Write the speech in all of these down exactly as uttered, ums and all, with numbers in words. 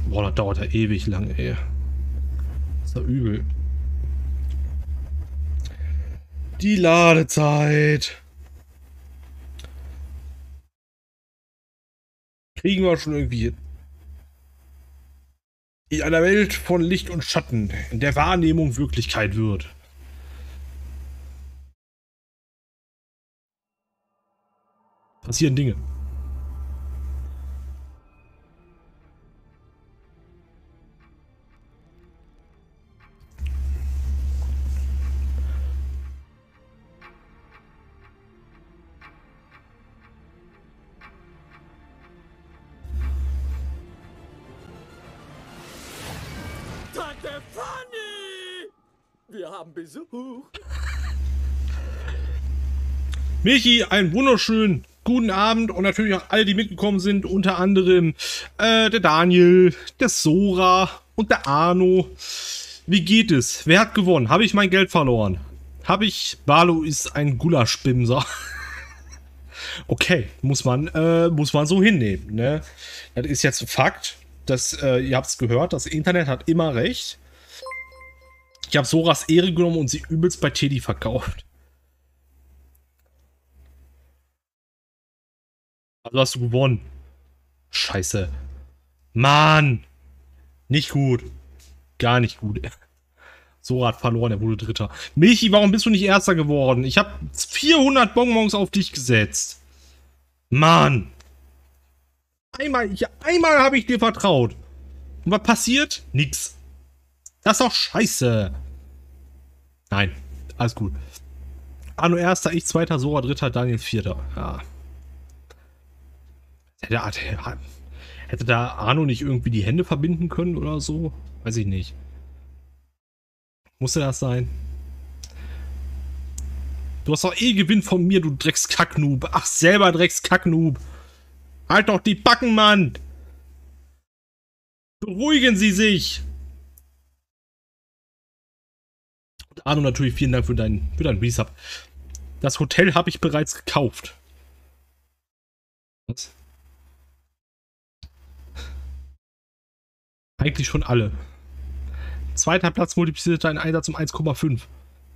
Boah, das dauert ja ewig lang, ey. Das ist ja übel. Die Ladezeit. Kriegen wir schon irgendwie hin. In einer Welt von Licht und Schatten, in der Wahrnehmung Wirklichkeit wird. Passieren Dinge. Tante Fanny! Wir haben Besuch. Michi, einen wunderschönen guten Abend und natürlich auch alle, die mitgekommen sind, unter anderem äh, der Daniel, der Sora und der Arno. Wie geht es? Wer hat gewonnen? Habe ich mein Geld verloren? Habe ich... Barlo ist ein Gulaschbimser. Okay, muss man, äh, muss man so hinnehmen, ne? Das ist jetzt ein Fakt. Das, äh, ihr habt es gehört, das Internet hat immer recht. Ich habe Soras Ehre genommen und sie übelst bei Teddy verkauft. Also hast du gewonnen. Scheiße. Mann. Nicht gut. Gar nicht gut. Sora hat verloren, er wurde Dritter. Michi, warum bist du nicht Erster geworden? Ich habe vierhundert Bonbons auf dich gesetzt. Mann. Einmal, ich, einmal habe ich dir vertraut. Und was passiert? Nix. Das ist doch scheiße. Nein, alles gut. Arno Erster, ich Zweiter, Sora Dritter, Daniel Vierter. Ja. Hätte, hätte da Arno nicht irgendwie die Hände verbinden können oder so? Weiß ich nicht. Musste das sein? Du hast doch eh Gewinn von mir, du Dreckskacknoob. Ach, selber Dreckskacknoob. Halt doch die Backen, Mann! Beruhigen Sie sich! Und Arno, natürlich vielen Dank für deinen für deinen Resub. Das Hotel habe ich bereits gekauft. Was? Eigentlich schon alle. Zweiter Platz multipliziert deinen Einsatz um eins Komma fünf.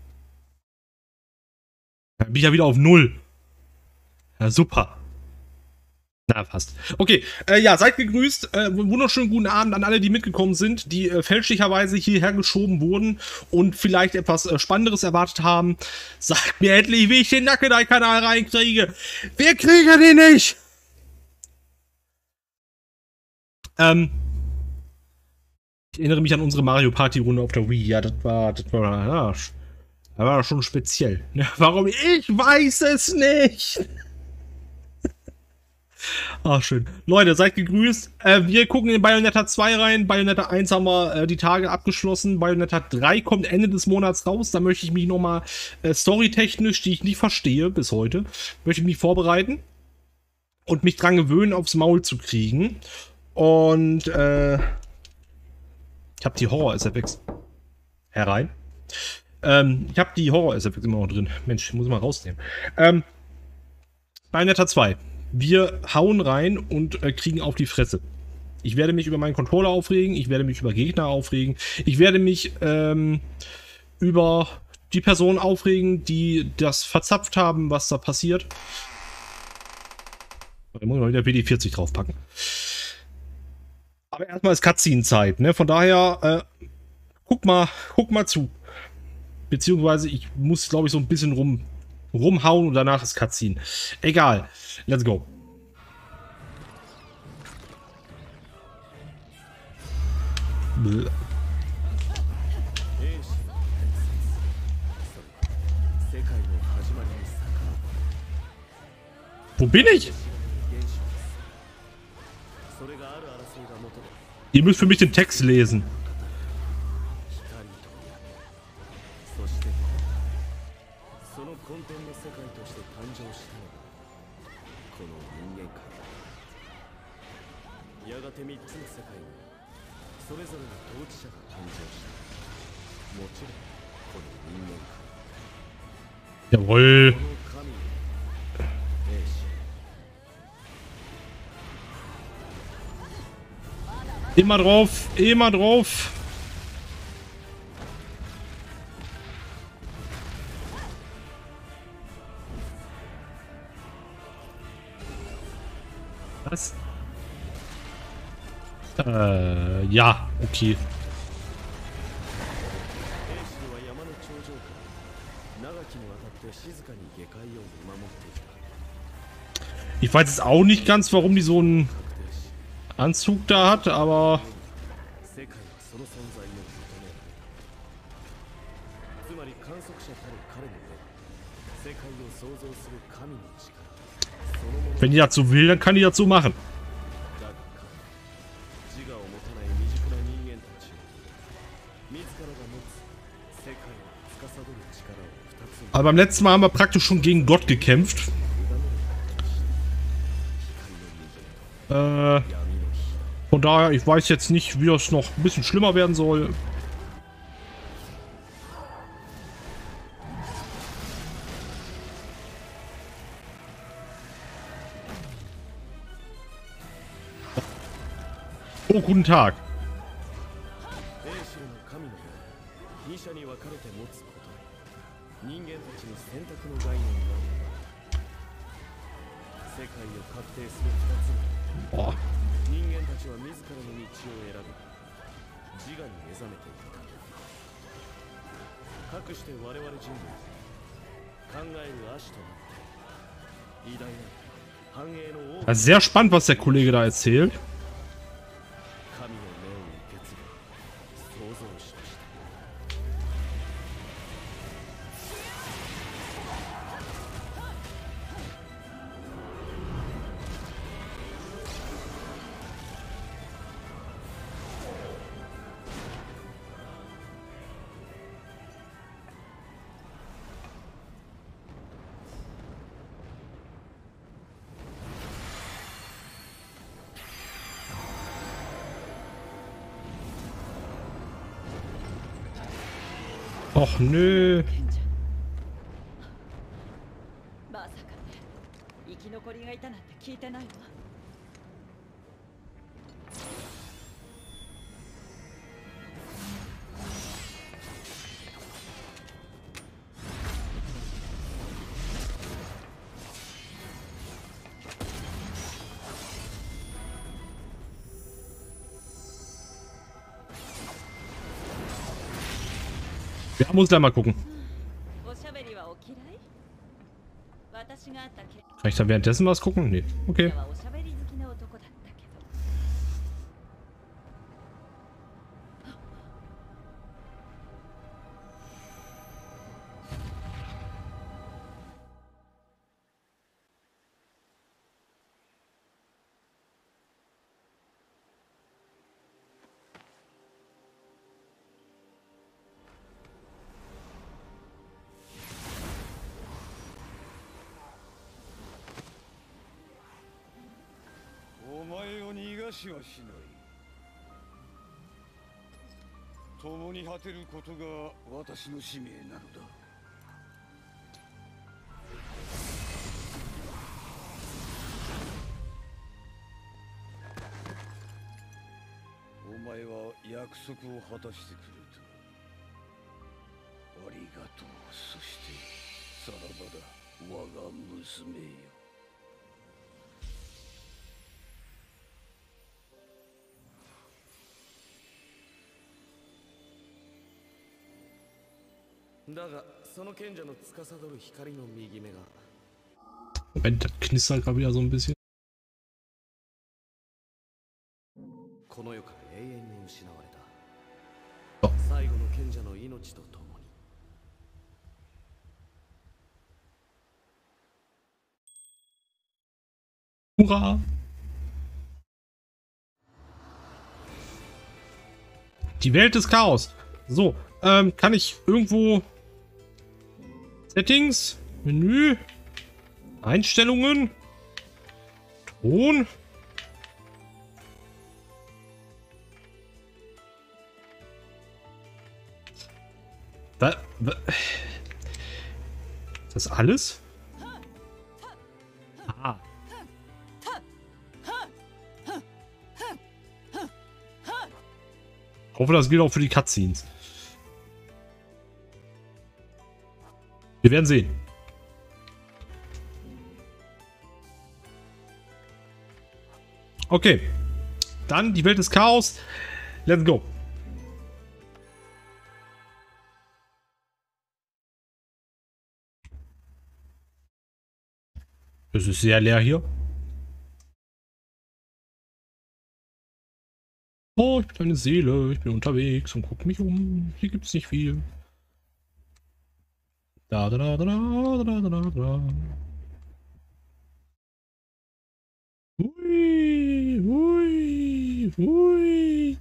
Da bin ich ja wieder auf null. Ja, super. Na, fast. Okay, äh, ja, seid gegrüßt. Äh, wunderschönen guten Abend an alle, die mitgekommen sind, die äh, fälschlicherweise hierher geschoben wurden und vielleicht etwas äh, Spannenderes erwartet haben. Sagt mir endlich, wie ich den Nackedei-Kanal reinkriege. Wir kriegen den nicht! Ähm... Ich erinnere mich an unsere Mario Party Runde auf der Wii. Ja, das war, das war, ja, das war schon speziell. Warum? Ich weiß es nicht. Ach, schön. Leute, seid gegrüßt. Äh, wir gucken in Bayonetta zwei rein. Bayonetta eins haben wir äh, die Tage abgeschlossen. Bayonetta drei kommt Ende des Monats raus. Da möchte ich mich nochmal äh, storytechnisch, die ich nicht verstehe bis heute, möchte ich mich vorbereiten und mich dran gewöhnen, aufs Maul zu kriegen. Und, äh, ich habe die Horror-S F X herein. Ähm, ich habe die Horror-S F X immer noch drin. Mensch, ich muss mal rausnehmen. Ähm, Bayonetta zwei. Wir hauen rein und äh, kriegen auf die Fresse. Ich werde mich über meinen Controller aufregen. Ich werde mich über Gegner aufregen. Ich werde mich ähm, über die Personen aufregen, die das verzapft haben, was da passiert. Da muss ich mal wieder W D vierzig draufpacken. Aber erstmal ist Cutscene-Zeit, ne? Von daher, äh, guck mal, guck mal zu. Beziehungsweise ich muss, glaube ich, so ein bisschen rum, rumhauen und danach ist Cutscene. Egal. Let's go. Bläh. Wo bin ich? Ihr müsst für mich den Text lesen. Jawohl. Immer drauf, immer drauf. Was? Äh, ja, okay. Ich weiß jetzt auch nicht ganz, warum die so einen Anzug da hat, aber... Wenn die dazu will, dann kann die dazu machen. Aber beim letzten Mal haben wir praktisch schon gegen Gott gekämpft. Äh, von daher, ich weiß jetzt nicht, wie das noch ein bisschen schlimmer werden soll. Oh, guten Tag. Boah. Also sehr spannend, was der Kollege da erzählt. Och nö. まさかね、生き残りがいたなんて聞いてないわ。 Ja, muss gleich mal gucken. Kann ich da währenddessen was gucken? Nee. Okay. Moment, das knistert gerade wieder so ein bisschen. So. Hurra! Die Welt des Chaos. So, ähm, kann ich irgendwo Settings, Menü, Einstellungen, Ton. Da, da, ist das alles? Ah. hoffe, das gilt auch für die Cutscenes. Wir werden sehen. Okay. Dann die Welt des Chaos. Let's go. Es ist sehr leer hier. Oh, ich bin eine Seele. Ich bin unterwegs und gucke mich um. Hier gibt es nicht viel. Da, da, da, da, da, da, da, da. Hui, hui, hui.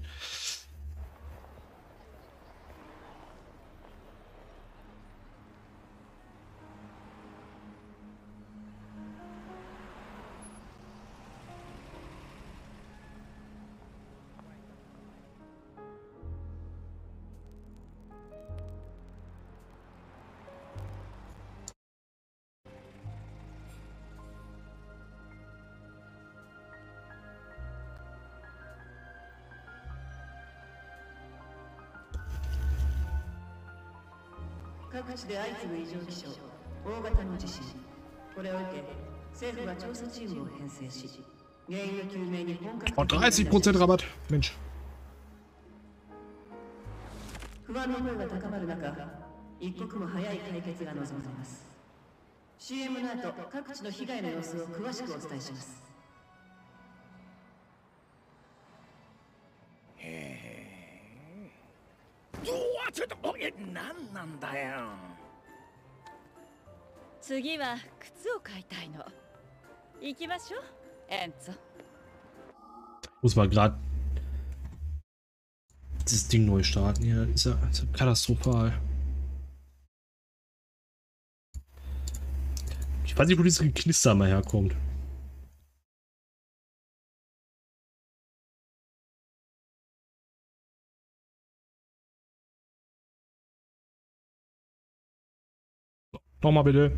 各地で相次ぐ異常気象、大型の地震。これを受け、政府は調査チームを編成し、原因の究明に本格 Oh, 的に dreißig Prozent Rabatt. Mensch. 不安の声が高まる中、一刻も早い解決が望まれます。シーエム の後、各地の被害の様子を詳しくお伝えします。 ちょっと、え、なんなんだよ。 次は靴を買いたいの。行きましょう、エンツォ。 Muss mal gerade dieses Ding neu starten. Ja, ist ja, ist ja katastrophal. Ich weiß nicht, wo dieses Geknister mal herkommt. Nochmal bitte.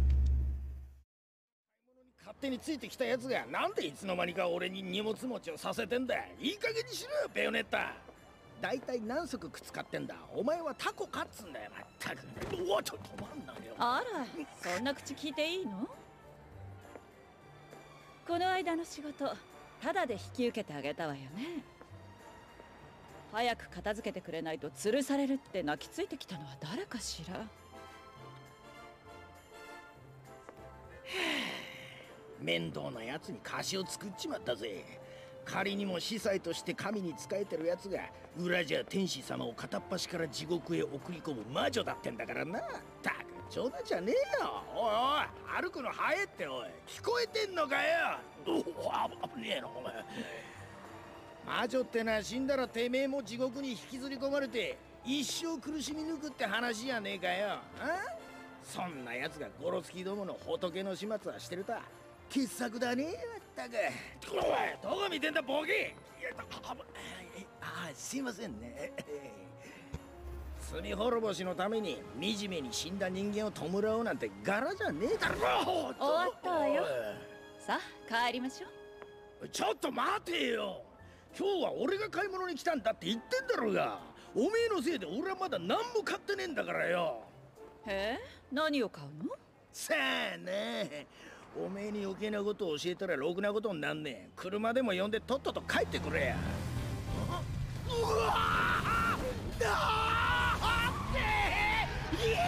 勝手についてきたやつがなんでいつの間にか俺に荷物持ちをさせてんだ。いい加減にしろよ、ベヨネッタ。だいたい何足靴買ってんだ。お前はタコかっつんだよ。まったく。おっと、止まんなよ。 あら、そんな口聞いていいの？この間の仕事、ただで引き受けてあげたわよね。早く片付けてくれないと吊るされるって泣きついてきたのは誰かしら。 面倒なやつに貸しを作っちまったぜ。仮にも司祭として神に仕えてるやつが裏じゃ天使様を片っ端から地獄へ送り込む魔女だってんだからな。たく冗談じゃねえよ。おいおい、歩くの早えっておい。聞こえてんのかよ。おお、危ねえなお前。魔女ってのは死んだらてめえも地獄に引きずり込まれて一生苦しみ抜くって話やねえかよ。あ？そんなやつがゴロツキどもの仏の始末はしてるた。傑作だねまったく。おい、どこ見てんだボケ。ああ、すいませんね。罪滅ぼしのために惨めに死んだ人間を弔おうなんて柄じゃねえだろ。 終わったわよ。さあ帰りましょう。ちょっと待てよ。今日は俺が買い物に来たんだって言ってんだろうが。おめえのせいで俺はまだ何も買ってねえんだからよ。 へえ、何を買うの？ さあね。おめえに余計なことを教えたらろくなことになんねえ。車でも呼んでとっとと帰ってくれや。うわあ！だーって！イエ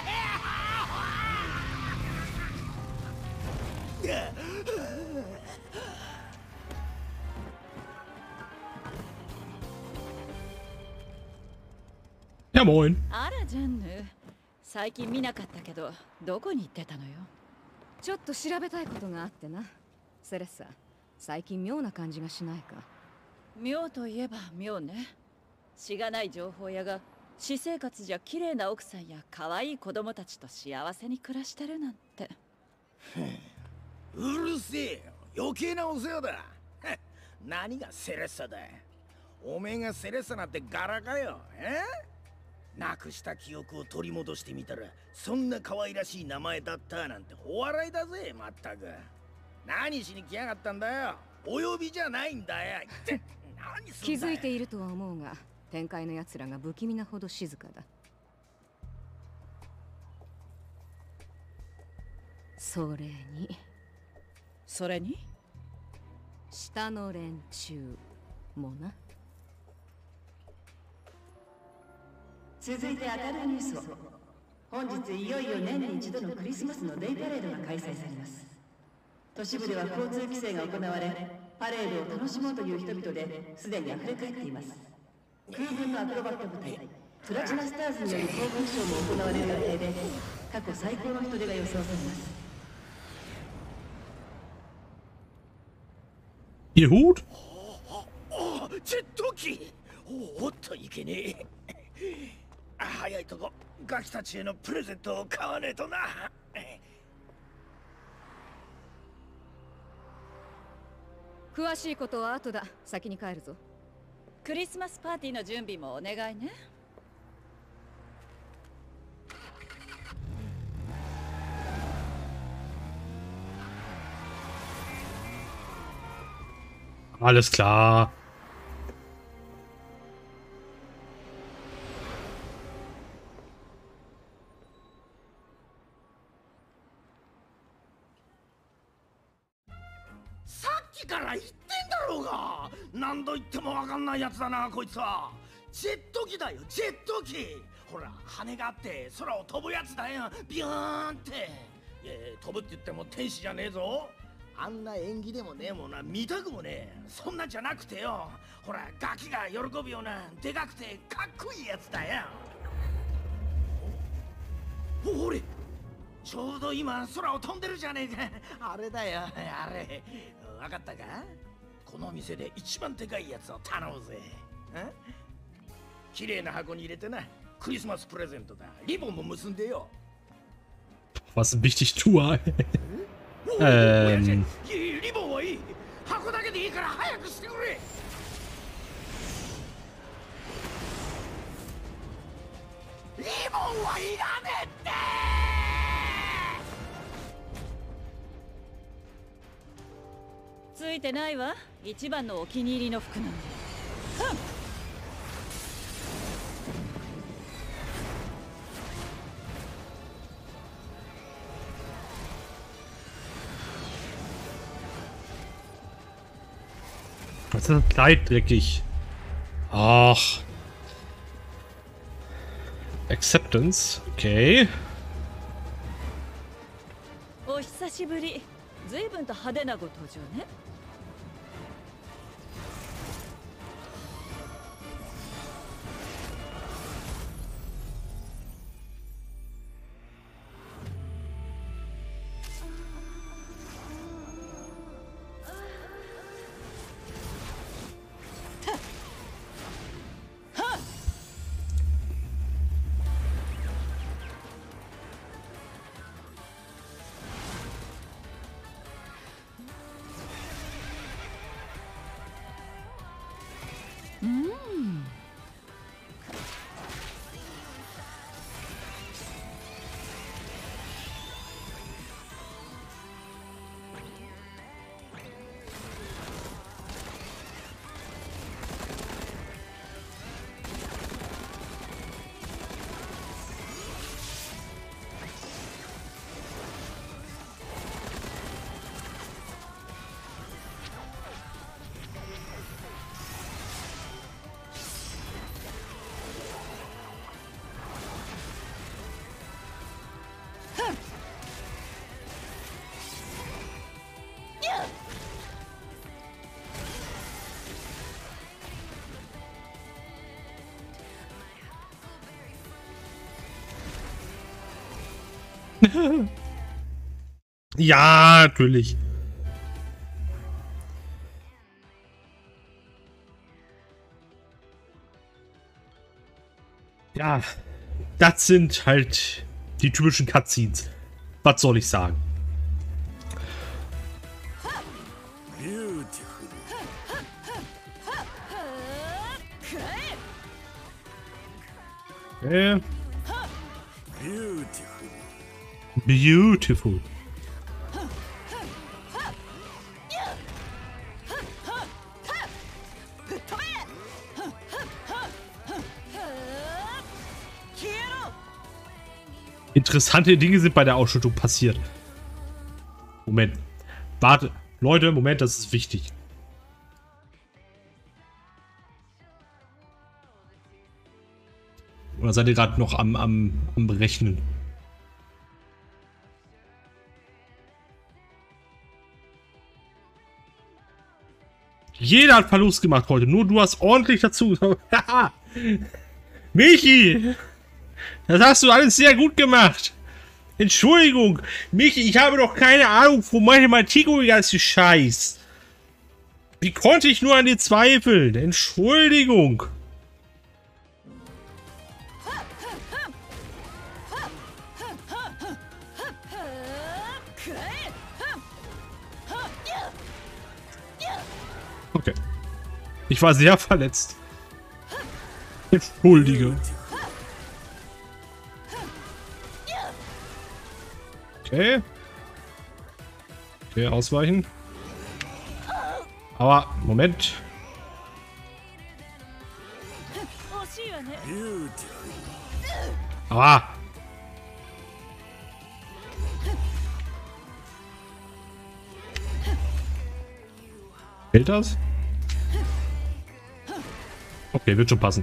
ー！ Ja, moin. あらジャンヌ、最近見なかったけどどこに行ってたのよ。 ちょっと調べたいことがあってな。セレッサ、最近妙な感じがしないか？ 妙といえば妙ね。しがない情報屋が私生活じゃ綺麗な奥さんや可愛い子供たちと幸せに暮らしてるなんて。 うるせえよ、余計なお世話だ。何がセレッサだ。おめえがセレッサなんて柄かよ。え？なくした記憶を取り戻してみたらそんな可愛らしい名前だったなんてお笑いだぜ。まったく何しに来やがったんだよ。お呼びじゃないんだよ。何すんだよ。 気づいているとは思うが、 天界の奴らが不気味なほど静かだ。それにそれに下の連中もな。 続いて明るいニュースを。本日いよいよ年に一度のクリスマスのデイパレードが開催されます。都市部では交通規制が行われ、パレードを楽しもうという人々ですでに溢れ返っています。空軍のアクロバット部隊プラチナスターズによる航空ショーも行われる予定で、過去最高の人出が予想されます。 Ihr Hut? おお、ジェット機。おっといけねえ。早いとこガキたちへのプレゼントを買わねえとな。 詳しいことは後だ。先に帰るぞ。 クリスマスパーティーの準備もお願いね。 Alles klar. さっきから言ってんだろうが。何度言ってもわかんないやつだなこいつは。ジェット機だよ、ジェット機。ほら羽があって空を飛ぶやつだよ、ビューンって。いや飛ぶって言っても天使じゃねえぞ。あんな縁起でもねえもんな、見たくもねえ。そんなんじゃなくてよ、ほらガキが喜ぶようなでかくてかっこいいやつだよ。おお、俺ちょうど今空を飛んでるじゃねえか。あれだよ、あれ。わかったか？この店で一番でかいやつを頼むぜ。綺麗な箱に入れてな。クリスマスプレゼントだ。リボンも結んでよ。 Was ein wichtig Tour. ähm. リボンはいい。箱だけでいいから早くしてくれ。リボンはいらねえって。 ついてないわ。一番のお気に入りの服なんで。 Was ist das Kleid dreckig? Ach. Acceptance. Okay. お久しぶり。随分と派手なご登場ね。 Ja, natürlich. Ja, das sind halt die typischen Cutscenes. Was soll ich sagen? Okay. Beautiful. Interessante Dinge sind bei der Ausschüttung passiert. Moment. Warte. Leute, Moment, das ist wichtig. Oder seid ihr gerade noch am, am, am Berechnen? Jeder hat Verlust gemacht heute. Nur du hast ordentlich dazu. Michi! Das hast du alles sehr gut gemacht. Entschuldigung. Michi, ich habe doch keine Ahnung von Mathematik und ganzen Scheiß. Wie konnte ich nur an dir zweifeln? Entschuldigung. Okay. Ich war sehr verletzt. Entschuldige. Okay. Okay, ausweichen. Aber, Moment. Aber. Hält das? Okay, wird schon passen.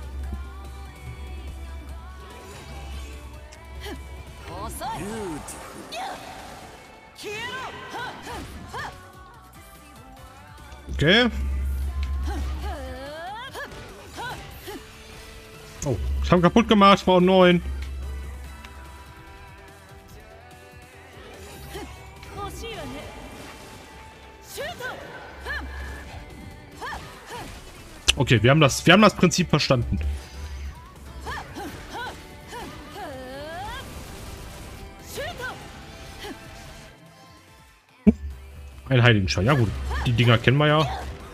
Okay. Oh, ich habe kaputt gemacht, war neun. Okay, wir haben das, wir haben das Prinzip verstanden. Ein Heiligenschein, ja gut. Die Dinger kennen wir ja.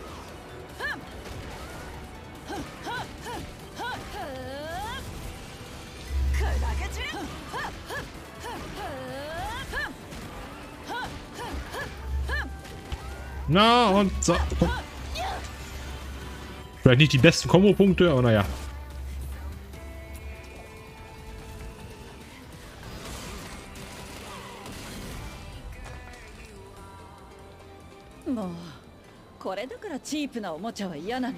Na und so. Vielleicht nicht die besten Kombo-Punkte, aber naja. もうこれだからチープなおもちゃは嫌なの。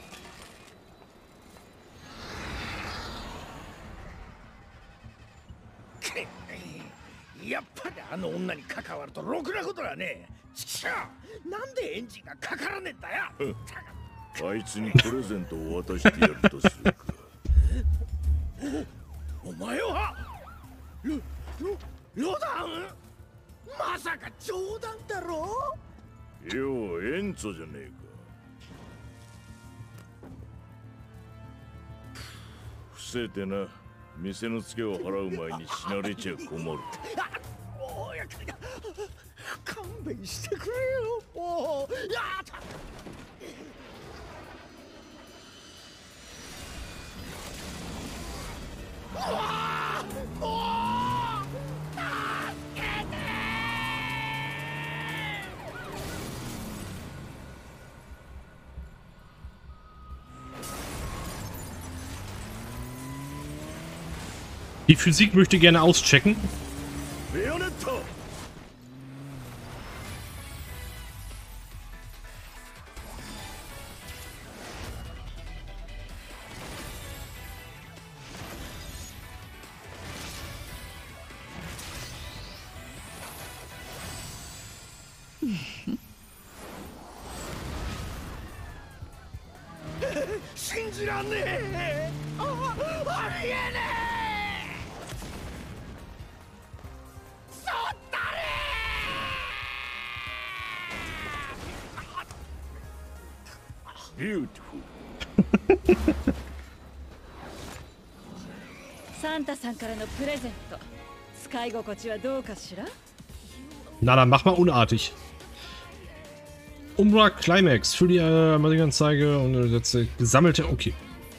やっぱりあの女に関わるとろくなことはねえ。ちくしょう、なんでエンジンがかからねえんだよ。 あいつにプレゼントを渡してやるとするか。 お前はロロロダン？まさか冗談だろ？ ようエンツォじゃねえか。伏せてな。店のツケを払う前に死なれちゃ困る。 おい、勘弁してくれよ。おお、やだ。うわおお、助けて。 Die Physik möchte gerne auschecken. Beautiful. サンタさんからのプレゼント。使い心地はどうかしら？ Na, dann mach mal unartig. Umbra Climax für die äh, Anzeige und äh, das äh, gesammelte. Okay.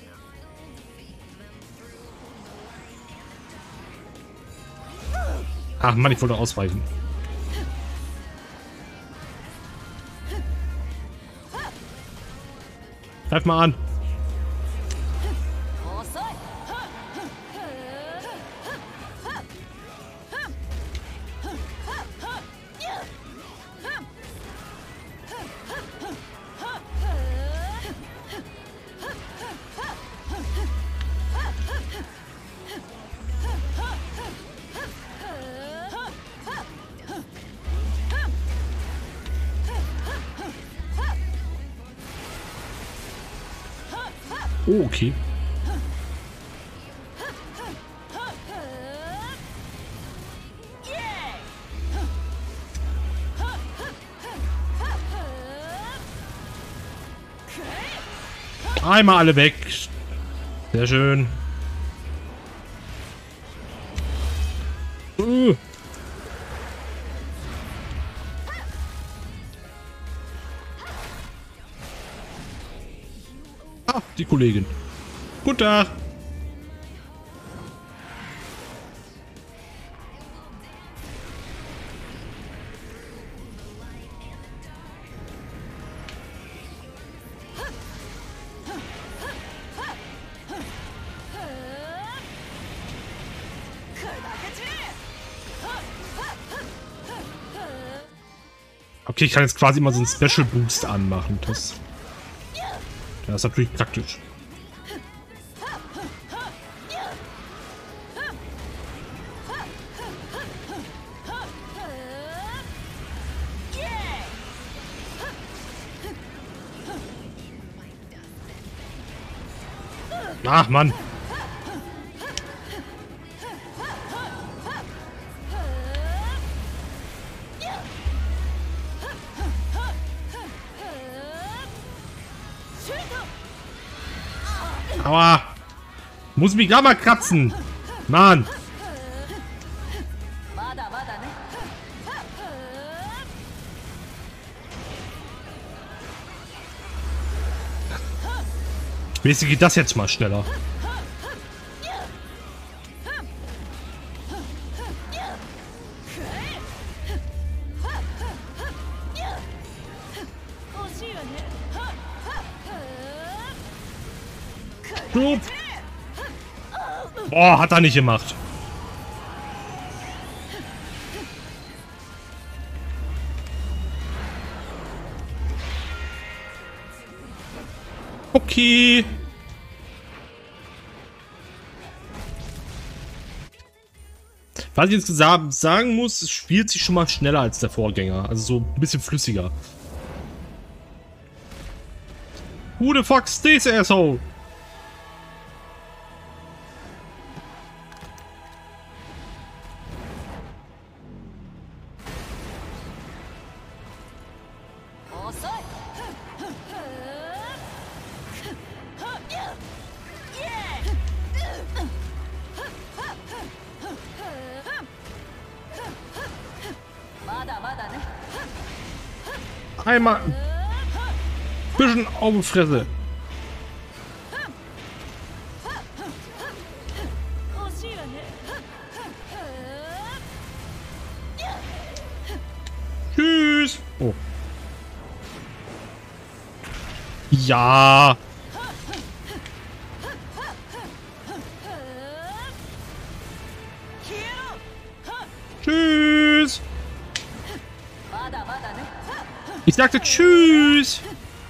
Ach Mann, ich wollte ausweichen. Greif mal an. Oh, okay. Einmal alle weg. Sehr schön. Uh. Ah, die Kollegin. Guten Tag. Okay, ich kann jetzt quasi mal so einen Special Boost anmachen. Das, das ist natürlich praktisch. Ach, Mann. Aua. Muss mich gar mal kratzen. Mann. Mäßig geht das jetzt mal schneller. Boah, hat er nicht gemacht. Okay. Was ich jetzt sagen muss, es spielt sich schon mal schneller als der Vorgänger. Also so ein bisschen flüssiger. Who the fuck's this asshole? Einmal ein bisschen auf die Fresse. Tschüss. Oh. Ja. Tschüss. Ich sagte tschüss.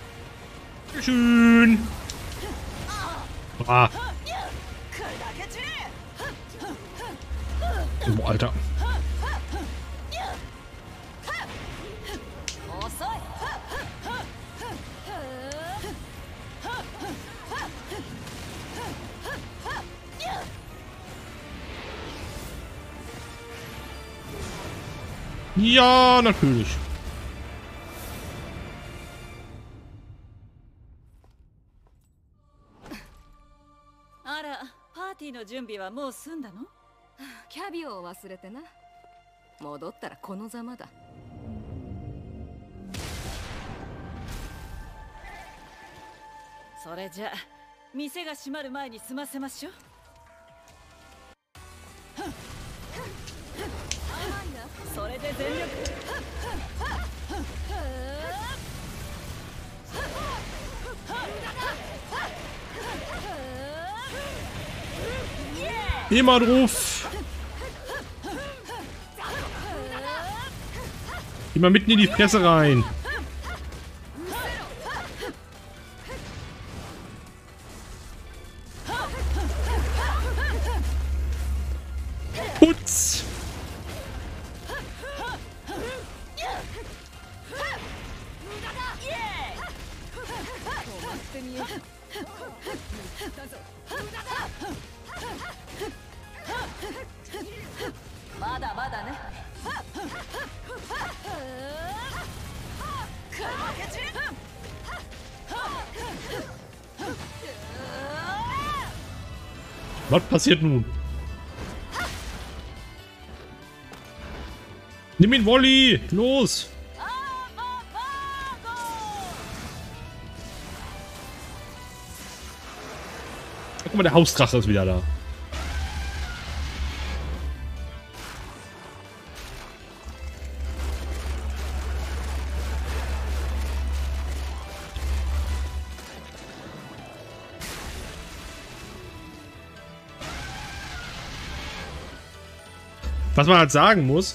Schön. Ah. Oh, Alter. Ja, natürlich. Ara, パーティーの準備はもう済んだの？ キャビオを忘れてな。戻ったらこのざまだ。 それじゃ店が閉まる前に済ませましょう。それで全力。 Immer drauf. Immer mitten in die Fresse rein. Putz. Was passiert nun? Nimm ihn, Wolli! Los! Guck mal, der Hausdrache ist wieder da. Was man halt sagen muss,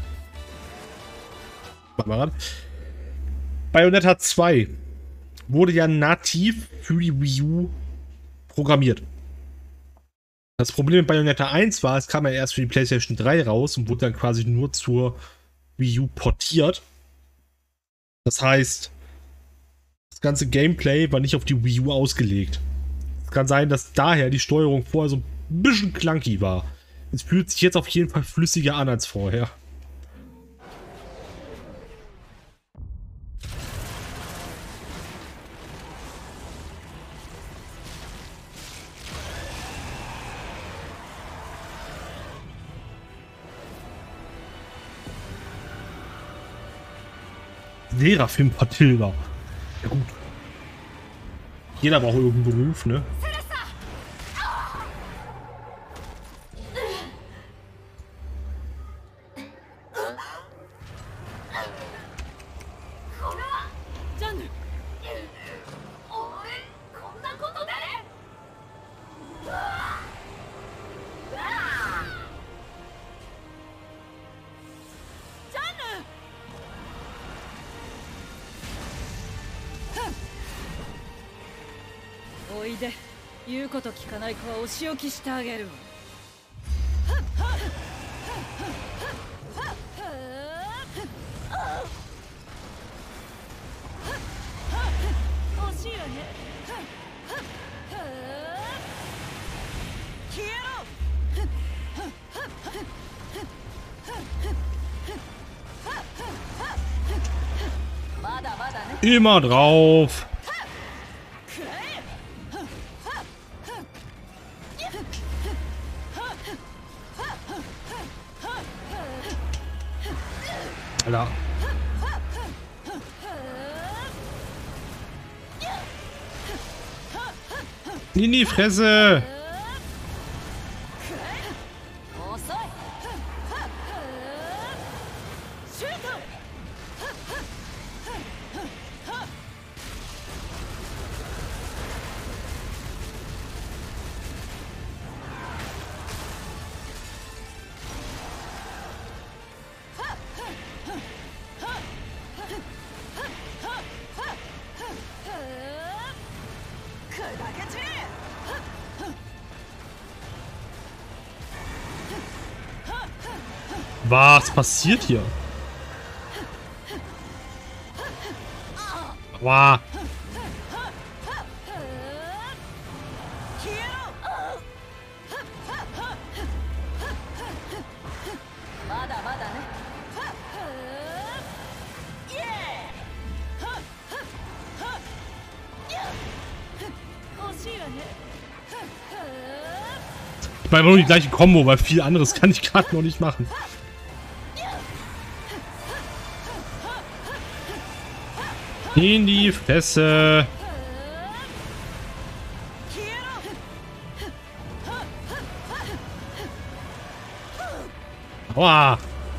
Bayonetta zwei wurde ja nativ für die Wii U programmiert. Das Problem mit Bayonetta eins war, es kam ja erst für die PlayStation drei raus und wurde dann quasi nur zur Wii U portiert. Das heißt, das ganze Gameplay war nicht auf die Wii U ausgelegt. Es kann sein, dass daher die Steuerung vorher so ein bisschen clunky war. Es fühlt sich jetzt auf jeden Fall flüssiger an als vorher. Serafim Patilda. Ja gut. Jeder braucht irgendeinen Beruf, ne? おいで、言うこと聞かない子はお仕置きしてあげるわ。惜しいわね。消えろ。まだまだね。 Immer drauf. Alter. In die Fresse! Was passiert hier? Wow. Ich meine nur die gleiche Kombo, weil viel anderes kann ich gerade noch nicht machen. In die Fresse. Aua.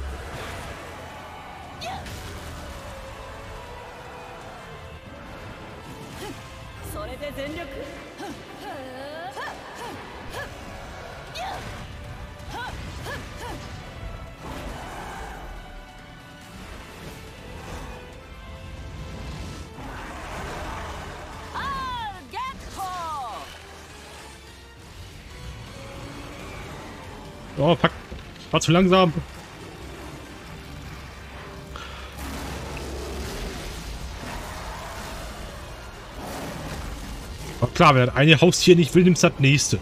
Oh, fuck. War zu langsam. Aber klar, wer das eine Haustier nicht will, nimmt das nächste.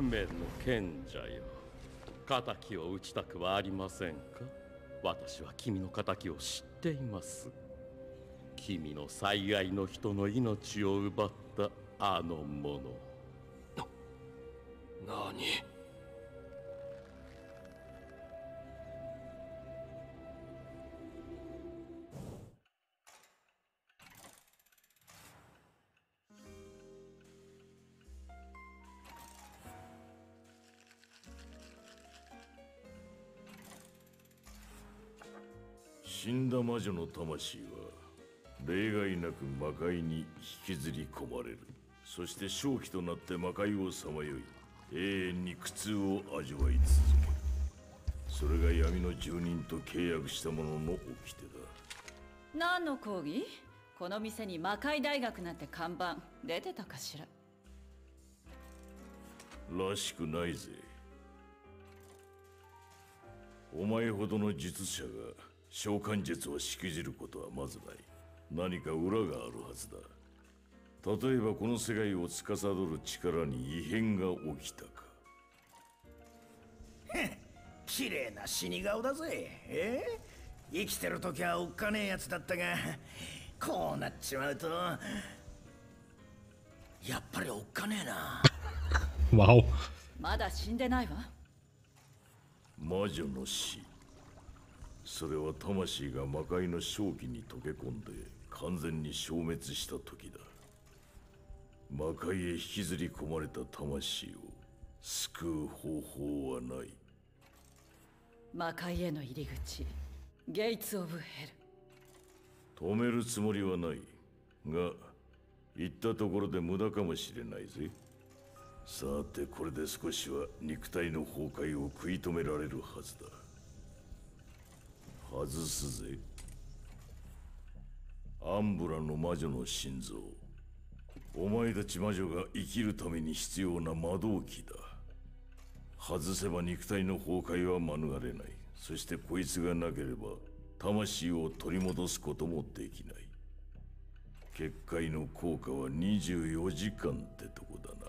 面の賢者よ、仇を討ちたくはありませんか？私は君の仇を知っています。君の最愛の人の命を奪ったあの者。 な、何？ 死んだ魔女の魂は例外なく魔界に引きずり込まれる。そして正気となって魔界をさまよい、永遠に苦痛を味わい続ける。それが闇の住人と契約した者の掟だ。 何の講義？この店に魔界大学なんて看板出てたかしら？ らしくないぜ。お前ほどの術者が召喚術をしくじることはまずない。何か裏があるはずだ。例えばこの世界を司る力に異変が起きたか。 綺麗な死に顔だぜ。えー、生きてる時はおっかねえやつだったが、こうなっちまうとやっぱりおっかねえな。 わお。 まだ死んでないわ。 魔女の死、それは魂が魔界の正気に溶け込んで完全に消滅した時だ。魔界へ引きずり込まれた魂を救う方法はない。 魔界への入り口、ゲイツ・オブ・ヘル。 止めるつもりはないが、言ったところで無駄かもしれないぜ。さてこれで少しは肉体の崩壊を食い止められるはずだ。外すぜ。アンブラの魔女の心臓、お前たち魔女が生きるために必要な魔導器だ。外せば肉体の崩壊は免れない。そしてこいつがなければ魂を取り戻すこともできない。結界の効果はにじゅうよじかんってとこだな。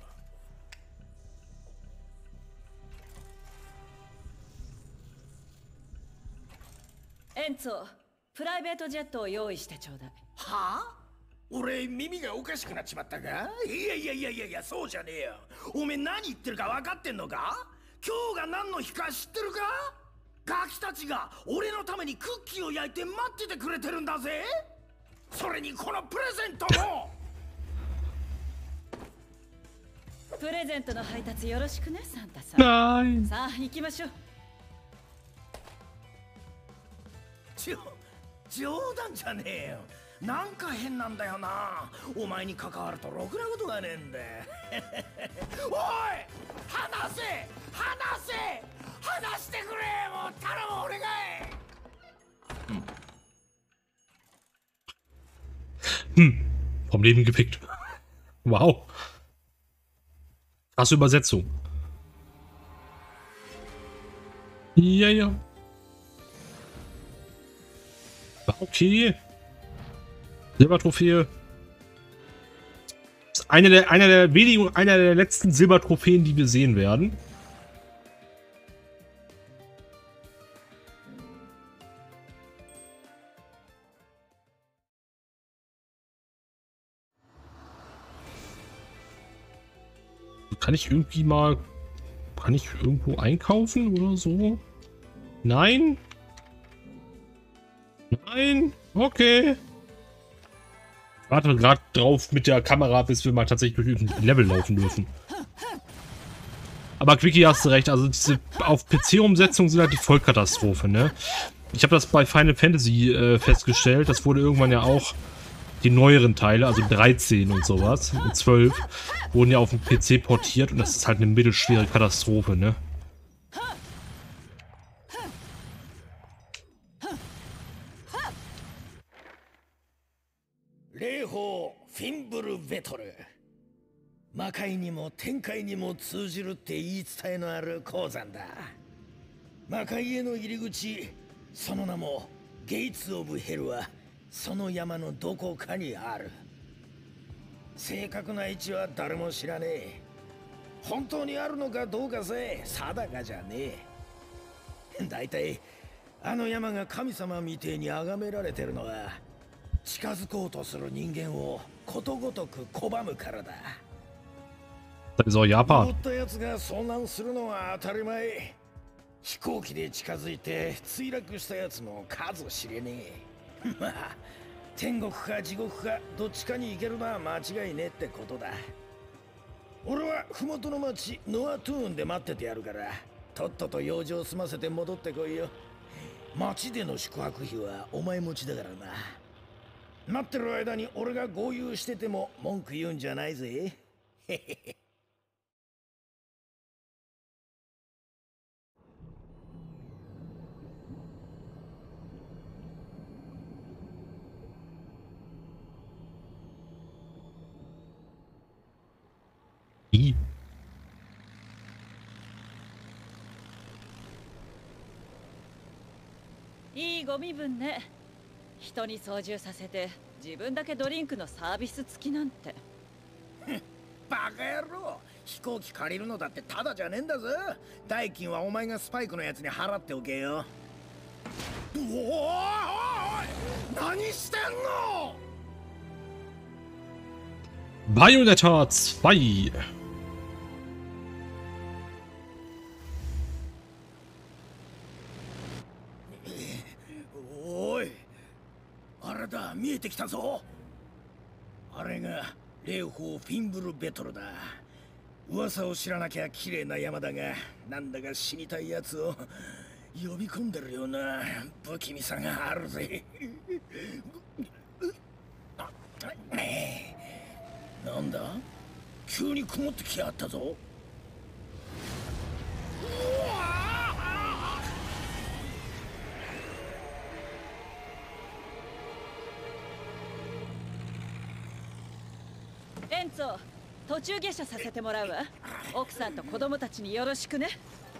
エンツォ、プライベートジェットを用意してちょうだい。 はあ？俺耳がおかしくなっちまったか？いやいやいやいやいや、そうじゃねえよ。おめえ何言ってるか分かってんのか？今日が何の日か知ってるか？ガキたちが俺のためにクッキーを焼いて待っててくれてるんだぜ。それにこのプレゼントも。 プレゼントの配達よろしくね、サンタさなーい。 ん。さあ行きましょう。 ちょ冗談じゃねえよ。なんか変なんだよな。お前に関わるとろくなことがねえんだよ。おい、離せ離せ離してくれ。もう頼む、お願い。 Hm, vom Leben gepickt. Wow. Krasse Übersetzung. Ja, ja. Okay. Silbertrophäe. Das ist eine der, einer der wenigen, einer der letzten Silbertrophäen, die wir sehen werden. Kann ich irgendwie mal... Kann ich irgendwo einkaufen oder so? Nein? Nein? Okay. Ich warte gerade drauf mit der Kamera, bis wir mal tatsächlich durch ein Level laufen dürfen. Aber Quickie, hast du recht. Also diese auf P C-Umsetzungen sind halt die Vollkatastrophe, ne? Ich habe das bei Final Fantasy äh, festgestellt. Das wurde irgendwann ja auch... Die neueren Teile, also dreizehn und sowas, und zwölf, wurden ja auf dem P C portiert und das ist halt eine mittelschwere Katastrophe, ne? Leho Fimbul Vettel。魔界にも天界にも通じるって言い伝えのある鉱山だ。魔界への入り口、その名もゲイツ・オブ・ヘルはその山のどこかにある。正確な位置は誰も知らねえ。 本当にあるのかどうかさえ定かじゃねえ。だいたいあの山が神様みてえに崇められてるのは近づこうとする人間をことごとく拒むからだ。 Das ist auch 乗 Japan. ったやつが遭難するのは当たり前。飛行機で近づいて墜落したやつも数知れねえ。まあ天国か地獄かどっちかに行けるのは間違いねえってことだ。俺は麓の町ノアトゥーンで待っててやるから、とっとと用事を済ませて戻ってこいよ。町での宿泊費はお前持ちだからな。待ってる間に俺が豪遊してても文句言うんじゃないぜ。へへへ。 I. いいご身分ね。人に操縦させて自分だけドリンクのサービス付きなんて。 バカ野郎、飛行機借りるのだってタダじゃねえんだぞ。代金はお前がスパイクのやつに払っておけよ。おお、おい何してんの。 Bayonetta zwei. おい、あれだ、見えてきたぞ。あれが霊峰フィンブルベトルだ。噂を知らなきゃ綺麗な山だが、なんだか死にたいやつを呼び込んでるような不気味さがあるぜ。なんだ、急に曇ってきやがったぞ。 エンツォ、途中下車させてもらうわ。奥さんと子供たちによろしくね。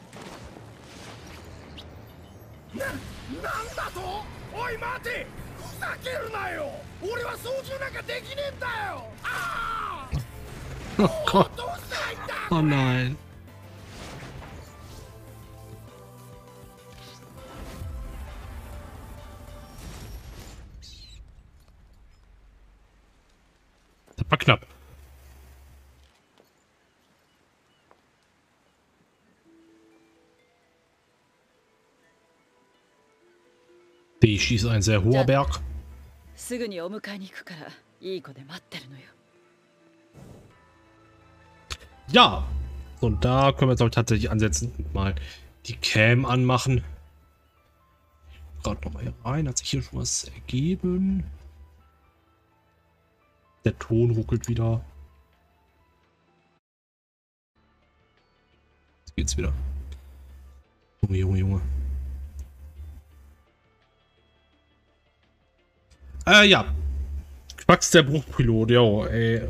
な、なんだと。おい待て、ふざけるなよ。俺は操縦なんかできねえんだよ。ああ Oh Gott. どうしたらいいんだ。 Oh nein. Das war knapp. Die schießt ein sehr hoher Berg. すぐにお迎えに行くからいい子で待ってるのよ。 Ja, und da können wir jetzt auch tatsächlich ansetzen. Mal die Cam anmachen. Gerade noch mal hier rein. Hat sich hier schon was ergeben. Der Ton ruckelt wieder. Jetzt geht's wieder. Junge, Junge, Junge. Äh, ja. Quacks der Bruchpilot, ja, ey.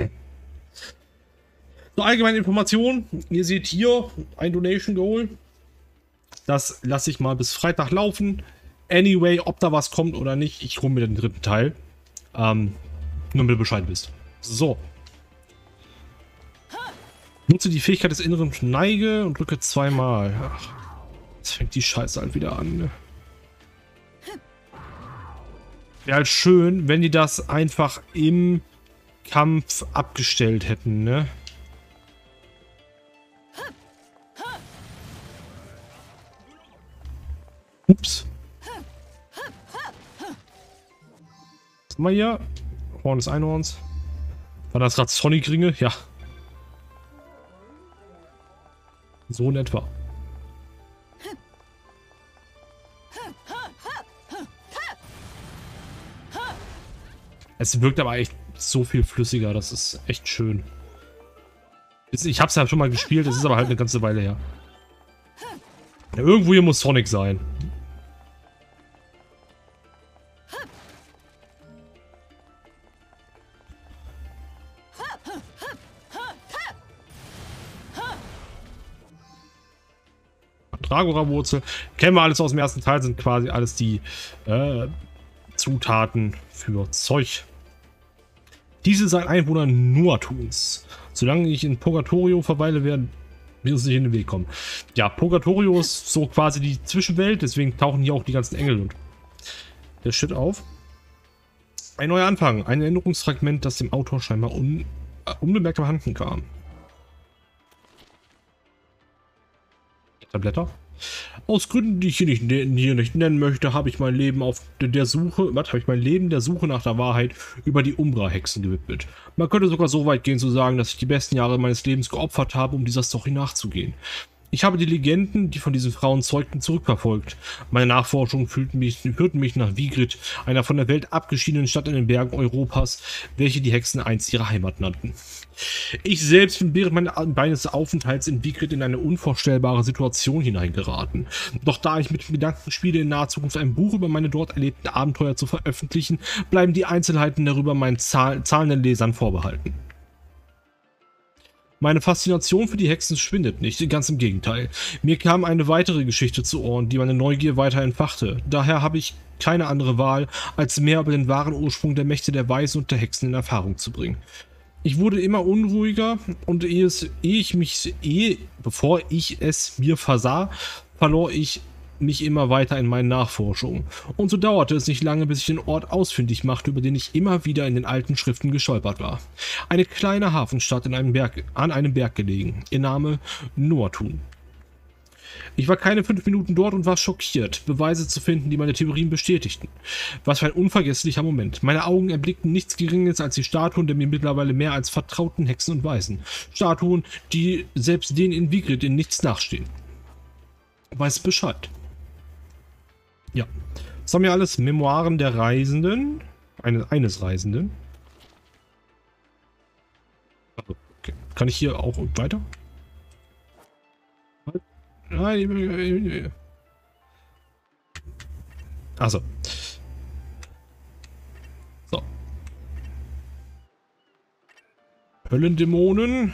So, allgemeine Informationen. Ihr seht hier ein Donation Goal. Das lasse ich mal bis Freitag laufen. Anyway, ob da was kommt oder nicht, ich hole mir den dritten Teil. Ähm, nur damit ihr Bescheid wisst. So. Nutze die Fähigkeit des inneren Neige und drücke zweimal. Ach, jetzt fängt die Scheiße halt wieder an. Ne? Wäre halt schön, wenn die das einfach im Kampf abgestellt hätten, ne? Ups. Was haben wir hier? Horn des Einhorns. War das gerade Sonic-Ringe? Ja. So in etwa. Es wirkt aber echt so viel flüssiger. Das ist echt schön. Ich habe es ja schon mal gespielt. Es ist aber halt eine ganze Weile her. Ja, irgendwo hier muss Sonic sein. Dragora-Wurzel. Kennen wir alles aus dem ersten Teil, sind quasi alles die äh, Zutaten für Zeug. Diese sind Einwohner Nuatuns. Solange ich in Purgatorio verweile, werden wir uns nicht in den Weg kommen. Ja, Purgatorio ist so quasi die Zwischenwelt, deswegen tauchen hier auch die ganzen Engel und der Shit auf. Ein neuer Anfang, ein Erinnerungsfragment, das dem Autor scheinbar un, äh, unbemerkt abhanden kam. Blätter. Aus Gründen, die ich hier nicht, hier nicht nennen möchte, habe ich mein Leben auf der Suche, was habe ich mein Leben der Suche nach der Wahrheit über die Umbra-Hexen gewidmet. Man könnte sogar so weit gehen zu sagen, dass ich die besten Jahre meines Lebens geopfert habe, um dieser Story nachzugehen. Ich habe die Legenden, die von diesen Frauen zeugten, zurückverfolgt. Meine Nachforschungen führten mich, führten mich nach Vigrid, einer von der Welt abgeschiedenen Stadt in den Bergen Europas, welche die Hexen einst ihre Heimat nannten. Ich selbst bin während meines Aufenthalts in Vigrid in eine unvorstellbare Situation hineingeraten. Doch da ich mit dem Gedanken spiele, in naher Zukunft ein Buch über meine dort erlebten Abenteuer zu veröffentlichen, bleiben die Einzelheiten darüber meinen zahl zahlenden Lesern vorbehalten. Meine Faszination für die Hexen schwindet nicht, ganz im Gegenteil. Mir kam eine weitere Geschichte zu Ohren, die meine Neugier weiter entfachte. Daher habe ich keine andere Wahl, als mehr über den wahren Ursprung der Mächte der Weisen und der Hexen in Erfahrung zu bringen. Ich wurde immer unruhiger und ehe, es, ehe ich mich, ehe, bevor ich es mir versah, verlor ich mich immer weiter in meinen Nachforschungen. Und so dauerte es nicht lange, bis ich den Ort ausfindig machte, über den ich immer wieder in den alten Schriften gestolpert war. Eine kleine Hafenstadt in einem Berg, an einem Berg gelegen. Ihr Name Noatun. Ich war keine fünf Minuten dort und war schockiert, Beweise zu finden, die meine Theorien bestätigten. Was für ein unvergesslicher Moment. Meine Augen erblickten nichts Geringes als die Statuen der mir mittlerweile mehr als vertrauten Hexen und Weisen. Statuen, die selbst denen in Vigrid in nichts nachstehen. Weiß Bescheid. Ja. Das haben wir alles Memoiren der Reisenden. Eine, eines Reisenden. Okay. Kann ich hier auch weiter? Nein. Also. So. Höllendämonen.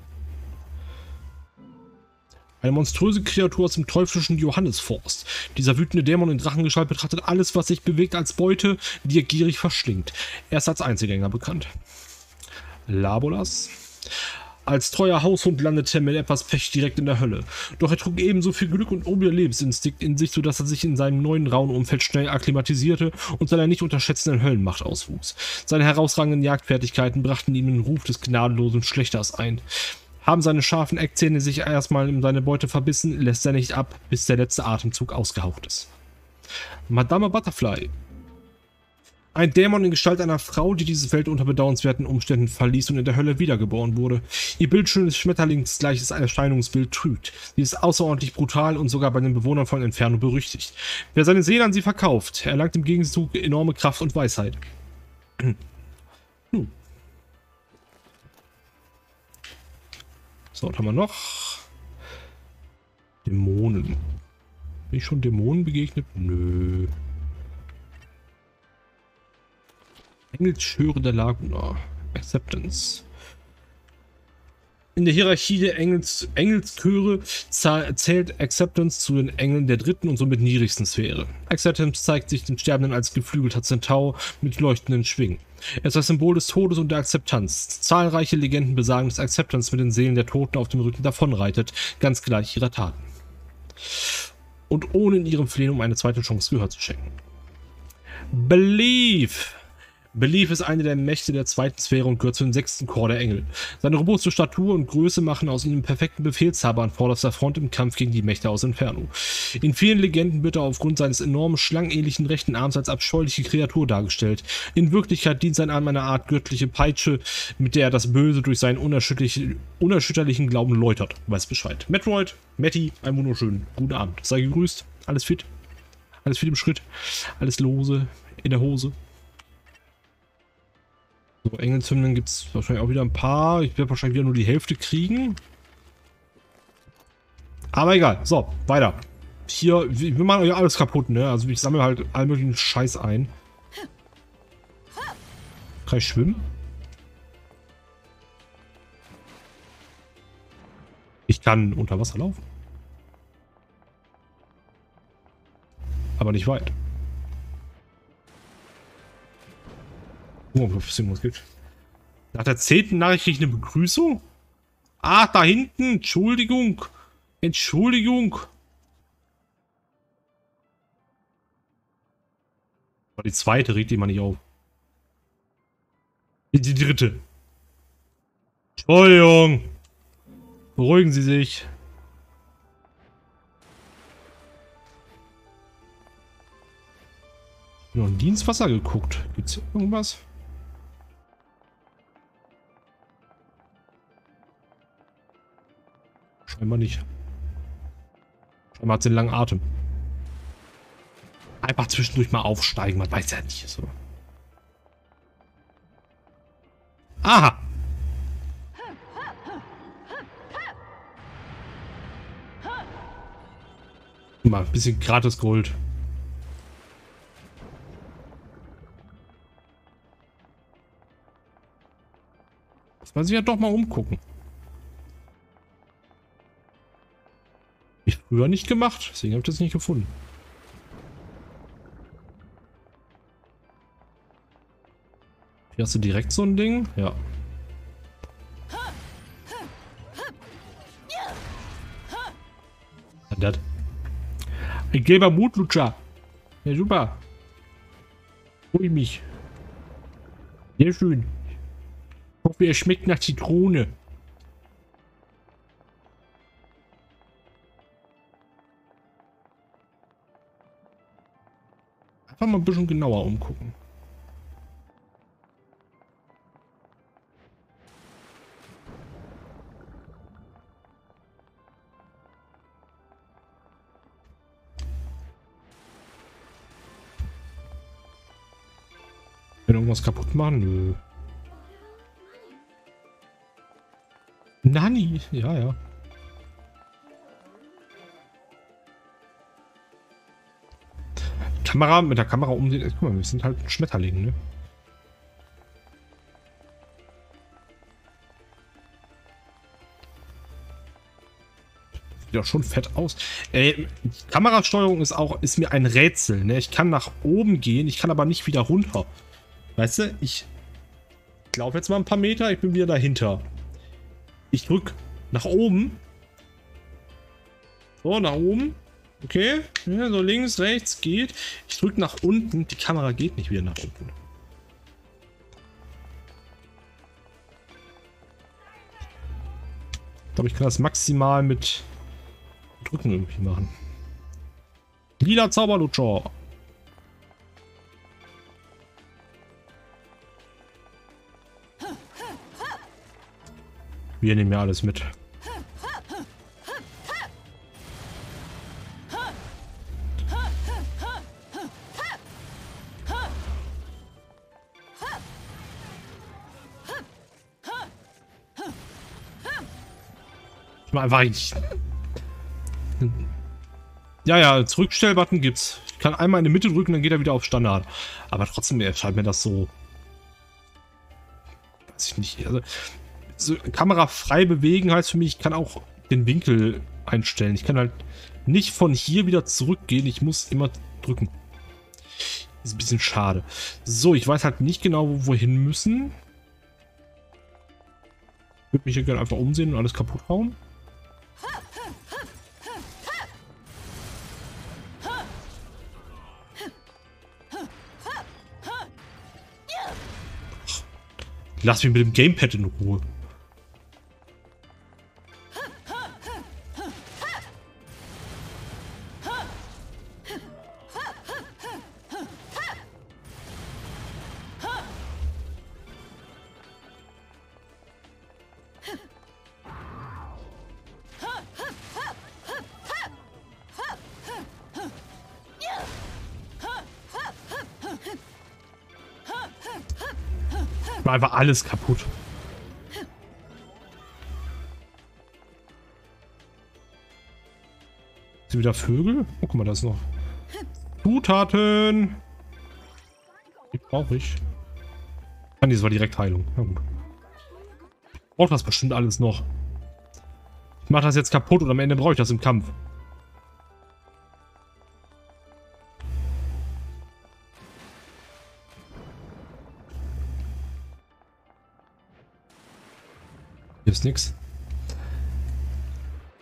Eine monströse Kreatur aus dem teuflischen Johannesforst. Dieser wütende Dämon in Drachengestalt betrachtet alles, was sich bewegt, als Beute, die er gierig verschlingt. Er ist als Einzelgänger bekannt. Labolas. Als treuer Haushund landete er mit etwas Pech direkt in der Hölle. Doch er trug ebenso viel Glück und Überlebensinstinkt in sich, sodass er sich in seinem neuen rauen Umfeld schnell akklimatisierte und seiner nicht unterschätzenden Höllenmacht auswuchs. Seine herausragenden Jagdfertigkeiten brachten ihm den Ruf des gnadenlosen Schlechters ein. Haben seine scharfen Eckzähne sich erstmal in seine Beute verbissen, lässt er nicht ab, bis der letzte Atemzug ausgehaucht ist. Madame Butterfly. Ein Dämon in Gestalt einer Frau, die diese Welt unter bedauernswerten Umständen verließ und in der Hölle wiedergeboren wurde. Ihr bildschönes Schmetterlingsgleiches Erscheinungsbild trügt. Sie ist außerordentlich brutal und sogar bei den Bewohnern von Inferno berüchtigt. Wer seine Seele an sie verkauft, erlangt im Gegenzug enorme Kraft und Weisheit. Hm. So, was haben wir noch? Dämonen. Bin ich schon Dämonen begegnet? Nö. Engelschöre der Laguna. Acceptance. In der Hierarchie der Engels, Engelschöre zählt Acceptance zu den Engeln der dritten und somit niedrigsten Sphäre. Acceptance zeigt sich dem Sterbenden als geflügelter Zentaur mit leuchtenden Schwingen. Er ist das Symbol des Todes und der Akzeptanz. Zahlreiche Legenden besagen, dass Acceptance mit den Seelen der Toten auf dem Rücken davonreitet, ganz gleich ihrer Taten. Und ohne in ihrem Flehen um eine zweite Chance Gehör zu schenken. Belief! Belief ist eine der Mächte der zweiten Sphäre und gehört zu den sechsten Chor der Engel. Seine robuste Statur und Größe machen aus ihm einen perfekten Befehlshaber an vorderster Front im Kampf gegen die Mächte aus Inferno. In vielen Legenden wird er aufgrund seines enormen schlangenähnlichen rechten Arms als abscheuliche Kreatur dargestellt. In Wirklichkeit dient sein Arm einer Art göttliche Peitsche, mit der er das Böse durch seinen unerschütterlichen, unerschütterlichen Glauben läutert. Weiß Bescheid. Metroid, Matti, einen wunderschönen guten Abend. Sei gegrüßt. Alles fit. Alles fit im Schritt. Alles lose in der Hose. So, Engelshymnen gibt es wahrscheinlich auch wieder ein paar. Ich werde wahrscheinlich wieder nur die Hälfte kriegen. Aber egal. So, weiter. Hier, wir machen ja alles kaputt, ne? Also ich sammle halt all möglichen Scheiß ein. Kann ich schwimmen? Ich kann unter Wasser laufen. Aber nicht weit. Oh, ob es irgendwas gibt. Nach der zehnten Nachricht kriege ich eine Begrüßung? Ah, da hinten. Entschuldigung. Entschuldigung. Aber die zweite regt immer nicht auf. Die, die dritte. Entschuldigung. Beruhigen Sie sich. Ich habe noch ein Dienstwasser geguckt. Gibt's hier irgendwas? Scheinbar nicht. Scheinbar hat sie einen langen Atem. Einfach zwischendurch mal aufsteigen, man weiß ja nicht. So. Aha! Mal ein bisschen gratis Gold. Muss man sich ja doch mal umgucken. Hab ich früher nicht gemacht, deswegen habe ich das nicht gefunden. Hier hast du direkt so ein Ding? Ja. Das. Ein gelber Mutlutscher. Ja, super. Freue mich. Sehr schön. Ich hoffe, er schmeckt nach Zitrone. Einfach mal ein bisschen genauer umgucken. Wenn irgendwas kaputt machen? Nö. Nani, ja, ja. Kamera, mit der Kamera umsehen. Guck mal, wir sind halt ein Schmetterling, ne? Sieht doch schon fett aus. Ey, die Kamerasteuerung ist auch, ist mir ein Rätsel, ne? Ich kann nach oben gehen, ich kann aber nicht wieder runter. Weißt du, ich laufe jetzt mal ein paar Meter, ich bin wieder dahinter. Ich drück nach oben. So, nach oben. Okay. Ja, so links, rechts geht. Ich drück nach unten. Die Kamera geht nicht wieder nach unten. Ich glaube, ich kann das maximal mit Drücken irgendwie machen. Lila Zauberlutscher. Wir nehmen ja alles mit. Ich mach einfach ich. Ja, ja, Zurückstellbutton gibt's. Ich kann einmal in die Mitte drücken, dann geht er wieder auf Standard. Aber trotzdem erscheint mir das so. Weiß ich nicht. Also. So, Kamera frei bewegen heißt für mich, ich kann auch den Winkel einstellen. Ich kann halt nicht von hier wieder zurückgehen. Ich muss immer drücken. Ist ein bisschen schade. So, ich weiß halt nicht genau, wo wir hin müssen. Ich würde mich hier gerne einfach umsehen und alles kaputt hauen. Lass mich mit dem Gamepad in Ruhe. War einfach alles kaputt. Sind wieder Vögel? Oh, guck mal, da ist noch Zutaten. Die brauche ich. Ah, nee, das war direkt Heilung. Na gut. Braucht das bestimmt alles noch. Ich mache das jetzt kaputt und am Ende brauche ich das im Kampf. Hier ist nix.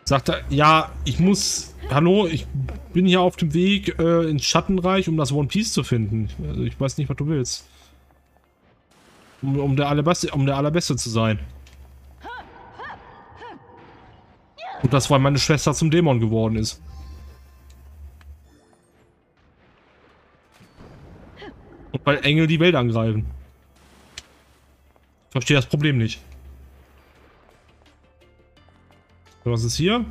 Sagt er, ja, ich muss, hallo, ich bin hier auf dem Weg äh, ins Schattenreich, um das One Piece zu finden. Also ich weiß nicht, was du willst. Um, um, der Allerbeste, um der Allerbeste zu sein. Und das, weil meine Schwester zum Dämon geworden ist. Und weil Engel die Welt angreifen. Ich verstehe das Problem nicht. Was ist hier?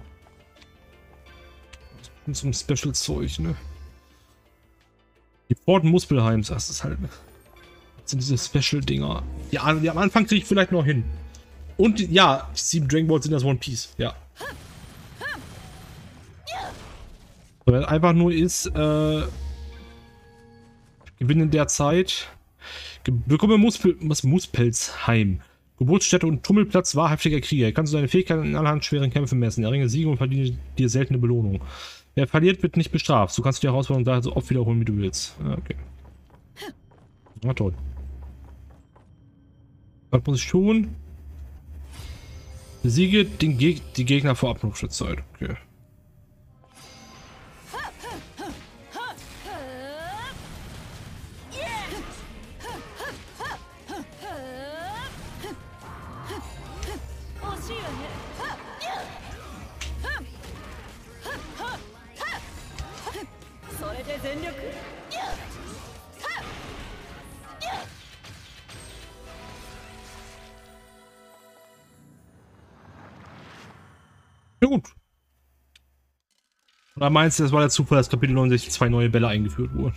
So ein Special-Zeug, ne? Die Pforten Muspelheims, das ist halt... Das sind diese Special-Dinger. Ja, die am Anfang kriege ich vielleicht noch hin. Und ja, die sieben Dragon Balls sind das One Piece, ja. Weil einfach nur ist, äh... Gewinn in der Zeit... Bekomme Muspel, Muspelsheim. Geburtsstätte und Tummelplatz wahrhaftiger Krieger. Kannst du deine Fähigkeiten in allerhand schweren Kämpfen messen. Erringe Siege und verdiene dir seltene Belohnung. Wer verliert, wird nicht bestraft. Du kannst die Herausforderung daher so oft wiederholen, wie du willst. Okay. Na toll. Was muss ich tun? Besiege den Geg die Gegner vor Abnutzungszeit. Okay. Ja gut. Oder meinst du, das war der Zufall, dass Kapitel neunundsechzig zwei neue Bälle eingeführt wurden?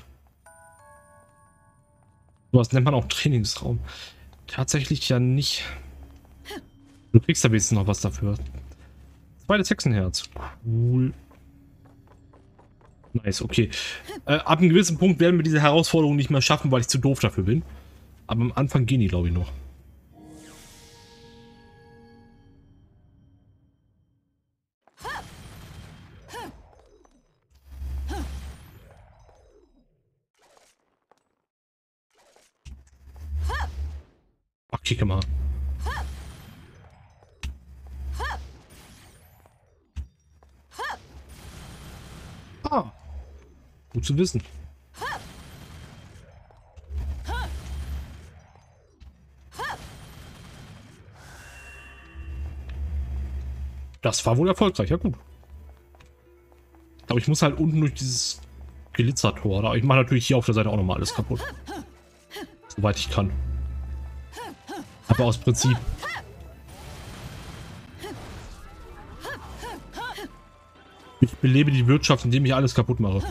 Was nennt man auch Trainingsraum? Tatsächlich ja nicht. Du kriegst da wenigstens noch was dafür. Zweites Hexenherz. Cool. Nice, okay. Äh, ab einem gewissen Punkt werden wir diese Herausforderung nicht mehr schaffen, weil ich zu doof dafür bin. Aber am Anfang gehen die, glaube ich, noch. Ach, kicke mal. Ah. Gut zu wissen. Das war wohl erfolgreich, ja gut. Aber ich muss halt unten durch dieses Glitzertor. Aber ich mache natürlich hier auf der Seite auch nochmal alles kaputt. Soweit ich kann. Aber aus Prinzip. Ich belebe die Wirtschaft, indem ich alles kaputt mache.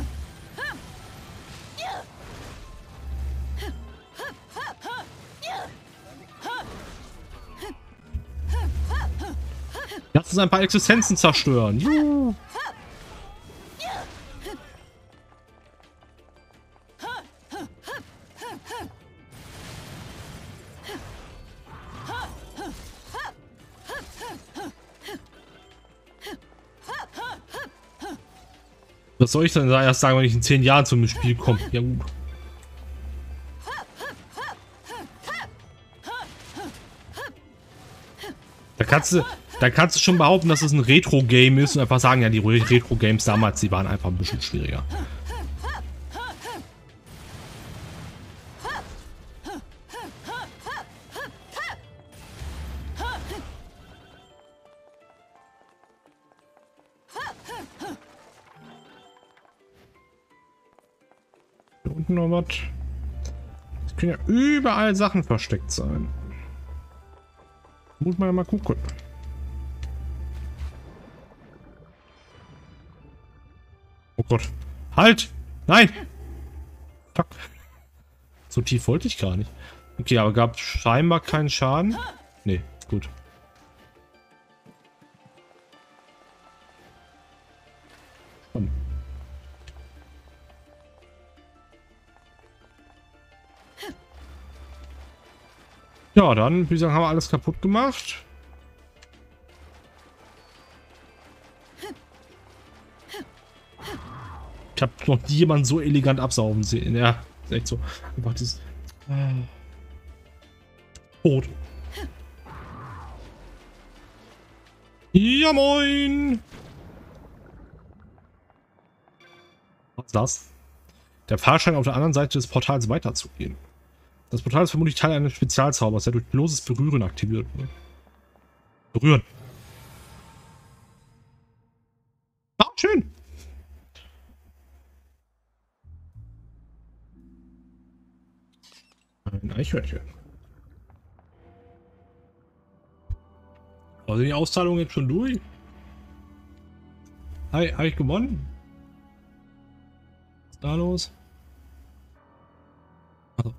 Lass uns ein paar Existenzen zerstören. Juhu. Was soll ich denn erst sagen, wenn ich in zehn Jahren zum Spiel komme? Ja gut. Da kannst du, da kannst du schon behaupten, dass es ein Retro-Game ist und einfach sagen, ja, die Retro-Games damals, die waren einfach ein bisschen schwieriger. Hier unten noch was. Es können ja überall Sachen versteckt sein. Muss man ja mal gucken. Oh Gott. Halt! Nein! Fuck. So tief wollte ich gar nicht. Okay, aber gab scheinbar keinen Schaden. Nee, gut. Komm. Ja, dann, wie gesagt, haben wir alles kaputt gemacht. Ich habe noch nie jemanden so elegant absaugen sehen. Ja, ist echt so. Einfach dieses... Äh, Tot. Ja, moin! Was ist das? Der Pfad scheint auf der anderen Seite des Portals weiterzugehen. Das Portal ist vermutlich Teil eines Spezialzaubers, der durch bloßes Berühren aktiviert wird. Berühren. Ah, schön. Ein Eichhörnchen. Also die Auszahlung jetzt schon durch? Hi, habe ich gewonnen? Was ist da los? Also.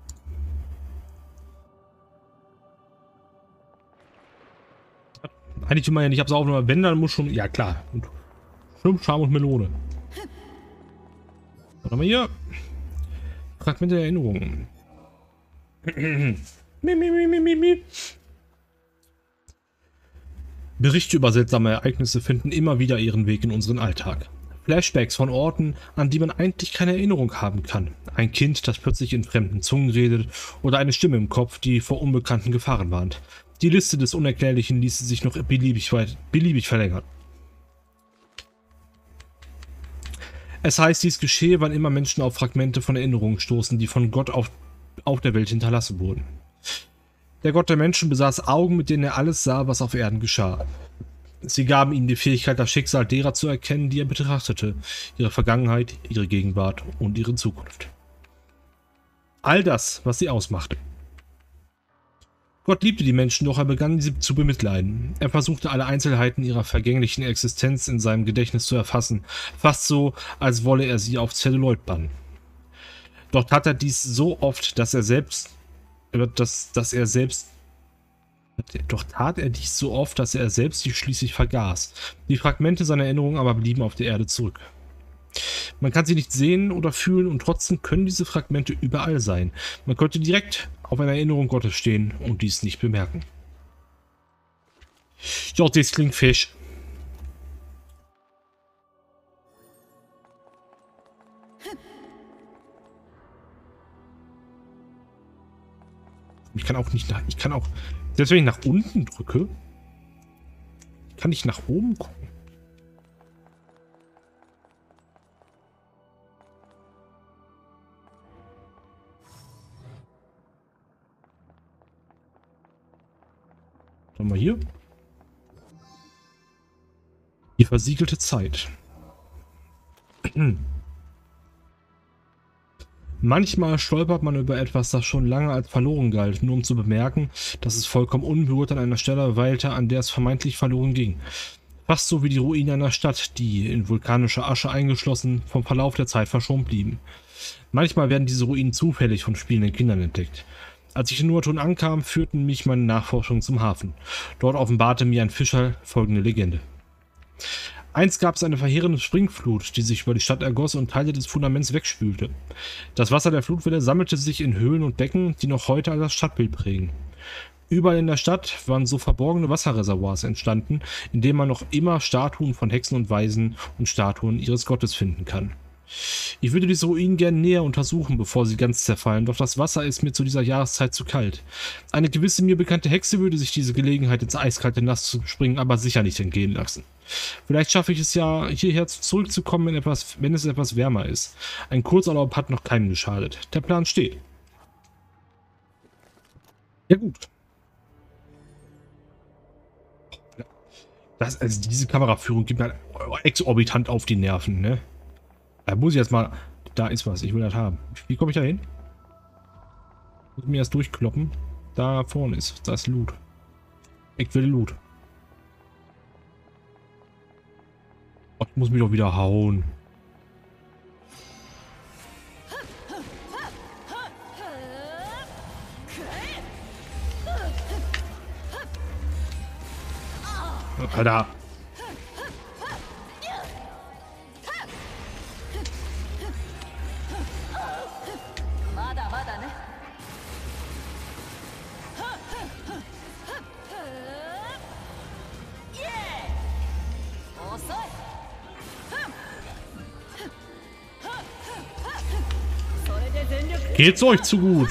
Eigentlich immer ja nicht, ich hab's auch noch, wenn, dann muss schon, ja klar. Und Schlumpf, Scham und Melone. Was haben wir hier? Fragmente der Erinnerungen. mi, mi, mi, mi, mi, mi. Berichte über seltsame Ereignisse finden immer wieder ihren Weg in unseren Alltag. Flashbacks von Orten, an die man eigentlich keine Erinnerung haben kann. Ein Kind, das plötzlich in fremden Zungen redet oder eine Stimme im Kopf, die vor unbekannten Gefahren warnt. Die Liste des Unerklärlichen ließe sich noch beliebig, weit, beliebig verlängern. Es heißt, dies geschehe, wann immer Menschen auf Fragmente von Erinnerungen stoßen, die von Gott auf, auf der Welt hinterlassen wurden. Der Gott der Menschen besaß Augen, mit denen er alles sah, was auf Erden geschah. Sie gaben ihm die Fähigkeit, das Schicksal derer zu erkennen, die er betrachtete, ihre Vergangenheit, ihre Gegenwart und ihre Zukunft. All das, was sie ausmachte. Gott liebte die Menschen, doch er begann sie zu bemitleiden. Er versuchte alle Einzelheiten ihrer vergänglichen Existenz in seinem Gedächtnis zu erfassen, fast so, als wolle er sie auf Zelluloid bannen. Doch tat er dies so oft, dass er selbst, dass, dass er selbst, doch tat er dies so oft, dass er selbst sie schließlich vergaß. Die Fragmente seiner Erinnerungen aber blieben auf der Erde zurück. Man kann sie nicht sehen oder fühlen und trotzdem können diese Fragmente überall sein. Man könnte direkt auf einer Erinnerung Gottes stehen und dies nicht bemerken. Ja, das klingt fisch. Ich kann auch nicht nach... Ich kann auch... Selbst wenn ich nach unten drücke, kann ich nach oben gucken. Mal hier. Die versiegelte Zeit. Manchmal stolpert man über etwas, das schon lange als verloren galt, nur um zu bemerken, dass es vollkommen unberührt an einer Stelle weilte, an der es vermeintlich verloren ging. Fast so wie die Ruinen einer Stadt, die, in vulkanischer Asche eingeschlossen, vom Verlauf der Zeit verschont blieben. Manchmal werden diese Ruinen zufällig von spielenden Kindern entdeckt. Als ich in Nuatun ankam, führten mich meine Nachforschungen zum Hafen. Dort offenbarte mir ein Fischer folgende Legende. Einst gab es eine verheerende Springflut, die sich über die Stadt ergoss und Teile des Fundaments wegspülte. Das Wasser der Flutwelle sammelte sich in Höhlen und Becken, die noch heute das Stadtbild prägen. Überall in der Stadt waren so verborgene Wasserreservoirs entstanden, in denen man noch immer Statuen von Hexen und Weisen und Statuen ihres Gottes finden kann. Ich würde diese Ruinen gerne näher untersuchen, bevor sie ganz zerfallen, doch das Wasser ist mir zu dieser Jahreszeit zu kalt. Eine gewisse mir bekannte Hexe würde sich diese Gelegenheit, ins eiskalte Nass zu springen, aber sicher nicht entgehen lassen. Vielleicht schaffe ich es ja, hierher zurückzukommen, wenn, etwas, wenn es etwas wärmer ist. Ein Kurzurlaub hat noch keinem geschadet. Der Plan steht. Ja gut. Das, also diese Kameraführung gibt mir exorbitant auf die Nerven, ne? Da muss ich jetzt mal... Da ist was, ich will das haben. Wie komme ich da hin? Muss mir das durchkloppen. Da vorne ist das Loot. Ich will Loot. Oh, ich muss mich doch wieder hauen. Alter. Geht's euch zu gut?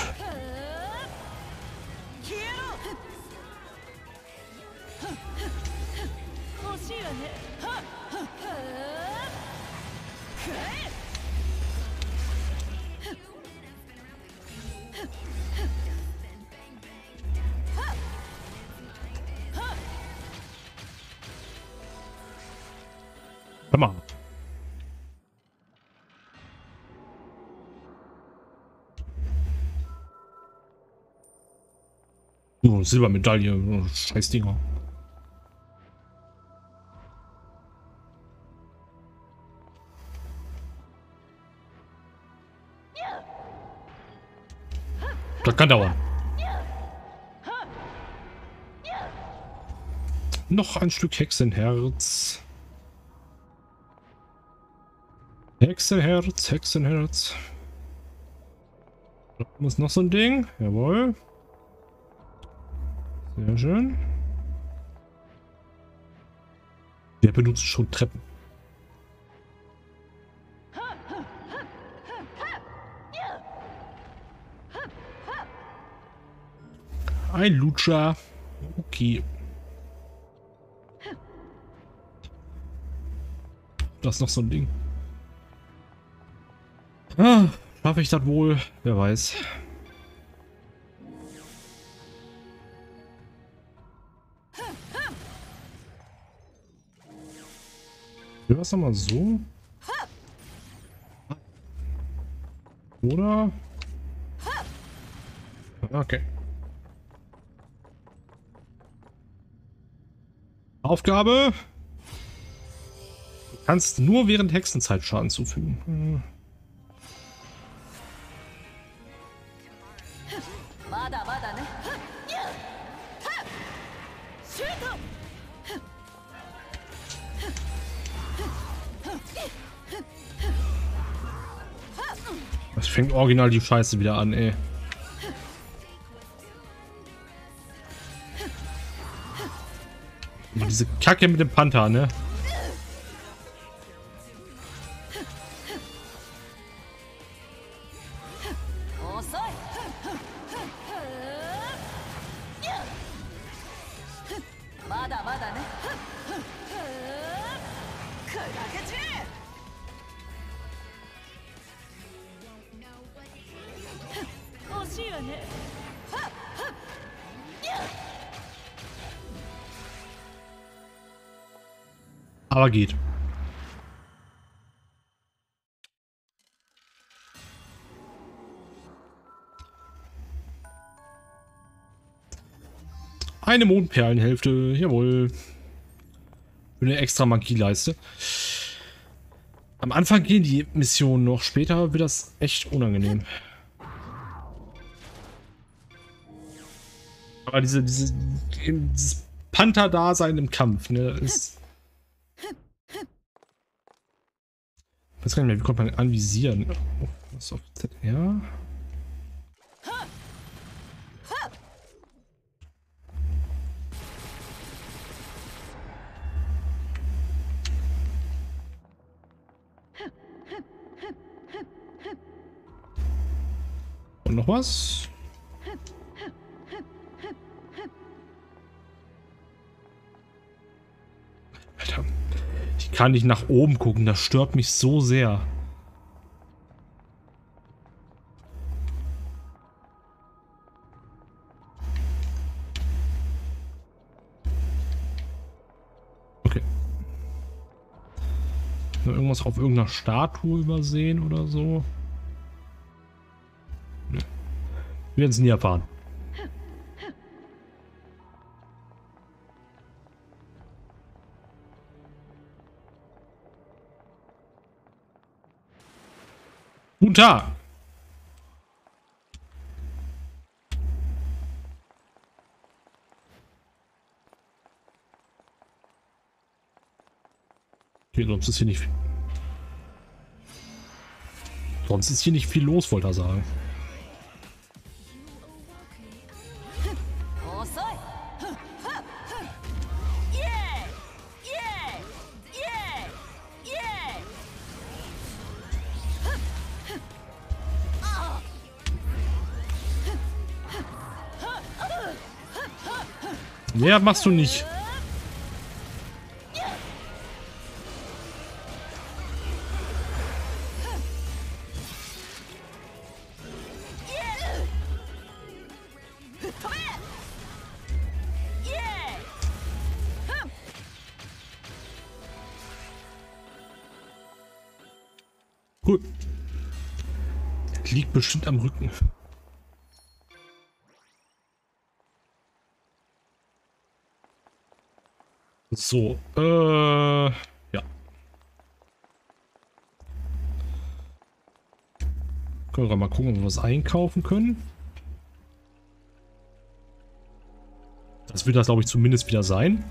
Hör mal. Oh, Silbermedaille. Oh, scheiß Dinger. Das kann dauern. Noch ein Stück Hexenherz. Hexenherz, Hexenherz. Muss noch so ein Ding. Jawohl. Sehr schön. Der benutzt schon Treppen. Ein Lutscher. Okay. Das ist noch so ein Ding. Ah, schaffe ich das wohl? Wer weiß. Wir das nochmal so. Oder? Okay. Aufgabe. Du kannst nur während Hexenzeit Schaden zufügen. Hm. Das fängt original die Scheiße wieder an, ey. Und diese Kacke mit dem Panther, ne? Aber geht. Eine Mondperlenhälfte, jawohl. Für eine extra Magieleiste. Am Anfang gehen die Missionen noch, später wird das echt unangenehm. Aber diese, diese dieses Panther-Dasein im Kampf, ne, ist. Ich weiß gar nicht mehr, wie kommt man anvisieren? Oh, was ist auf Z R? Und noch was? Alter. Ich kann nicht nach oben gucken, das stört mich so sehr. Okay. Nur irgendwas auf irgendeiner Statue übersehen oder so? Nee. Wir werden es nie erfahren. Guten Tag. Okay, sonst ist hier nicht viel. Sonst ist hier nicht viel los, wollte er sagen. Ja, machst du nicht. Liegt bestimmt am Rücken. So, äh, ja. Können wir mal gucken, ob wir was einkaufen können. Das wird das, glaube ich, zumindest wieder sein.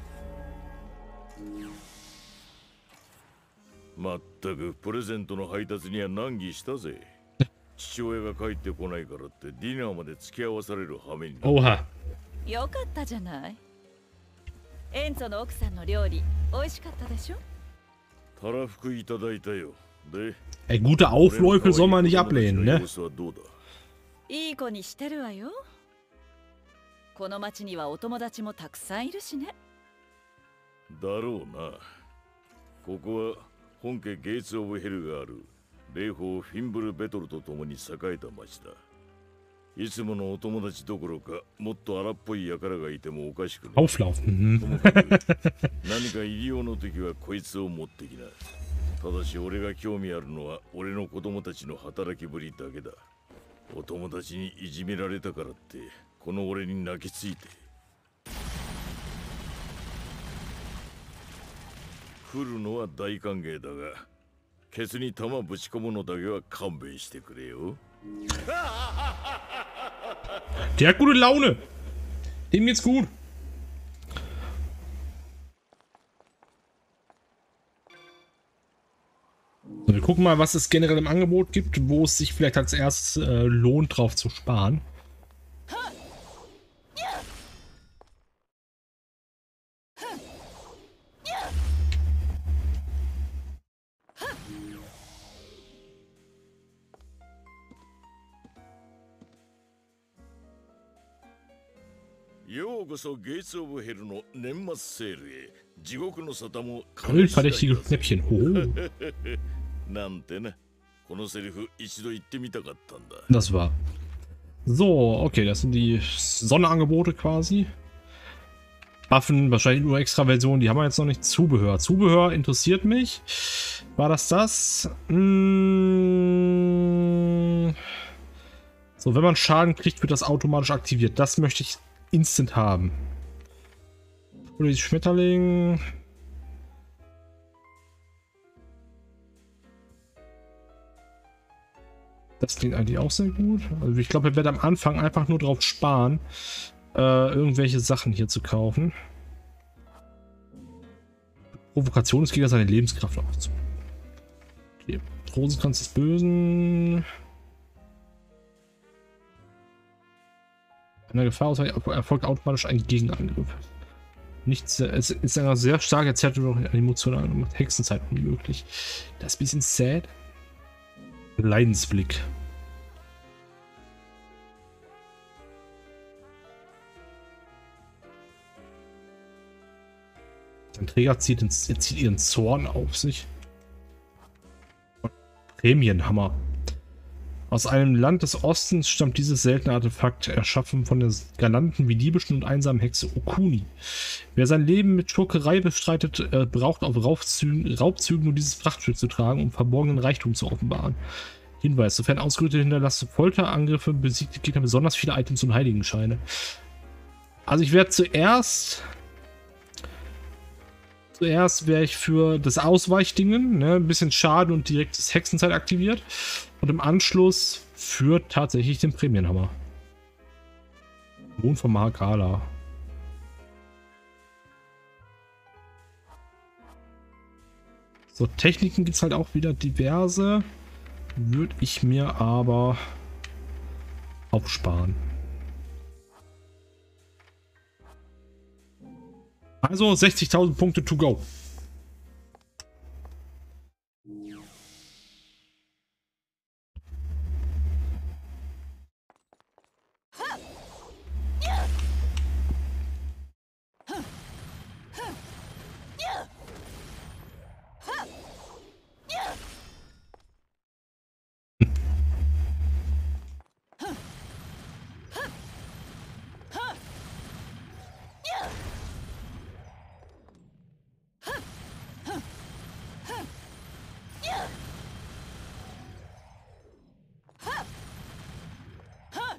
まったくプレゼントの配達には難儀したぜ。父親が帰ってこないからってディナーまで付き合わされる羽目になる。 Oha. よかったじゃない。エンツォの奥さんの料理美味しかったでしょ。 たらふくいただいたよ。で、 Ey, gute Aufläufe soll man nicht ablehnen, ne? いい子にしてるわよ。この町にはお友達もたくさんいるしね。 だろうな。ここは本家ゲイツ・オブ・ヘルがある霊峰フィンブル・ベトルと共に栄えた町だ。いつものお友達どころかもっと荒っぽい輩がいてもおかしくない。 Auflaufen. ともかく何か入り用の時はこいつを持ってきな。ただし俺が興味あるのは俺の子供たちの働きぶりだけだ。お友達にいじめられたからってこの俺に泣きついて。来るのは大歓迎だが、ケツに弾ぶち込むのだけは勘弁してくれよ。 Der hat gute Laune. Dem geht's gut. So, wir gucken mal, was es generell im Angebot gibt, wo es sich vielleicht als erstes äh, lohnt, drauf zu sparen. Verdächtige Knäppchen. Oh. Das war. So, okay, das sind die Sonderangebote quasi. Waffen, wahrscheinlich nur extra Versionen, die haben wir jetzt noch nicht. Zubehör. Zubehör interessiert mich. War das das? Hm. So, wenn man Schaden kriegt, wird das automatisch aktiviert. Das möchte ich instant haben. Oder die Schmetterling. Das klingt eigentlich auch sehr gut. Also ich glaube, wir werden am Anfang einfach nur drauf sparen, äh, irgendwelche Sachen hier zu kaufen. Provokation ist gegen seine Lebenskraft auch zu. Okay. Rosenkranz des Bösen. Einer Gefahr aus erfolgt automatisch ein Gegenangriff. Nichts, es ist eine sehr starke Zerstörung an emotionalen und Hexenzeit unmöglich. Das ist ein bisschen sad. Leidensblick. Sein Träger zieht, ins, zieht ihren Zorn auf sich. Prämienhammer. Aus einem Land des Ostens stammt dieses seltene Artefakt, erschaffen von der galanten wie diebischen und einsamen Hexe Okuni. Wer sein Leben mit Schurkerei bestreitet, äh, braucht auf Raubzügen, Raubzügen nur dieses Prachtstück zu tragen, um verborgenen Reichtum zu offenbaren. Hinweis: Sofern ausgerüttete hinterlassen Folterangriffe, besiegt die Gegner besonders viele Items und Heiligenscheine. Also ich werde zuerst... Zuerst wäre ich für das Ausweichdingen, ne, ein bisschen Schaden und direktes Hexenzeit aktiviert. Und im Anschluss für tatsächlich den Prämienhammer. Mond von Mahakala. So, Techniken gibt es halt auch wieder diverse. Würde ich mir aber aufsparen. Also sechzigtausend Punkte to go.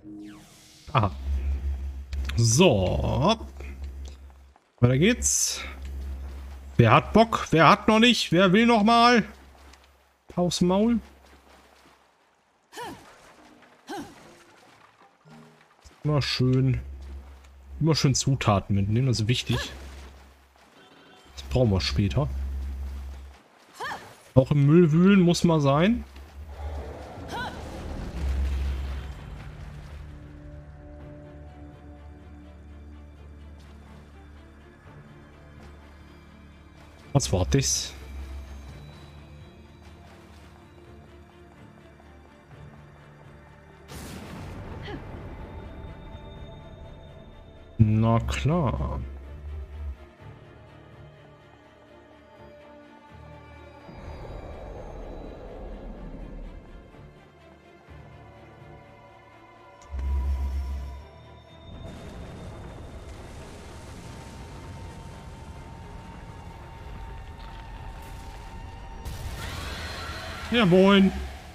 Aha. So. Weiter geht's. Wer hat Bock? Wer hat noch nicht? Wer will noch mal? Aufs Maul. Immer schön. Immer schön Zutaten mitnehmen, das ist wichtig. Das brauchen wir später. Auch im Müll wühlen muss mal sein. Was war das? Na klar. Ja, moin.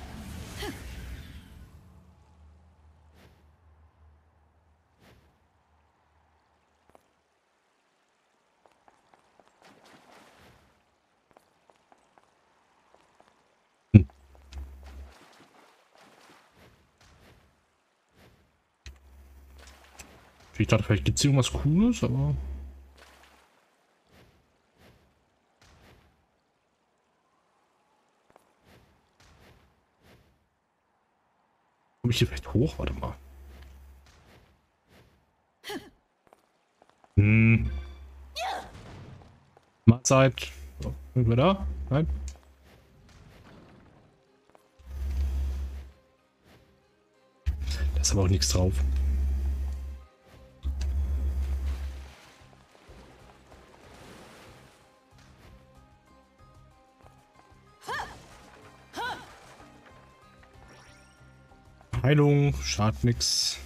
Hm. Ich dachte, vielleicht gibt es irgendwas Cooles, aber... Komme ich hier vielleicht hoch? Warte mal. Hm. Mahlzeit. So, sind wir da? Nein. Da ist aber auch nichts drauf. Heilung, schadet nix.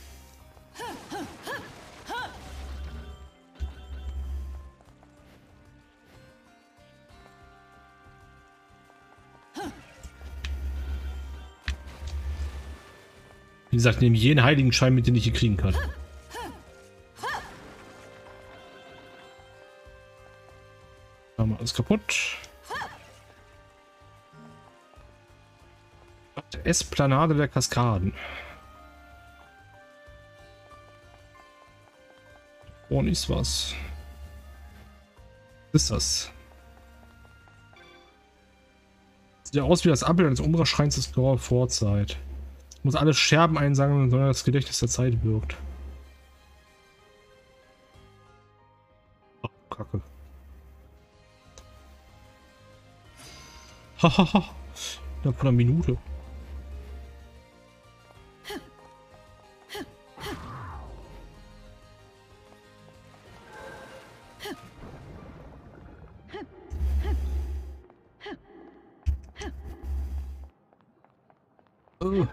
Wie gesagt, nehme jeden Heiligenschein mit, den ich hier kriegen kann. Haben wir alles kaputt. Esplanade der Kaskaden. Oh, ist was. Was ist das? Sieht ja aus wie das Abbild eines Umbra-Schreins des Grauer Vorzeit. Muss alle Scherben einsammeln, sondern das Gedächtnis der Zeit wirkt. Ach, Kacke. Hahaha. Innerhalb von einer Minute. Oh.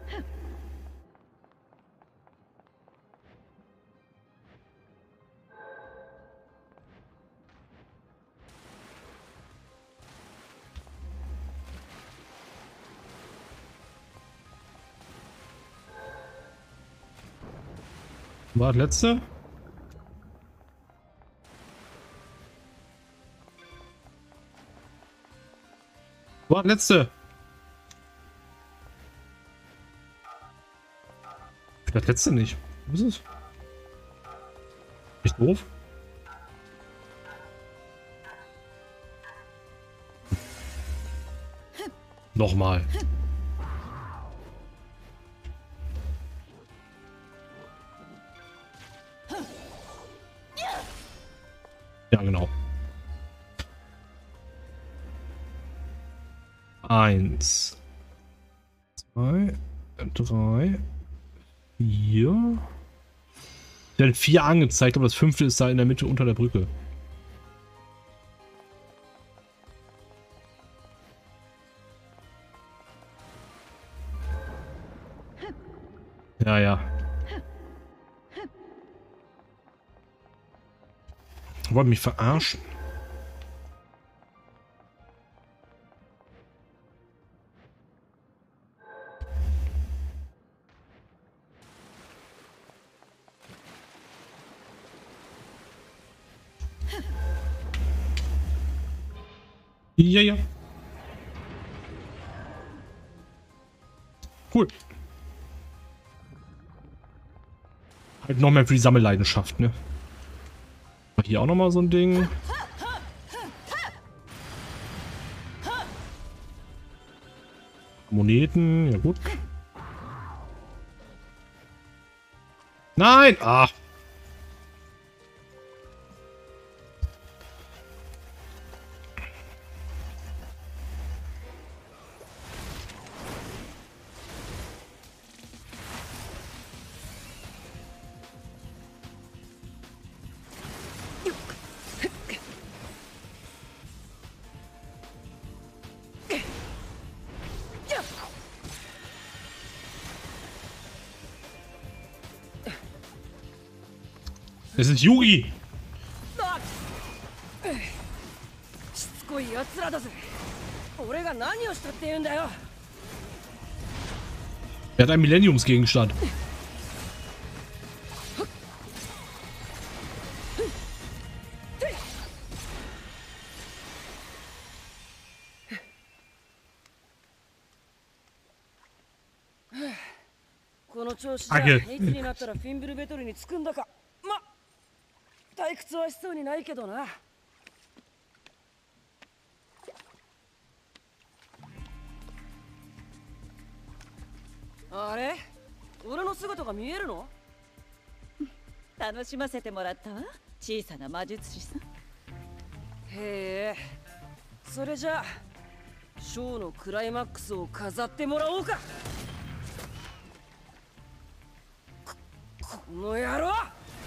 War das letzte? War das letzte? Das letzte nicht. Wo ist es? Nicht doof? Nochmal. Ja, genau. Eins. Zwei. Drei. Vier. Ich werde vier angezeigt, aber das fünfte ist da in der Mitte unter der Brücke. Ja, ja. Wollen mich verarschen? Ja, ja. Cool. Halt noch mehr für die Sammelleidenschaft, ne? Hier auch noch mal so ein Ding. Moneten, ja gut. Nein! Ah! Es ist Yugi. しつこい奴らだぜ。俺が何をしたって言うんだよ。 Er hat einen Millenniumsgegenstand. Danke. いつになったらフィンブルベトルに着くんだか。ま、退屈はしそうにないけどな。あれ？俺の姿が見えるの？ 楽しませてもらったわ、小さな魔術師さん。 へえ、それじゃあショーのクライマックスを飾ってもらおうか。こ、この野郎！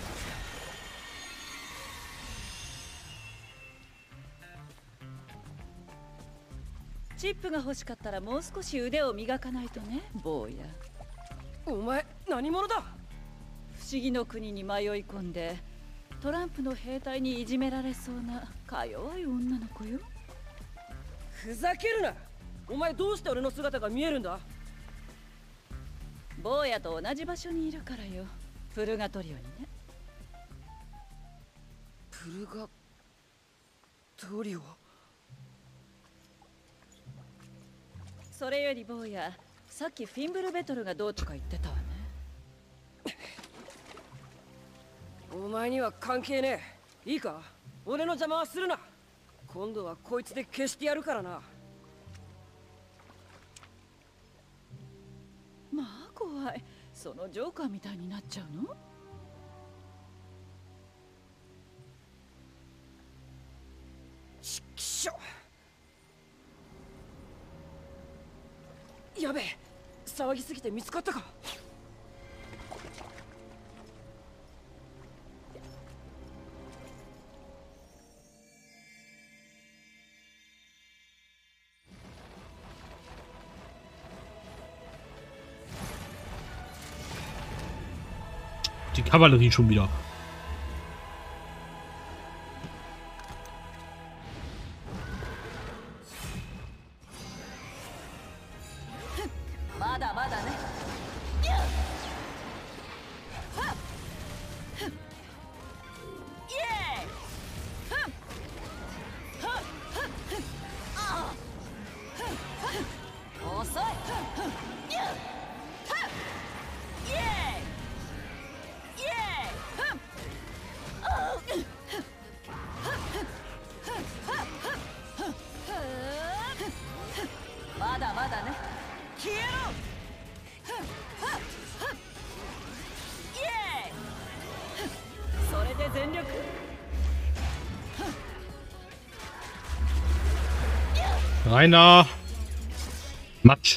チップが欲しかったらもう少し腕を磨かないとね、坊や。 お前何者だ？ 不思議の国に迷い込んでトランプの兵隊にいじめられそうなか弱い女の子よ。 ふざけるな。お前どうして俺の姿が見えるんだ？ 坊やと同じ場所にいるからよ。プルガトリオにね。 プルガトリオ。 それより坊や、さっきフィンブルベトルがどうとか言ってたわね。 お前には関係ねえ。いいか、俺の邪魔はするな。今度はこいつで消してやるからな。 まあ怖い。そのジョーカーみたいになっちゃうの？ ちっきしょ。やべえ、騒ぎすぎて見つかったか。 Die Kavallerie schon wieder. Rainer! Matsch!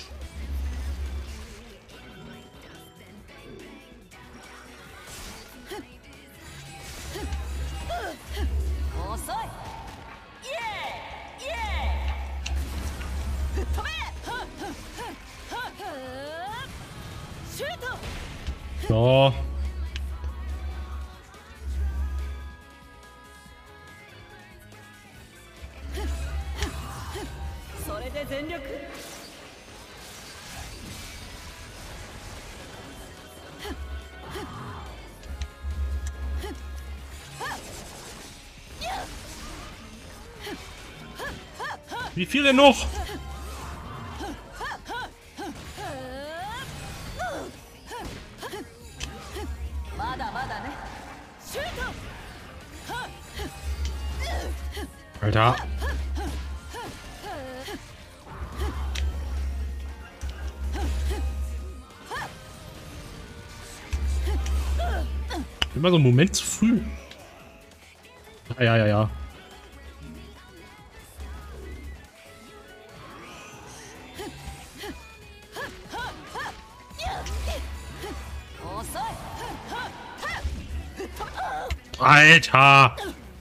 So. Wie viel denn noch? Alter. Immer so einen Moment zu früh. Ja, ja, ja, ja. Alter!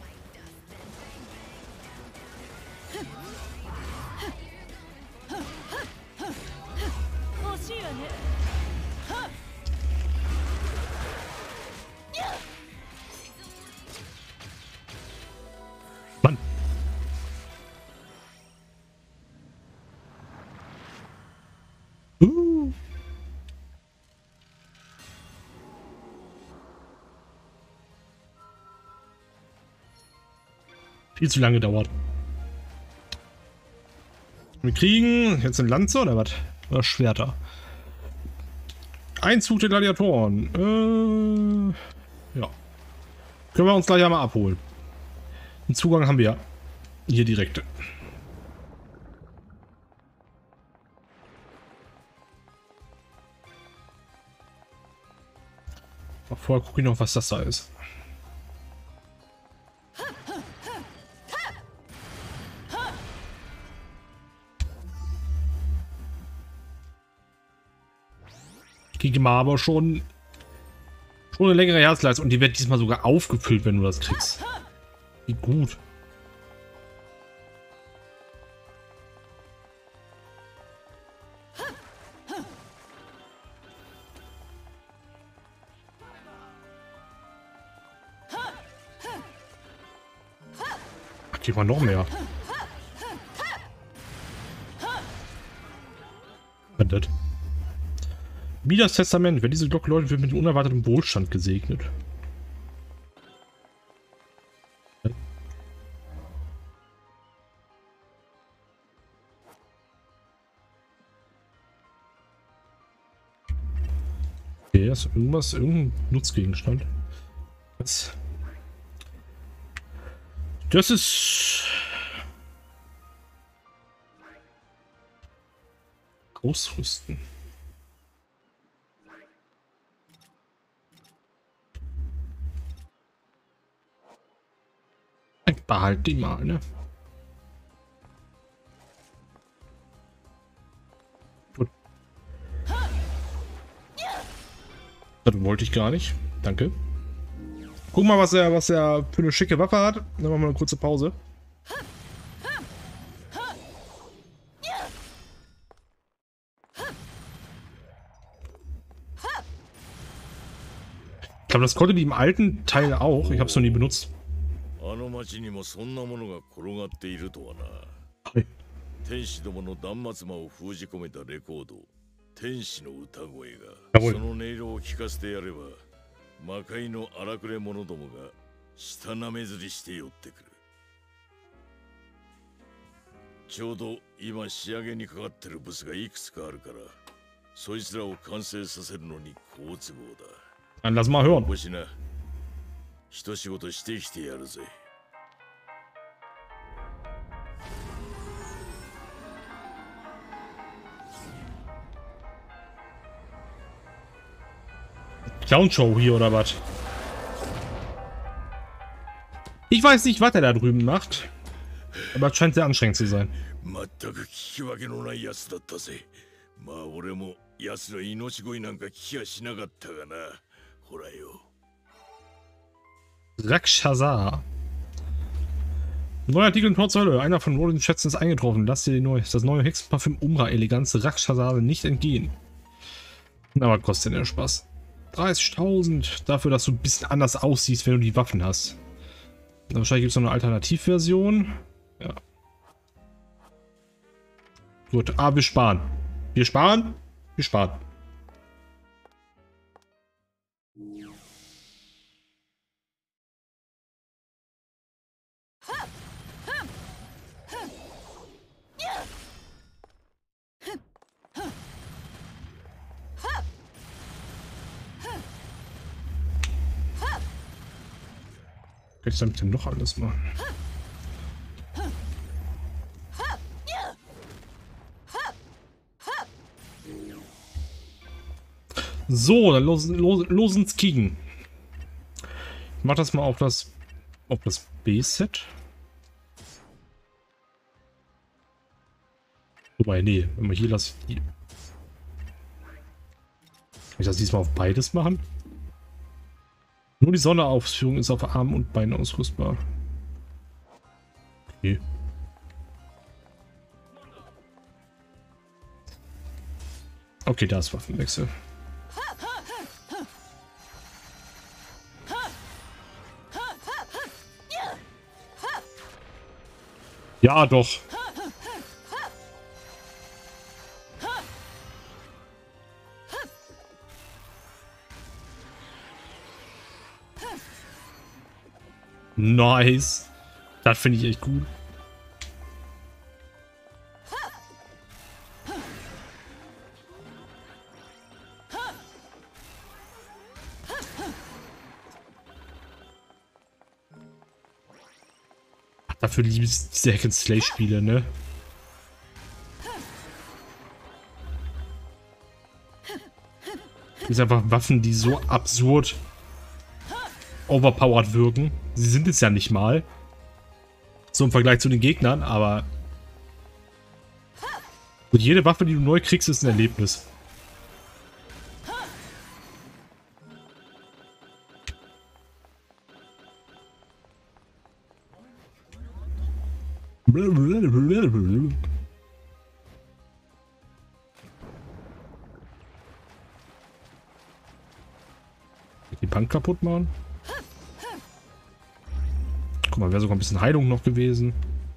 Mann! Uh. Viel zu lange dauert. Wir kriegen jetzt eine Lanze oder was? Oder Schwerter? Einzug der Gladiatoren. Äh, ja. Können wir uns gleich einmal abholen. Den Zugang haben wir ja hier direkt. Vorher gucke ich noch, was das da ist. Kriege mal aber schon, schon eine längere Herzleistung und die wird diesmal sogar aufgefüllt, wenn du das kriegst. Wie gut. Ach, krieg mal noch mehr. Was das? Wie das Testament, wer diese Glocke läutet, wird mit unerwartetem Wohlstand gesegnet. Okay, ist irgendwas, irgendein Nutzgegenstand. Was? Das ist... Ausrüsten. Behalt die mal, ne? Gut. Das wollte ich gar nicht. Danke. Guck mal, was er, was er für eine schicke Waffe hat. Dann machen wir eine kurze Pause. Ich glaube, das konnte die im alten Teil auch. Ich habe es noch nie benutzt. あの町にもそんなものが転がっているとはな。 はい。 天使どもの断末魔を封じ込めたレコード、天使の歌声が、その音色を聞かせてやれば、魔界の荒くれ者どもが舌なめずりして寄ってくる。ちょうど今仕上げにかかってるブスがいくつかあるから、そいつらを完成させるのに好都合だ。 Dann lass mal hören. もしな、一仕事してきてやるぜ。 Clown-Show hier oder was? Ich weiß nicht, was er da drüben macht, aber es scheint sehr anstrengend zu sein. 全く聞き分けのないやつだったぜ。まあ俺も奴の命乞いなんか聞きやしなかったがな。ほらよ。 Rakshasa. Neuer Artikel in Port Hölle. Einer von Rodins Schätzen ist eingetroffen. Lass dir neu, das neue Hexenparfüm Umbra Eleganz Rakshasa nicht entgehen. Na, was kostet denn der Spaß? dreißigtausend dafür, dass du ein bisschen anders aussiehst, wenn du die Waffen hast. Wahrscheinlich gibt es noch eine Alternativversion. Ja. Gut, aber wir sparen. Wir sparen. Wir sparen. kann ich damit denn noch alles machen? So, dann los, los, los ins Kicken. Ich mach das mal auf das, auf das B-Set. Wobei, nee, wenn man hier das... Hier. Kann ich das diesmal auf beides machen? Nur die Sonderausführung ist auf Arm und Bein ausrüstbar. Okay. Okay, da ist Waffenwechsel. Ja, doch. Nice. Das finde ich echt gut. Dafür liebe ich diese Hack and Slay Spiele, ne? Das sind einfach Waffen, die so absurd overpowered wirken. Sie sind es ja nicht mal. So im Vergleich zu den Gegnern, aber und jede Waffe, die du neu kriegst, ist ein Erlebnis. Die Bank kaputt machen. Guck mal, wäre sogar ein bisschen Heilung noch gewesen.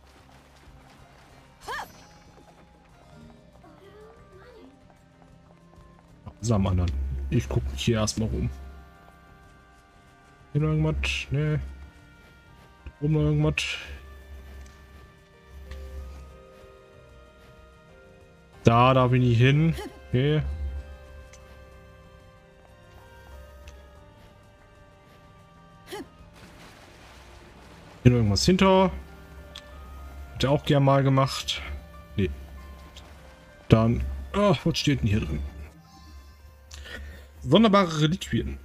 Was ist am anderen? Ich gucke mich hier erstmal rum. Hier noch irgendwas? Ne. Oben noch irgendwas? Da darf ich nicht hin. Okay. Hier noch irgendwas hinter. Hätte auch gern mal gemacht. Nee. Dann. Oh, was steht denn hier drin? Sonderbare Reliquien.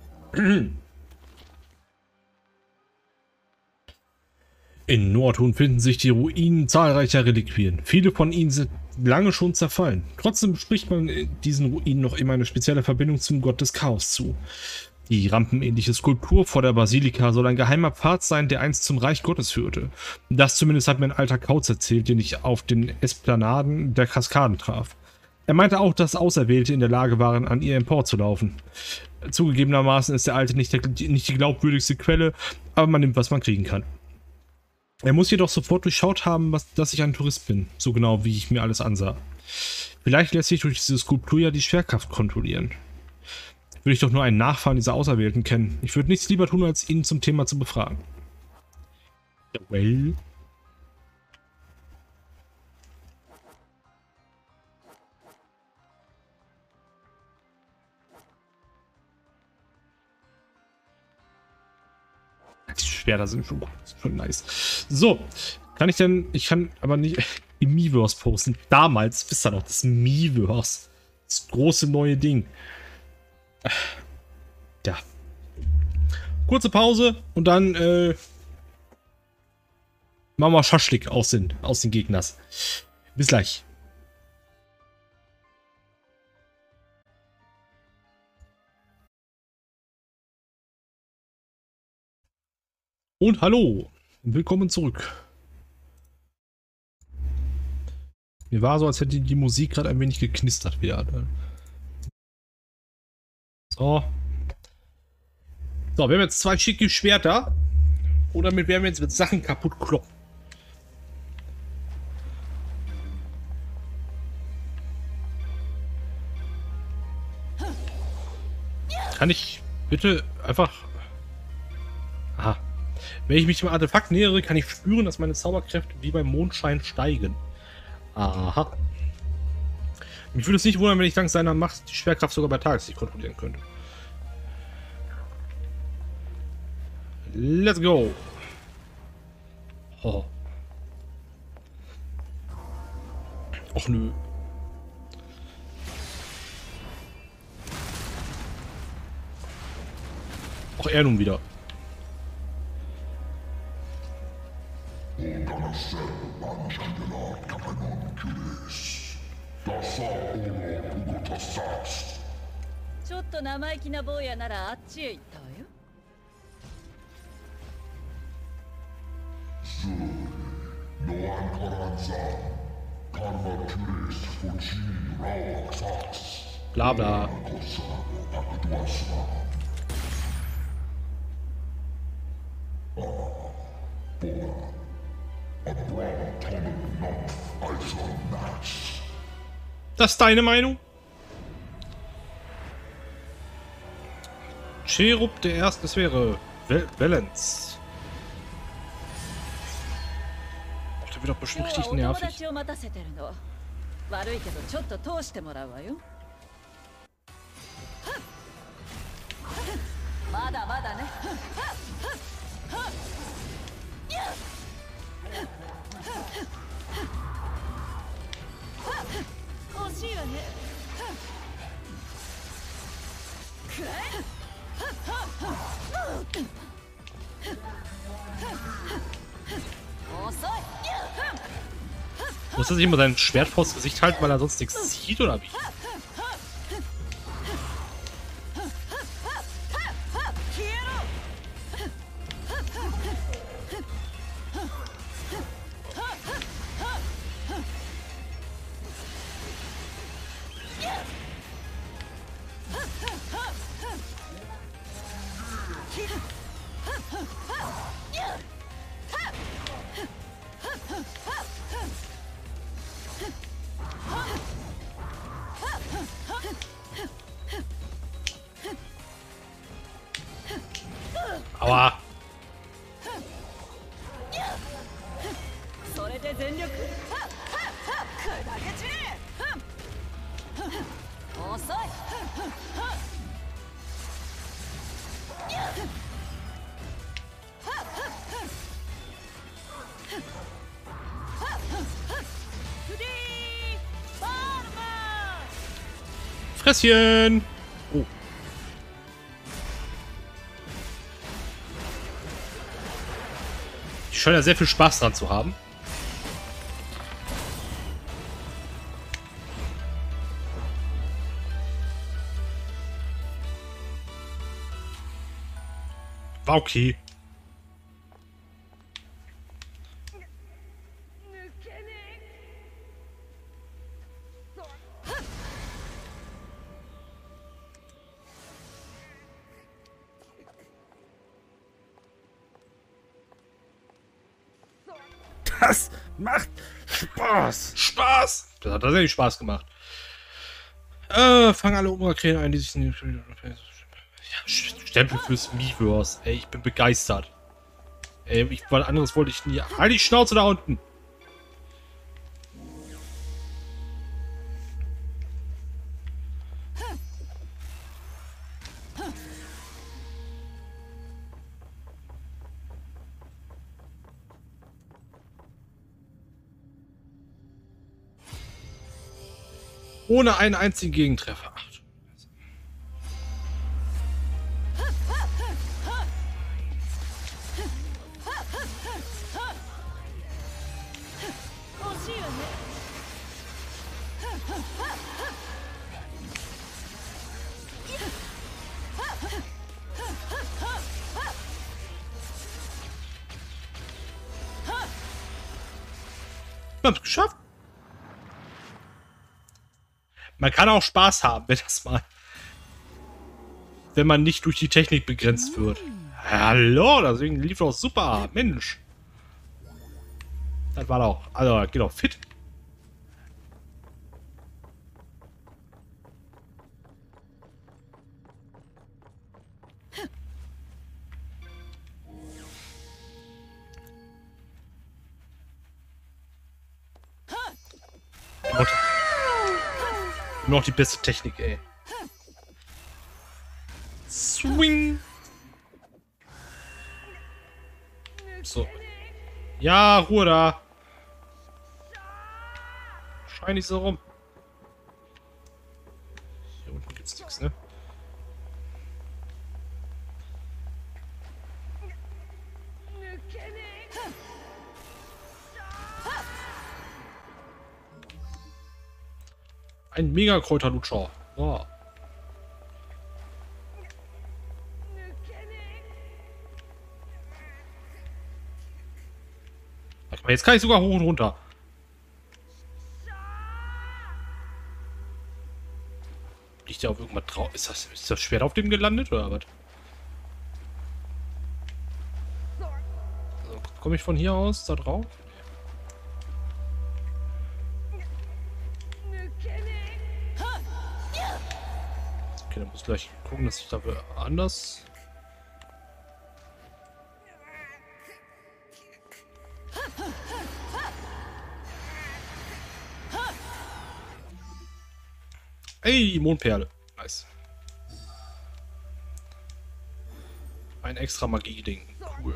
In Nordhun finden sich die Ruinen zahlreicher Reliquien. Viele von ihnen sind lange schon zerfallen. Trotzdem spricht man diesen Ruinen noch immer eine spezielle Verbindung zum Gott des Chaos zu. Die rampenähnliche Skulptur vor der Basilika soll ein geheimer Pfad sein, der einst zum Reich Gottes führte. Das zumindest hat mir ein alter Kauz erzählt, den ich auf den Esplanaden der Kaskaden traf. Er meinte auch, dass Auserwählte in der Lage waren, an ihr emporzulaufen. Zugegebenermaßen ist der Alte nicht, der, nicht die glaubwürdigste Quelle, aber man nimmt, was man kriegen kann. Er muss jedoch sofort durchschaut haben, was, dass ich ein Tourist bin, so genau wie ich mir alles ansah. Vielleicht lässt sich durch diese Skulptur ja die Schwerkraft kontrollieren. Würde ich doch nur einen Nachfahren dieser Auserwählten kennen. Ich würde nichts lieber tun, als ihn zum Thema zu befragen. Well. Die Schwerter sind schon, schon nice. So, kann ich denn, ich kann aber nicht im Miiverse posten. Damals, wisst ihr noch, das Miiverse. Das große neue Ding. Ja. Kurze Pause und dann äh, machen wir Schaschlik aus den, aus den Gegners. Bis gleich. Und hallo, willkommen zurück. Mir war so, als hätte die Musik gerade ein wenig geknistert wieder. So. So, wir haben jetzt zwei schicke Schwerter. Oder damit werden wir jetzt mit Sachen kaputt kloppen. Kann ich bitte einfach... Aha. Wenn ich mich dem Artefakt nähere, kann ich spüren, dass meine Zauberkräfte wie beim Mondschein steigen. Aha. Mich würde es nicht wundern, wenn ich dank seiner Macht die Schwerkraft sogar bei Tageslicht kontrollieren könnte. Let's go. Oh. Och nö. Auch er nun wieder. ちょっと生意気な坊やならあっちへ行ったわよ。 Bla bla. Das ist deine Meinung? Cherub der Erste, das wäre Valence. Oh, der wird doch bestimmt richtig nervig. 悪いけどちょっと通してもらうわよ。まだまだね。惜しいわね。くらえ。遅い。 Muss er sich immer sein Schwert vors Gesicht halten, weil er sonst nichts sieht, oder wie? Aua. それで全力。砕け散れ。遅い。 Fresschen! Oh. Ich scheine ja sehr viel Spaß dran zu haben. War okay. Das macht Spaß. Spaß. Das hat tatsächlich Spaß gemacht. Äh, fangen alle Umrakräne ein, die sich... Ja, Stempel fürs Miiverse. Ey, ich bin begeistert. Ey, ich, was anderes wollte ich nie... Halt die Schnauze da unten. Ohne einen einzigen Gegentreffer. Ach, wir haben es geschafft. Man kann auch Spaß haben, wenn das mal, wenn man nicht durch die Technik begrenzt wird. Hallo, deswegen lief doch super, Mensch. Das war doch, also geht doch fit. Noch, noch die beste Technik, ey. Swing. So. Ja, Ruhe da. Schrei nicht so rum. Hier unten gibt's nichts, ne? Ein Mega-Kräuterlutscher. Oh. Warte mal, jetzt kann ich sogar hoch und runter. Liegt ja auf irgendwas drauf. Ist das, ist das Schwert auf dem gelandet oder was? Also, komme ich von hier aus da drauf? Okay, dann muss ich gleich gucken, dass ich dafür anders. Ey, Mondperle. Nice. Ein extra Magie-Ding. Cool.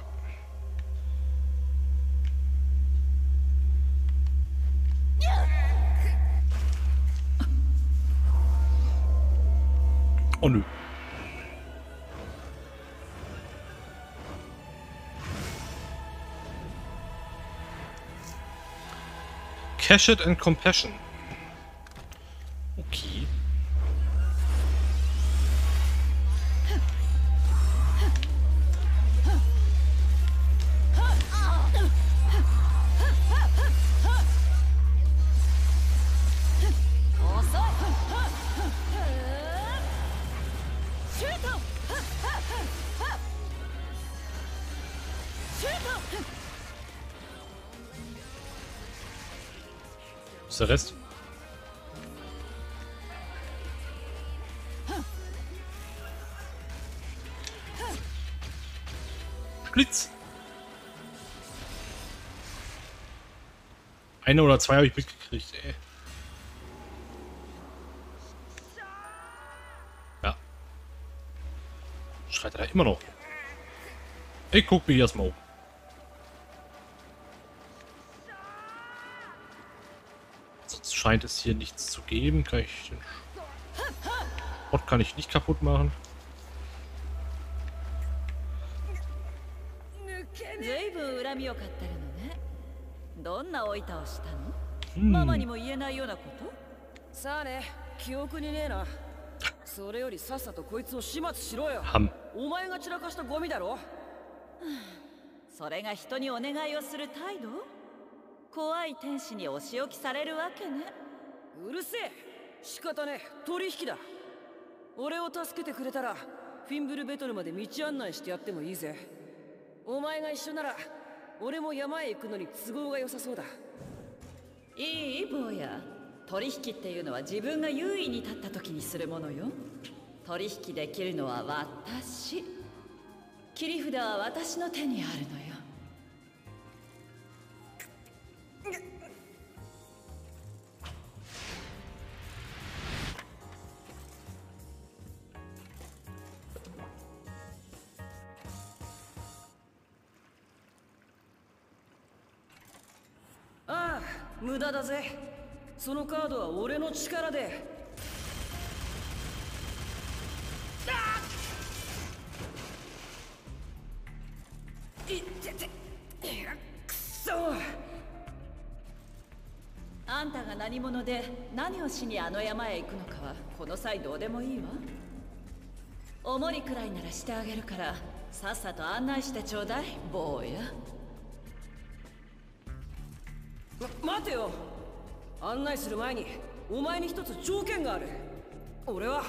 Oh nö. Cash it and compassion. Okay. Was ist der Rest? Blitz! Eine oder zwei habe ich mitgekriegt, ey. Ja. Schreit er da immer noch. Ich guck mir erstmal um. Sonst scheint es hier nichts zu geben. Kann ich den Schrott kann ich nicht kaputt machen. 随分恨みを買ってるのね。どんなおいたをしたの？ うんママにも言えないようなこと？ さあね、記憶にねえな。それよりさっさとこいつを始末しろよ。 Ham. お前が散らかしたゴミだろ。 それが人にお願いをする態度？怖い天使にお仕置きされるわけね。 うるせえ。仕方ねえ、取引だ。俺を助けてくれたらフィンブルベトルまで道案内してやってもいいぜ。お前が一緒なら俺も山へ行くのに都合が良さそうだ。 いい坊や。取引っていうのは自分が優位に立った時にするものよ。取引できるのは私。切り札は私の手にあるのよ。 ああ、無駄だぜ。そのカードは俺の力で。いってて、くそ。 あんたが何者で何をしにあの山へ行くのかはこの際どうでもいいわ。おもりくらいならしてあげるからさっさと案内してちょうだい、坊や。 ま、待てよ。案内する前にお前に一つ条件がある。俺は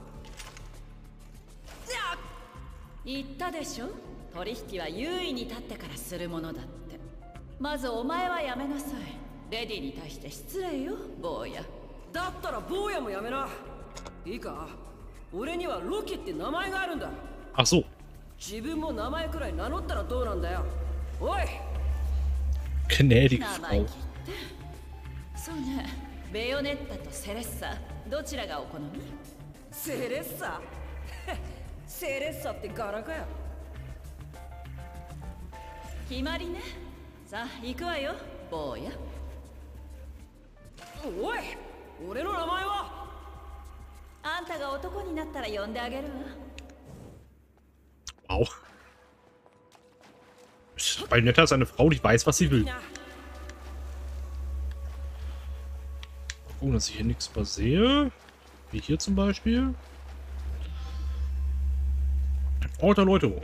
言ったでしょ、取引は優位に立ってからするものだって。まずお前はやめなさい。レディに対して失礼よ、坊や。 だったら坊やもやめな。いいか、俺にはロキって名前があるんだ。 Ach so. 自分も名前くらい名乗ったらどうなんだよ。おい。 Gnädige 名前 Frau. 聞いて。そうね、ベヨネッタとセレッサ、どちらがお好み？ セレッサセレッサって柄かよ。 決まりね。さあ行くわよ、坊や。 おい、俺の名前は。 あんたが男になったら呼んであげるわ。 Wow. Bayonetta ist eine Frau, die weiß, was sie will. Gucken, dass ich hier nichts übersehe. Wie hier zum Beispiel. Ort der Leute.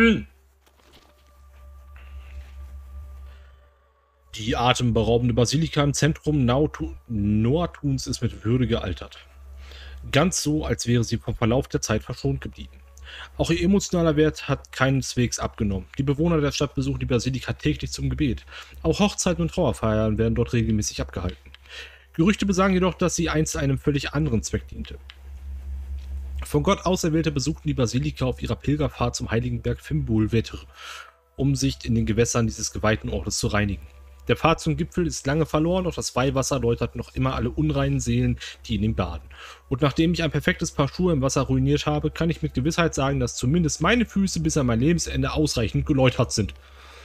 Die atemberaubende Basilika im Zentrum Nortuns ist mit Würde gealtert. Ganz so, als wäre sie vom Verlauf der Zeit verschont geblieben. Auch ihr emotionaler Wert hat keineswegs abgenommen. Die Bewohner der Stadt besuchen die Basilika täglich zum Gebet. Auch Hochzeiten und Trauerfeiern werden dort regelmäßig abgehalten. Gerüchte besagen jedoch, dass sie einst einem völlig anderen Zweck diente. Von Gott Auserwählte besuchten die Basilika auf ihrer Pilgerfahrt zum heiligen Berg Fimbulvetr, um sich in den Gewässern dieses geweihten Ortes zu reinigen. Der Pfad zum Gipfel ist lange verloren, doch das Weihwasser läutert noch immer alle unreinen Seelen, die in ihm baden. Und nachdem ich ein perfektes Paar Schuhe im Wasser ruiniert habe, kann ich mit Gewissheit sagen, dass zumindest meine Füße bis an mein Lebensende ausreichend geläutert sind.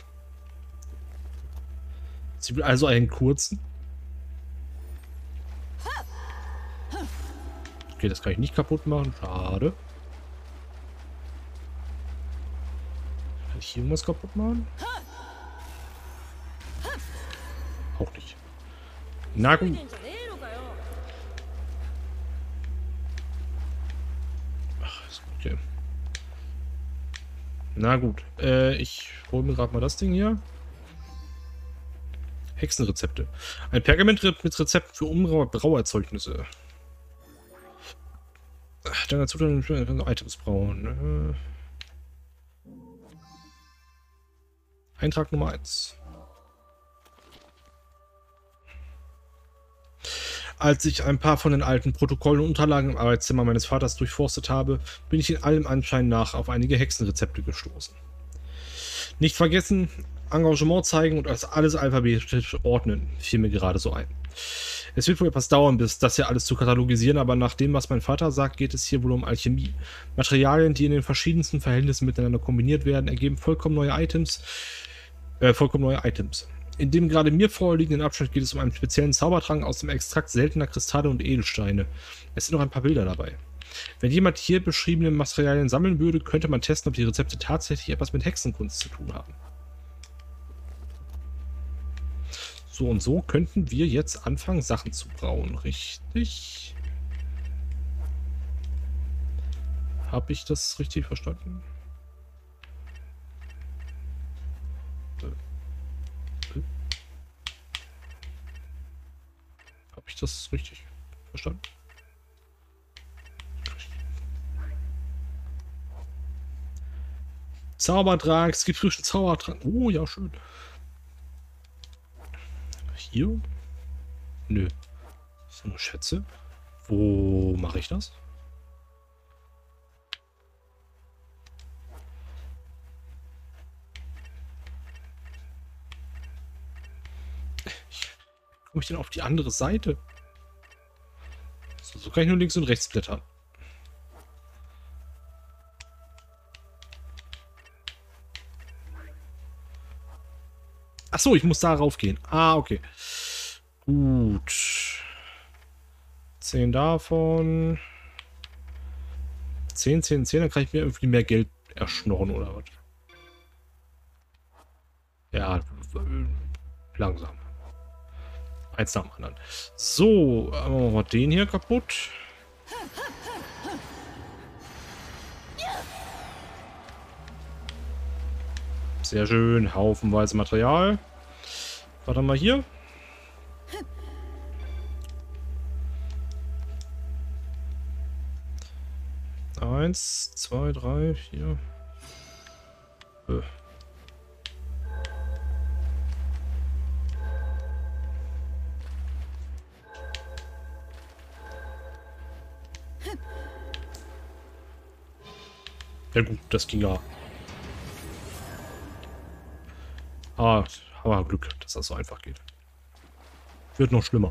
Sie will also einen kurzen. Okay, das kann ich nicht kaputt machen. Schade. Kann ich hier irgendwas kaputt machen? Auch nicht. Na gut. Ach, ist okay. Na gut. Äh, ich hole mir gerade mal das Ding hier. Hexenrezepte. Ein Pergament mit Rezepten für Umbrauerzeugnisse. Dann dazu dann Items brauen. Eintrag Nummer eins. Als ich ein paar von den alten Protokollen und Unterlagen im Arbeitszimmer meines Vaters durchforstet habe, bin ich in allem Anschein nach auf einige Hexenrezepte gestoßen. Nicht vergessen, Engagement zeigen und als alles alphabetisch ordnen, fiel mir gerade so ein. Es wird wohl etwas dauern, bis das hier alles zu katalogisieren, aber nach dem, was mein Vater sagt, geht es hier wohl um Alchemie. Materialien, die in den verschiedensten Verhältnissen miteinander kombiniert werden, ergeben vollkommen neue Items. Äh, vollkommen neue Items. In dem gerade mir vorliegenden Abschnitt geht es um einen speziellen Zaubertrank aus dem Extrakt seltener Kristalle und Edelsteine. Es sind noch ein paar Bilder dabei. Wenn jemand hier beschriebene Materialien sammeln würde, könnte man testen, ob die Rezepte tatsächlich etwas mit Hexenkunst zu tun haben. So und so könnten wir jetzt anfangen, Sachen zu brauen, richtig? Habe ich das richtig verstanden? Habe ich das richtig verstanden? Zaubertrank, es gibt frischen Zaubertrank. Oh, ja, schön. Hier? Nö. Das sind nur Schätze. Wo mache ich das? Wie komme ich denn auf die andere Seite? So, so kann ich nur links und rechts blättern. Ach so, ich muss da raufgehen. Ah, okay. Gut. zehn davon. zehn, zehn, zehn. Dann kann ich mir irgendwie mehr Geld erschnorren oder was. Ja, langsam. Eins nach dem anderen. So, machen wir den hier kaputt. Sehr schön, haufenweise Material. Warte mal hier. Eins, zwei, drei, vier. Äh. Ja gut, das ging ja. Ah, aber Glück, dass das so einfach geht. Wird noch schlimmer.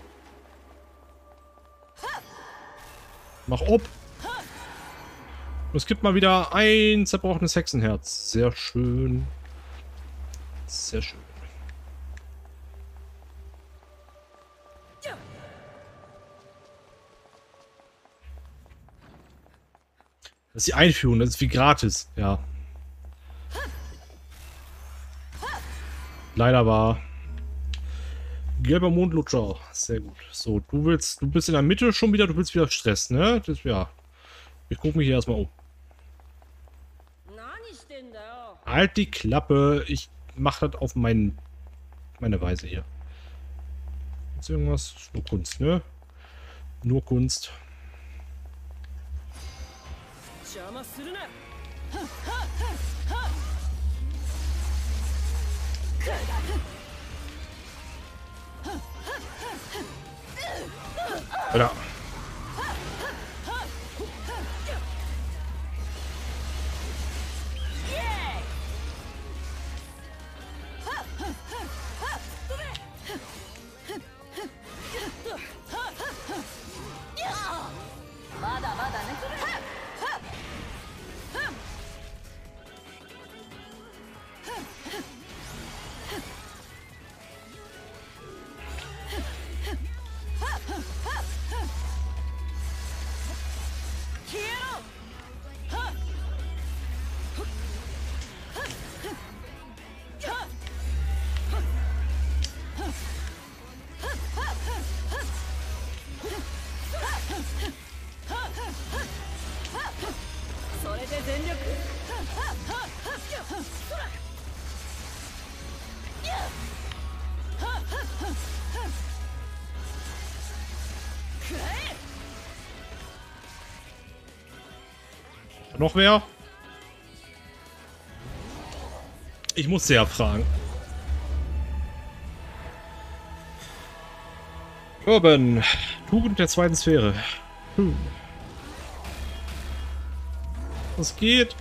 Mach ob. Es gibt mal wieder ein zerbrochenes Hexenherz. Sehr schön. Sehr schön. Das ist die Einführung, das ist wie gratis, ja. Leider war gelber Mondlutscher. Sehr gut. So, du willst, du bist in der Mitte schon wieder, du willst wieder Stress, ne? Das, ja. Ich gucke mich hier erstmal um. Halt die Klappe. Ich mache das auf mein, meine Weise hier. Ist irgendwas? Nur Kunst, ne? Nur Kunst. Alter. Noch wer? Ich musste ja fragen. Urban. Tugend der zweiten Sphäre. Hm. Was geht?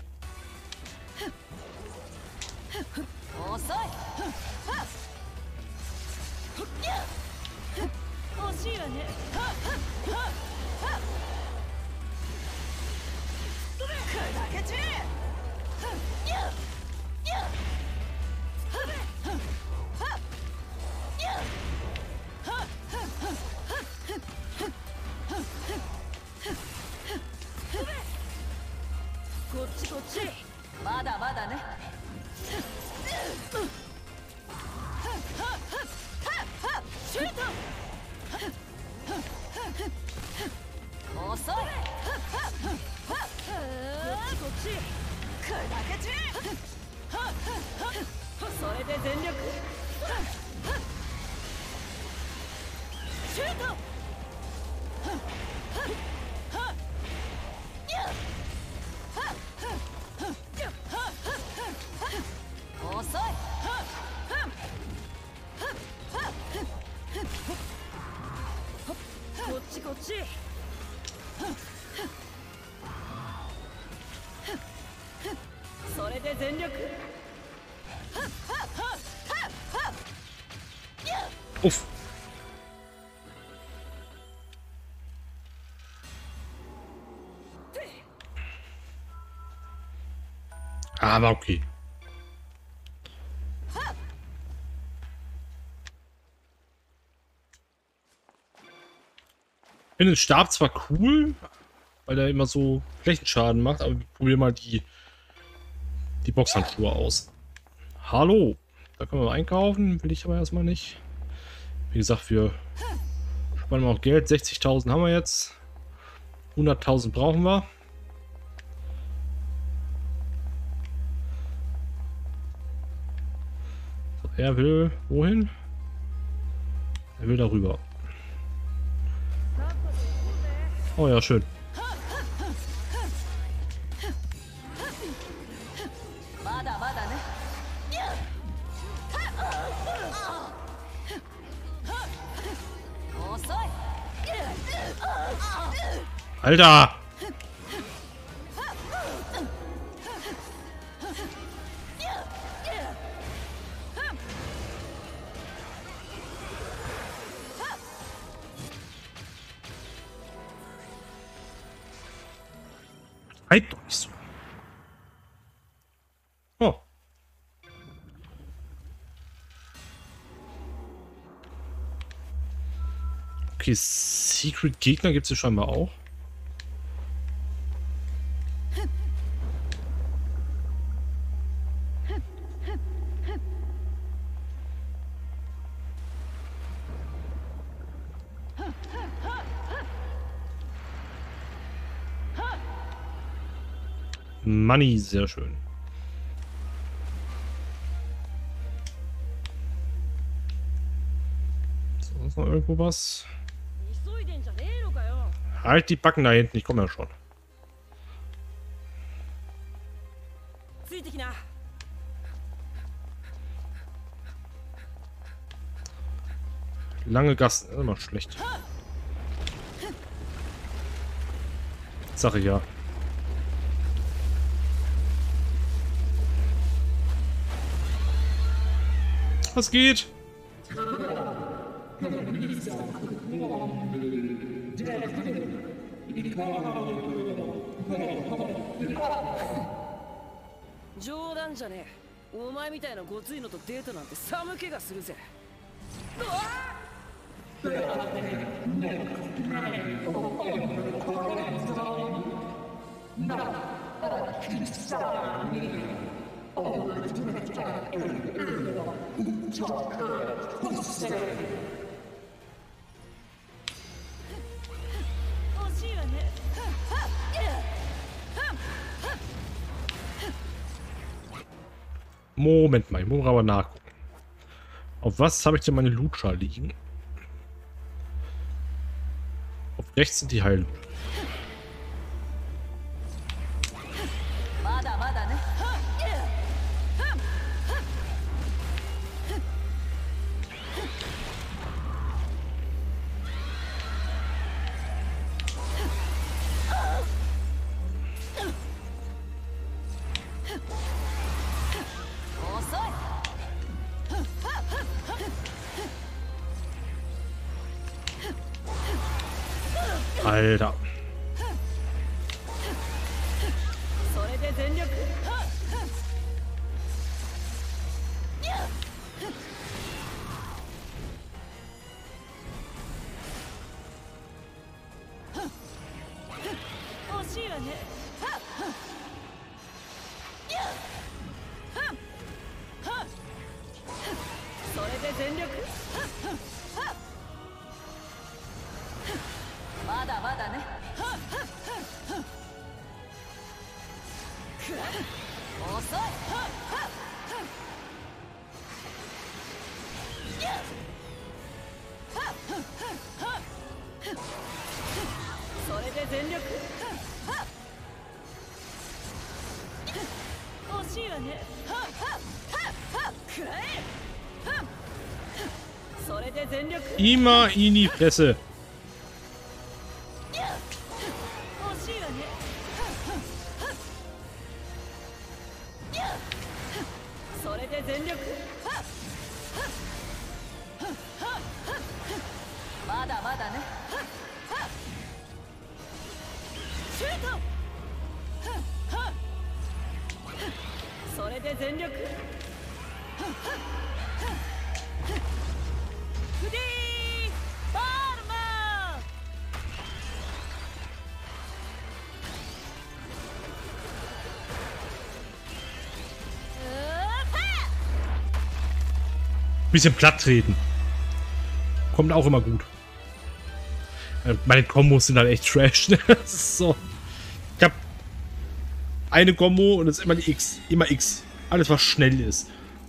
Uff. Aber okay. Ich finde den Stab zwar cool, weil er immer so Flächenschaden macht, aber probier mal die, die Boxhandschuhe aus. Hallo, da können wir mal einkaufen, will ich aber erstmal nicht. Wie gesagt, wir sparen auch Geld. sechzigtausend haben wir jetzt. hunderttausend brauchen wir. So, er will wohin? Er will darüber. Oh ja, schön. Alter! Halt doch nicht so. Oh. Okay, Secret Gegner gibt es ja scheinbar auch. Money, sehr schön. So, ist noch irgendwo was? Halt die Backen da hinten, ich komme ja schon. Lange Gassen, immer schlecht. Sache ja. Was geht? 冗談じゃねえ。お前みたいなごついのとデートなんて寒気がするぜ。 Moment mal, ich muss aber nachgucken. Auf was habe ich denn meine Lutscher liegen? Auf rechts sind die Heillutscher. Alter. Immer in die Fresse. Bisschen platt treten. Kommt auch immer gut. Meine Kombos sind halt echt trash. Das ist so. Ich hab eine Kombo und es ist immer die X. Immer X. Alles, was schnell ist.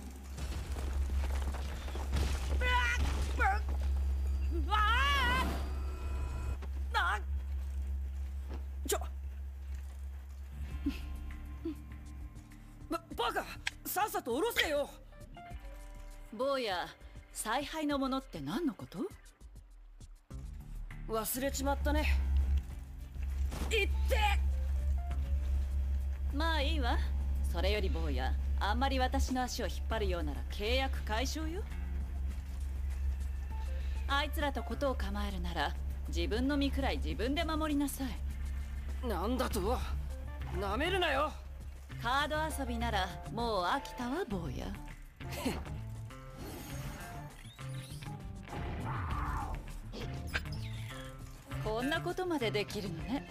坊や、采配のものって何のこと？ 忘れちまったね。いって。 まあいいわ。それより坊や、あんまり私の足を引っ張るようなら契約解消よ。あいつらとことを構えるなら自分の身くらい自分で守りなさい。 なんだと？ なめるなよ。 カード遊びならもう飽きたわ坊や。こんなことまでできるのね。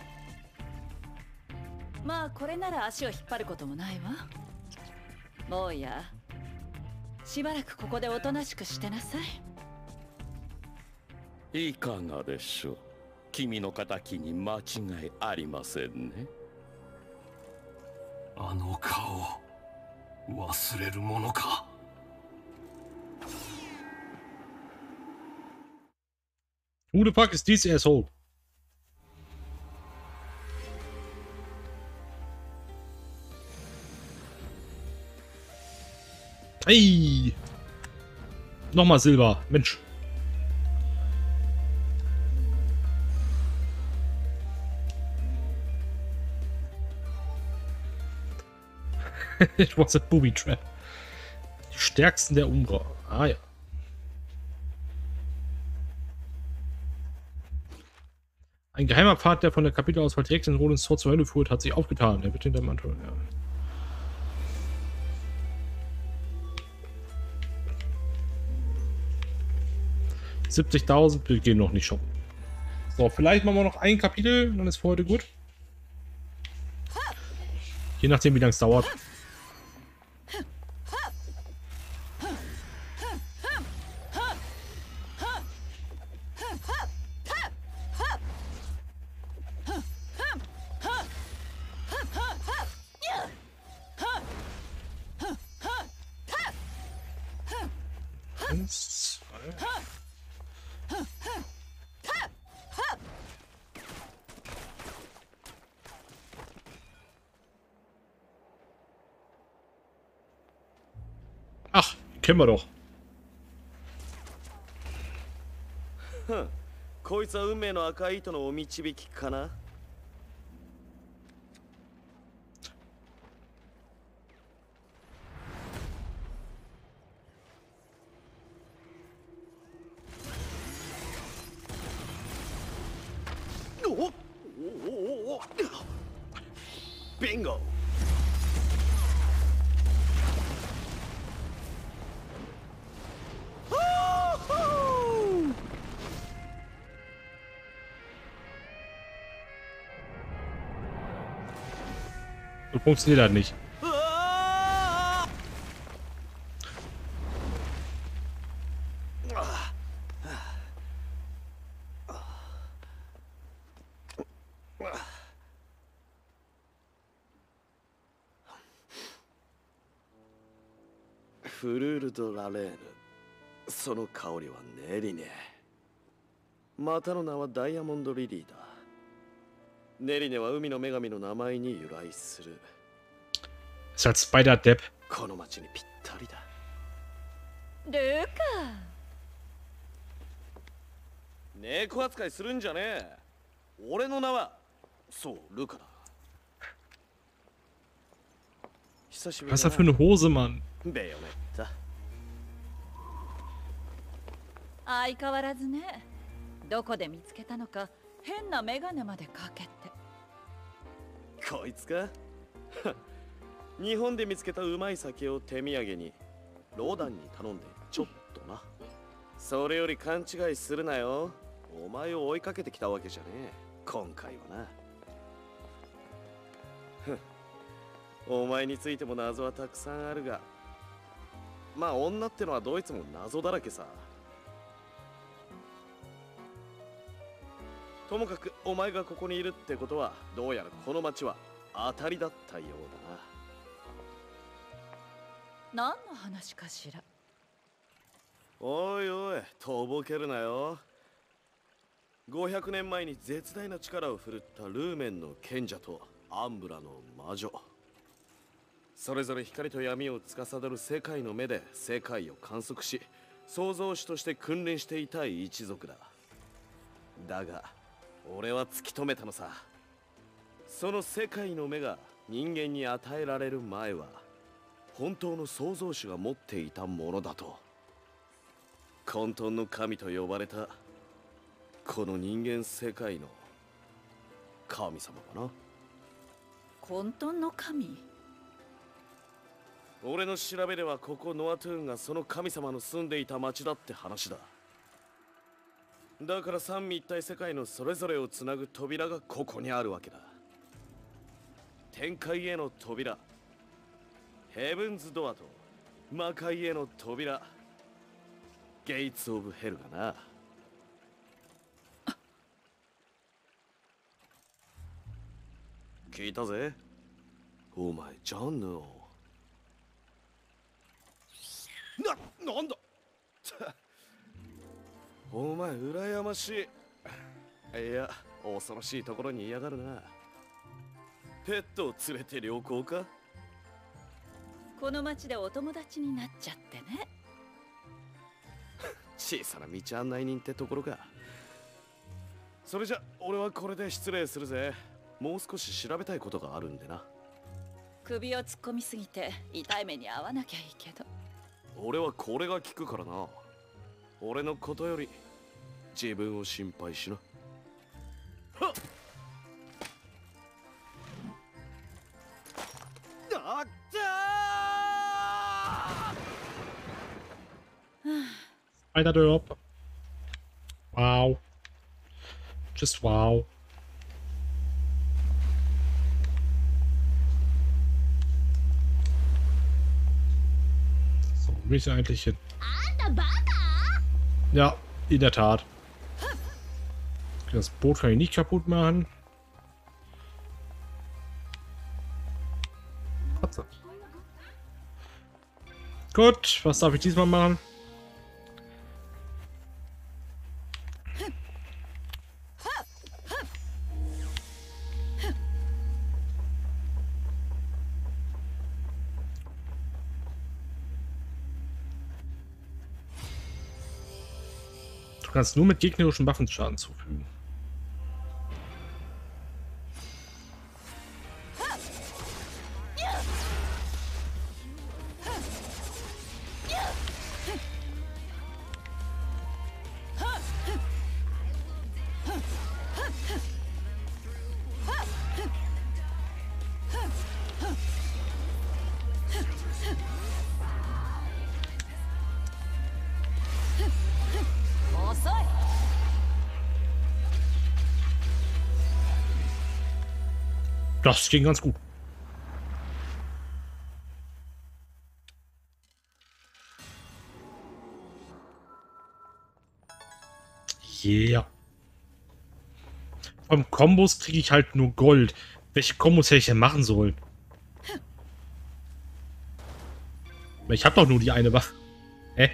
まあこれなら足を引っ張ることもないわ。坊や、しばらくここでおとなしくしてなさい。いかがでしょう。君の敵に間違いありませんね。 あの顔忘れるものか。 Who the fuck is this asshole? Hey! Nochmal Silber, Mensch. It was a booby trap. Die stärksten der Umbra. Ah ja. Ein geheimer Pfad, der von der Kapitelauswahl direkt in Rodens Tor zur Hölle führt, hat sich aufgetan. Er wird hinter dem Mantel. Ja. siebzigtausend, wir gehen noch nicht shoppen. So, vielleicht machen wir noch ein Kapitel, dann ist für heute gut. Je nachdem, wie lange es dauert. Eins, zwei. Ach, kennen wir doch. こいつは運命の赤い糸のお導きかな。おおおビンゴ。 So funktioniert das nicht. フルールド・ラレーヌ、その香りは練りね。またの名はダイヤモンド・リリーだ。ネリネは海の女神の名前に由来する。 Ist halt Spider-Depp. この町にぴったりだ。 ルカ。 猫扱いするんじゃねえ。俺の名はそうルカだ。久しぶりだ Was ist das für eine Hose, Mann? ベヨネッタ。 相変わらずね。どこで見つけたのか変なメガネまでかけて。 こいつか。日本で見つけたうまい酒を手土産にロダンに頼んでちょっとな。それより勘違いするなよ。お前を追いかけてきたわけじゃねえ今回はな。お前についても謎はたくさんあるが、まあ女ってのはどいつも謎だらけさ。ともかくお前がここにいるってことはどうやらこの町は当たりだったようだな。何の話かしら。 おいおい、とぼけるなよ。ごひゃくねんまえに絶大な力を振るったルーメンの賢者とアンブラの魔女、それぞれ光と闇を司る世界の目で世界を観測し創造主として訓練していた一族だ。だが俺は突き止めたのさ。その世界の目が人間に与えられる前は本当の創造主が持っていたものだと。混沌の神と呼ばれたこの人間世界の神様かな。 混沌の神。 俺の調べではここノアトゥーンがその神様の住んでいた町だって話だ。だから三位一体世界のそれぞれをつなぐ扉がここにあるわけだ。天界への扉、ヘブンズドアと魔界への扉、ゲイツ・オブ・ヘルがな。聞いたぜ。お前ジャンヌを。な、なんだお前羨ましい。いや、恐ろしいところに嫌がるな。ペットを連れて旅行か。 この町でお友達になっちゃってね。 小さな道案内人ってところか。それじゃ俺はこれで失礼するぜ。もう少し調べたいことがあるんでな。 首を突っ込みすぎて痛い目に遭わなきゃいいけど。 俺はこれが効くからな。俺のことより自分を心配しな。はっ。あったー。 Spider Drop. Wow. Just wow. So, wo bin ich eigentlich hin? Ja, in der Tat. Das Boot kann ich nicht kaputt machen. Gut, was darf ich diesmal machen? Du kannst nur mit gegnerischen Waffen Schaden zufügen. Das ging ganz gut. Yeah. Vom Kombos kriege ich halt nur Gold. Welche Kombos hätte ich denn machen sollen? Ich habe doch nur die eine Waffe. Hä?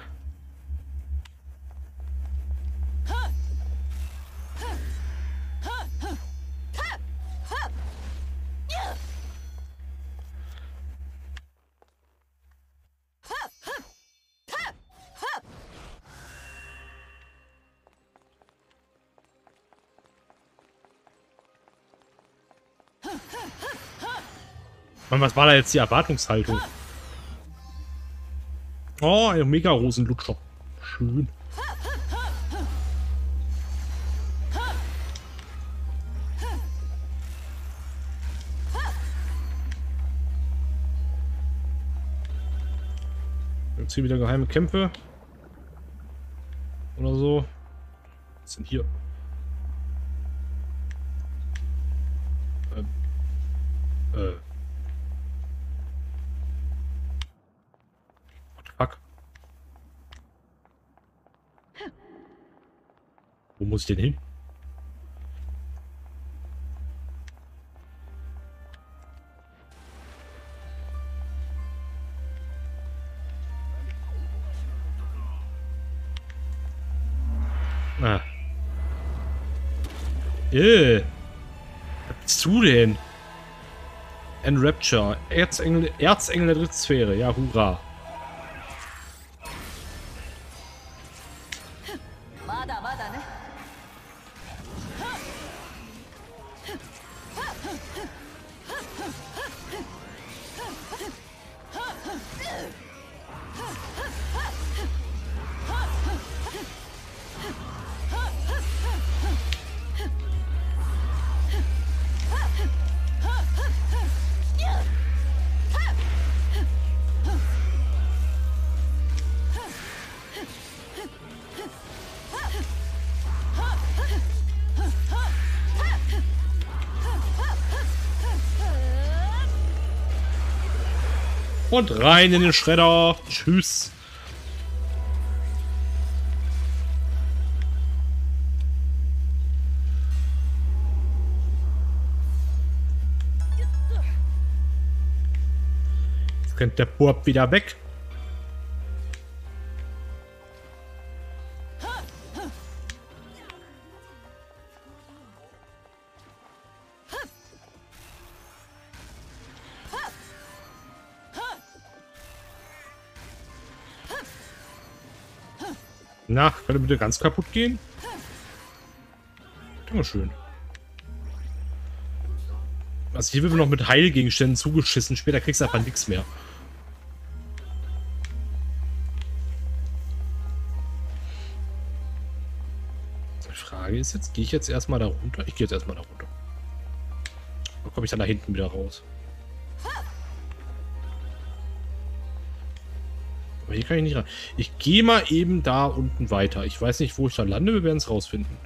Mann, was war da jetzt die Erwartungshaltung? Oh, ein Mega-Rosenlutscher. Schön. Jetzt hier wieder geheime Kämpfe. Oder so. Was ist denn hier? Ähm. Äh. Fuck. Wo muss ich denn hin? Ah. Äh. Was bist du denn? Enrapture. Erzengel, Erzengel der dritten Sphäre. Ja, hurra. Und rein in den Schredder. Tschüss. Jetzt rennt der Burb wieder weg. Na, kann er bitte ganz kaputt gehen? Dankeschön. Also hier wird mir noch mit Heilgegenständen zugeschissen. Später kriegst du einfach nichts mehr. Die Frage ist jetzt, gehe ich jetzt erstmal da runter? Ich gehe jetzt erstmal da runter. Oder komme ich dann da hinten wieder raus? Aber hier kann ich nicht rein. Ich gehe mal eben da unten weiter. Ich weiß nicht, wo ich da lande. Wir werden es rausfinden.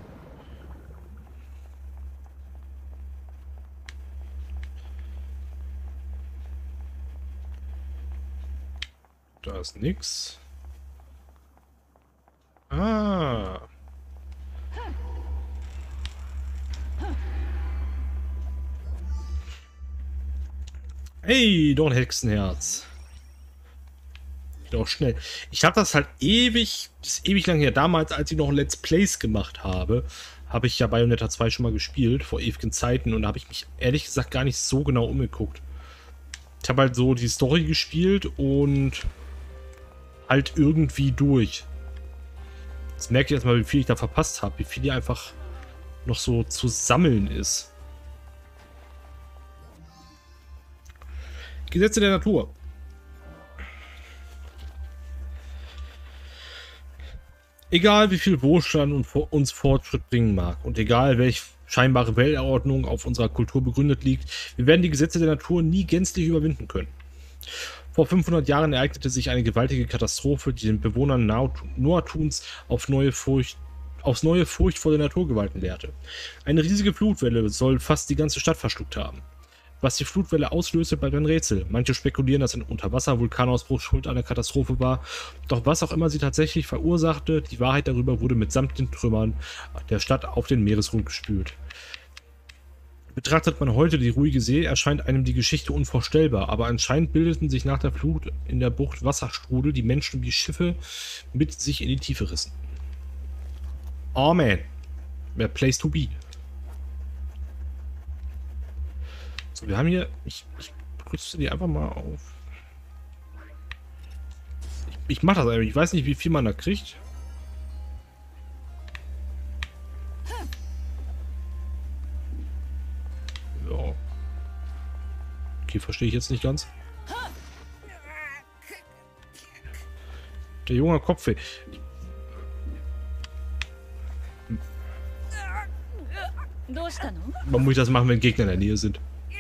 Da ist nix. Ah. Hey, doch ein Hexenherz. Auch schnell. Ich habe das halt ewig, das ist ewig lang her. Damals, als ich noch Let's Plays gemacht habe, habe ich ja Bayonetta zwei schon mal gespielt, vor ewigen Zeiten. Und da habe ich mich ehrlich gesagt gar nicht so genau umgeguckt. Ich habe halt so die Story gespielt und halt irgendwie durch. Jetzt merke ich erstmal, wie viel ich da verpasst habe. Wie viel hier einfach noch so zu sammeln ist. Gesetze der Natur. Egal wie viel Wohlstand und uns Fortschritt bringen mag und egal welche scheinbare Weltordnung auf unserer Kultur begründet liegt, wir werden die Gesetze der Natur nie gänzlich überwinden können. Vor fünfhundert Jahren ereignete sich eine gewaltige Katastrophe, die den Bewohnern Noatuns auf neue Furcht, aufs neue furchtvolle Naturgewalten lehrte. Eine riesige Flutwelle soll fast die ganze Stadt verschluckt haben. Was die Flutwelle auslöste, bleibt ein Rätsel. Manche spekulieren, dass ein Unterwasser-Vulkanausbruch schuld an der Katastrophe war. Doch was auch immer sie tatsächlich verursachte, die Wahrheit darüber wurde mitsamt den Trümmern der Stadt auf den Meeresgrund gespült. Betrachtet man heute die ruhige See, erscheint einem die Geschichte unvorstellbar, aber anscheinend bildeten sich nach der Flut in der Bucht Wasserstrudel, die Menschen wie Schiffe mit sich in die Tiefe rissen. Oh man, a place to be. So, wir haben hier, ich, ich rüste die einfach mal auf. Ich, ich mache das einfach, ich weiß nicht, wie viel man da kriegt. Ja. Okay, verstehe ich jetzt nicht ganz. Der junge Kopfweh. Man muss das machen, wenn Gegner in der Nähe sind.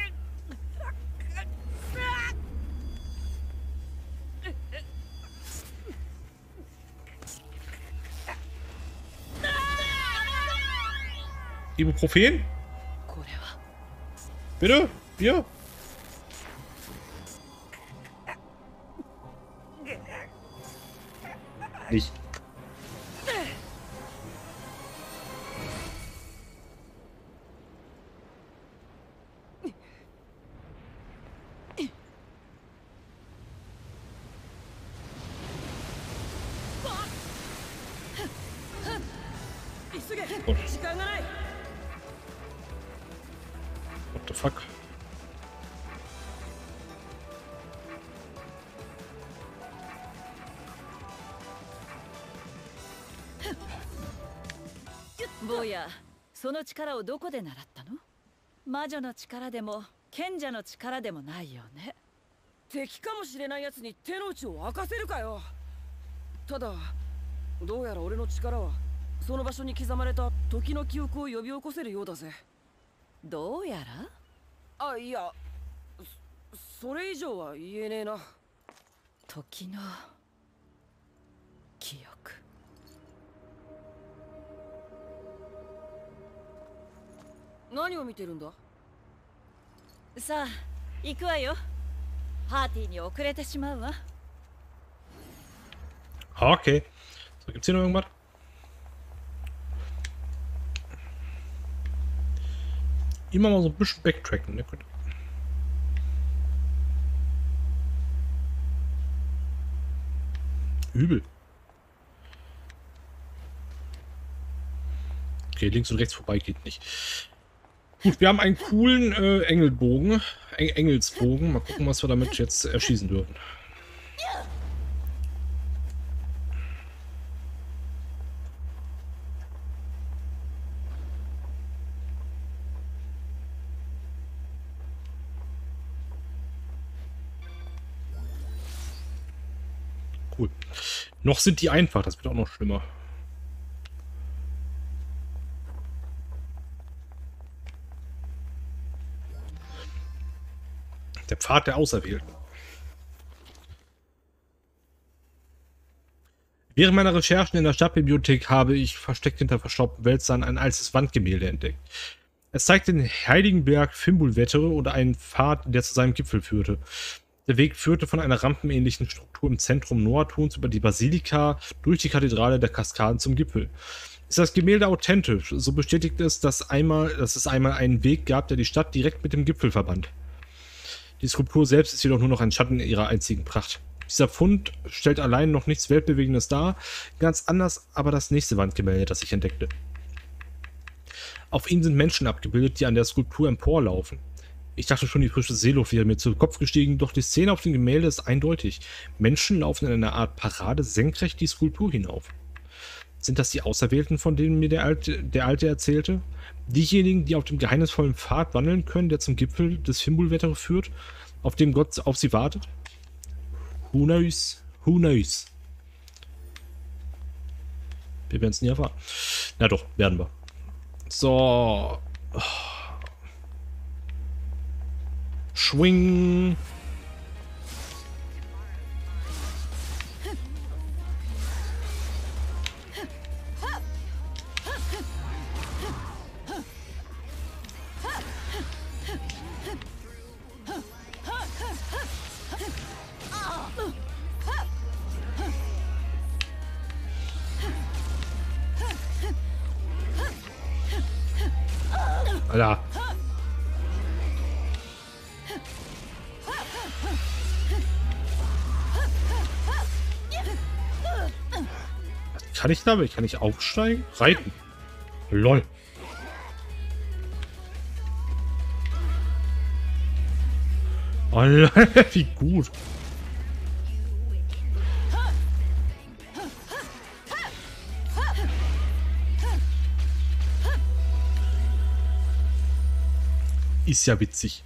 Ibuprofen? Bitte? Hier? Nicht. What the fuck? Boya, その力をどこで習ったの？魔女の力でも賢者の力でもないよね。 敵かもしれないやつに手の内を明かせるかよ。ただどうやら俺の力はその場所に刻まれた時の記憶を呼び起こせるようだぜ。 どうやら？ あ、いや、そ、それ以上は言えねえな。 時の記憶。 何を見てるんだ？ さあ、行くわよ。 Okay. So, gibt's hier noch irgendwas? Immer mal so ein bisschen backtracken, ne? Übel. Okay, links und rechts vorbei geht nicht. Gut, wir haben einen coolen äh, Engelbogen. Eng Engelsbogen. Mal gucken, was wir damit jetzt erschießen dürfen. Cool. Noch sind die einfach, das wird auch noch schlimmer. Der Pfad der Auserwählten. Während meiner Recherchen in der Stadtbibliothek habe ich versteckt hinter verstaubten Wälzern ein altes Wandgemälde entdeckt. Es zeigt den heiligen Berg Fimbulvettere oder einen Pfad, der zu seinem Gipfel führte. Der Weg führte von einer rampenähnlichen Struktur im Zentrum Noathuns über die Basilika durch die Kathedrale der Kaskaden zum Gipfel. Ist das Gemälde authentisch, so bestätigt es, dass, einmal, dass es einmal einen Weg gab, der die Stadt direkt mit dem Gipfel verband. Die Skulptur selbst ist jedoch nur noch ein Schatten ihrer einzigen Pracht. Dieser Fund stellt allein noch nichts Weltbewegendes dar, ganz anders aber das nächste Wandgemälde, das ich entdeckte. Auf ihm sind Menschen abgebildet, die an der Skulptur emporlaufen. Ich dachte schon, die frische Seeluft wäre mir zu Kopf gestiegen, doch die Szene auf dem Gemälde ist eindeutig. Menschen laufen in einer Art Parade senkrecht die Skulptur hinauf. Sind das die Auserwählten, von denen mir der Alte, der Alte erzählte? Diejenigen, die auf dem geheimnisvollen Pfad wandeln können, der zum Gipfel des Fimbulvettere führt, auf dem Gott auf sie wartet? Who knows? Who knows? Wir werden es nie erfahren. Na doch, werden wir. So. Schwing. Alter. Kann ich damit? Kann ich aufsteigen? Reiten. Lol. Alter, wie gut. Ist ja witzig.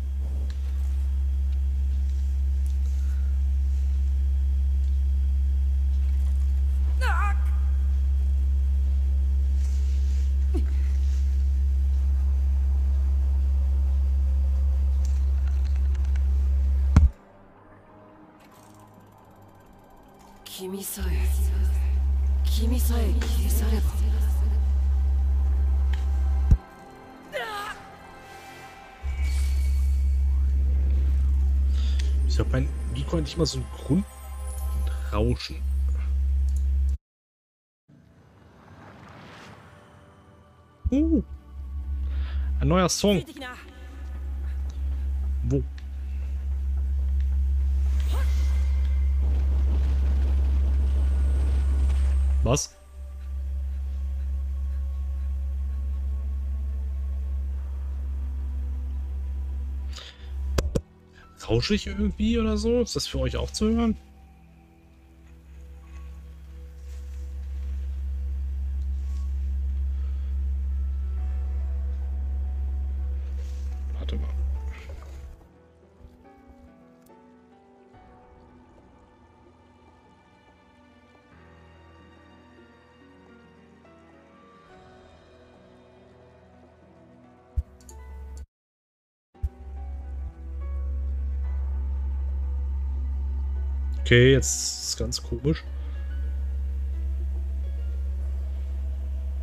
Kimiさえ、君さえ消されば。 Ich habe mein Mikro endlich mal so ein Grundrauschen. Uh, ein neuer Song. Wo? Was? Rauschig irgendwie oder so? Ist das für euch auch zu hören? Warte mal. Okay, jetzt ist es ganz komisch.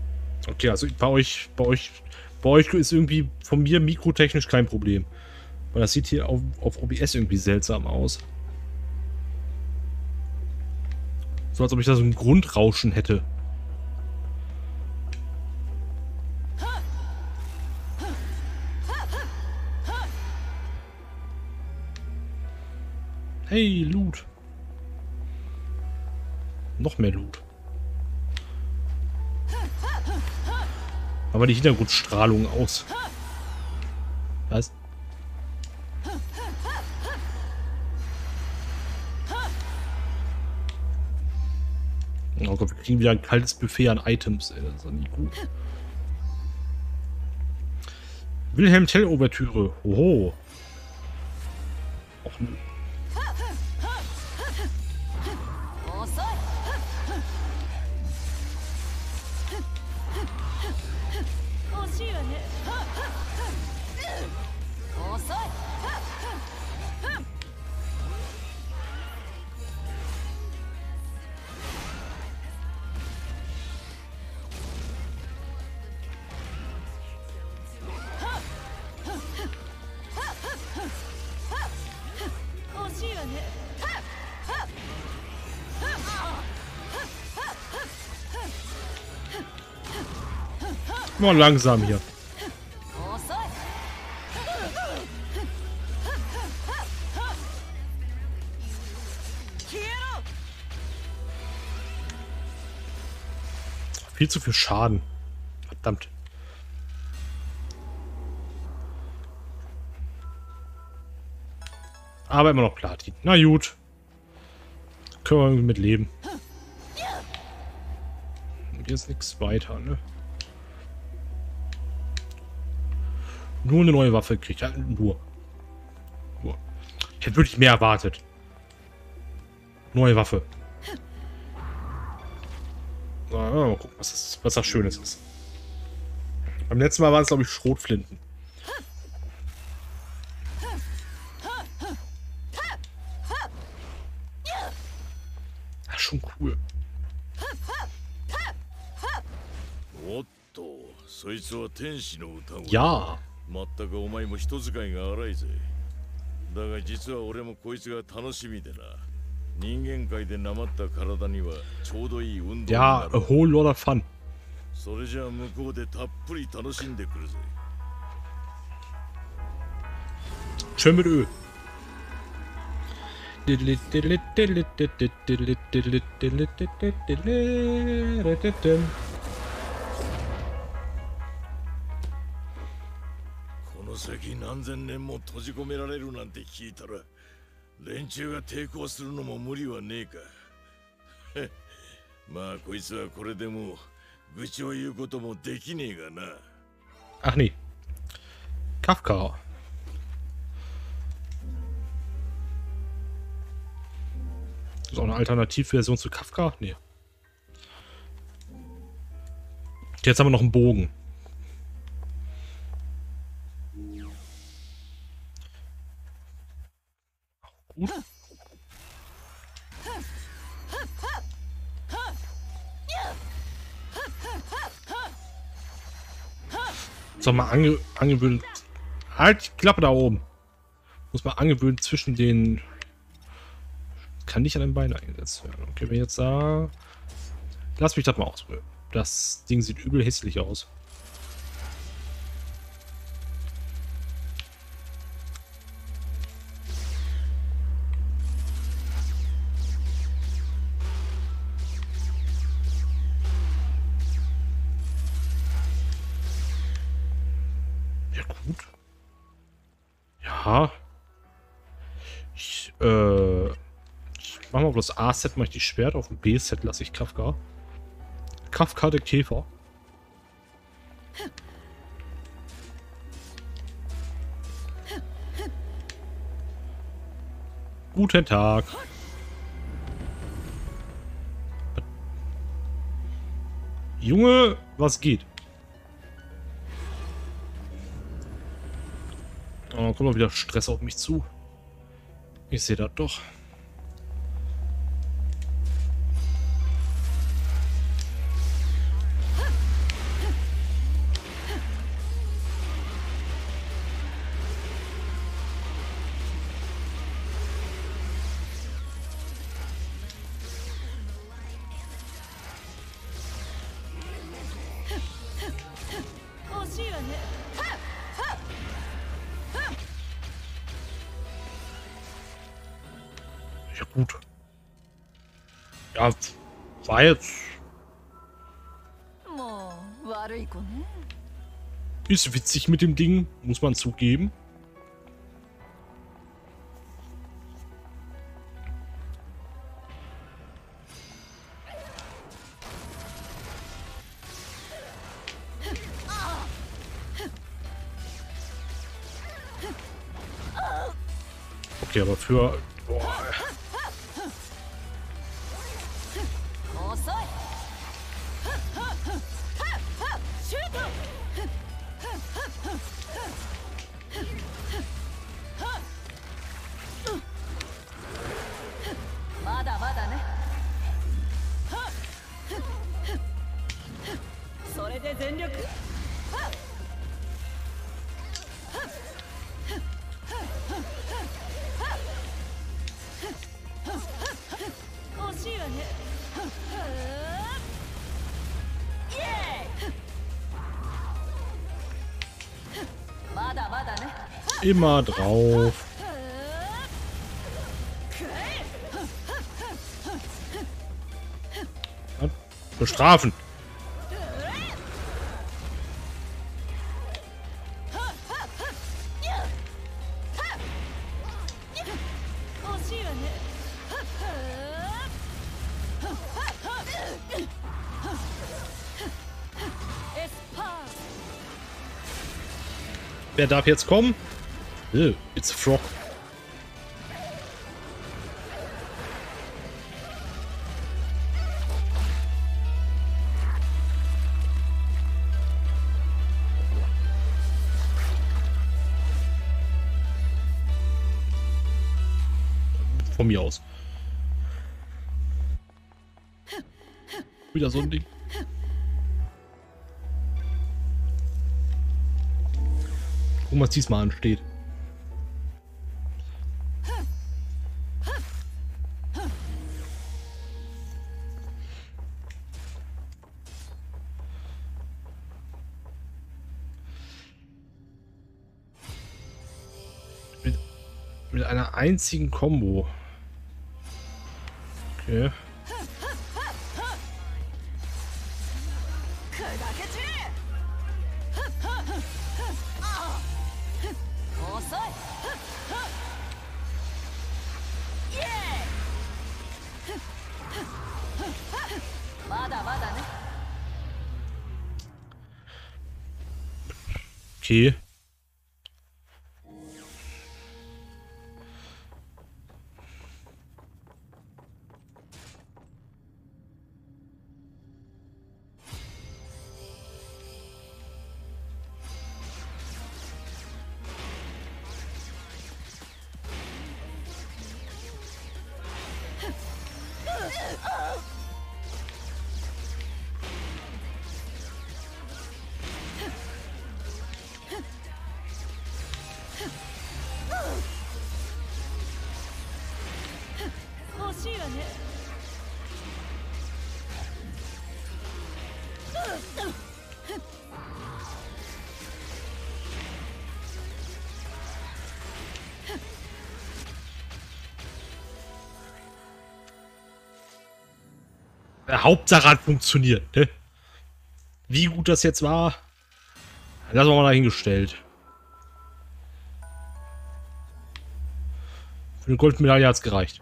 Okay, also bei euch, bei euch, bei euch ist irgendwie von mir mikrotechnisch kein Problem. Weil das sieht hier auf, auf O B S irgendwie seltsam aus. So als ob ich da so ein Grundrauschen hätte. Hey, Loot. Noch mehr Loot. Aber die Hintergrundstrahlung aus. Was? Oh Gott, wir kriegen wieder ein kaltes Buffet an Items. Ey, das ist doch nicht gut. Wilhelm Tell-Ouvertüre. Oho. Och, mal langsam hier. Viel zu viel Schaden. Verdammt. Aber immer noch Platin. Na gut. Können wir irgendwie mit leben. Und hier ist nichts weiter, ne? Nur eine neue Waffe kriegt. Ja, nur. nur. Ich hätte wirklich mehr erwartet. Neue Waffe. So, mal gucken, was das, was das Schönes ist. Beim letzten Mal waren es, glaube ich, Schrotflinten. Ja, schon cool. Ja. 全くお前も人使いが荒いぜ。だが実は俺もこいつが楽しみでな。人間界でなまった体にはちょうどいい運動になる。 Ja, a whole lot of fun. それじゃあ向こうでたっぷり楽しんでくるぜ。 Schön mit Öl. この先何千年も閉じ込められるなんて聞いたら連中が抵抗するのも無理はねえか。まあこいつはこれでもう愚痴を言うこともできねえがな。 Ach nee. Kafka. Das ist auch eine Alternativversion zu Kafka? Nee. Jetzt haben wir noch einen Bogen. Gut. So, mal ange angewöhnen. Halt die Klappe da oben. Muss man angewöhnen zwischen den. Kann nicht an den Beinen eingesetzt werden. Okay, wenn jetzt da. Lass mich das mal ausprobieren. Das Ding sieht übel hässlich aus. Ja, gut. Ja. Ich, äh. Ich mach mal auf das A-Set, mache ich die Schwert, auf dem B-Set lasse ich Kafka. Kafka der Käfer. Guten Tag. Junge, was geht? Oh, kommt mal wieder Stress auf mich zu. Ich sehe das doch. Ja, gut. Ja, war jetzt. Ist witzig mit dem Ding, muss man zugeben. Okay, aber für... Boah. Immer drauf. Ja, bestrafen. Wer darf jetzt kommen? Oh, it's a frog. Von mir aus. Wieder so ein Ding. Gucken, was diesmal ansteht. Mit, mit einer einzigen Combo. Okay. Okay. Hauptsache hat funktioniert, ne? Wie gut das jetzt war, lassen wir mal dahingestellt. Für eine Goldmedaille hat es gereicht.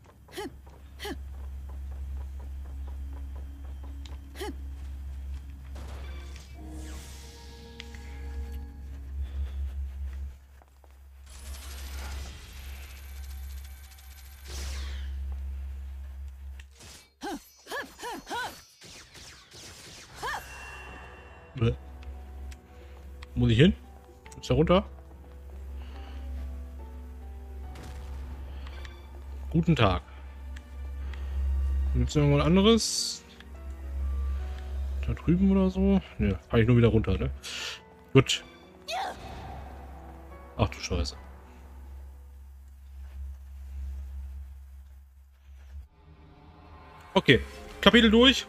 Muss ich hin? Ist er runter? Guten Tag. Gibt es irgendwas anderes? Da drüben oder so? Ne, fahre ich nur wieder runter, ne? Gut. Ach du Scheiße. Okay, Kapitel durch.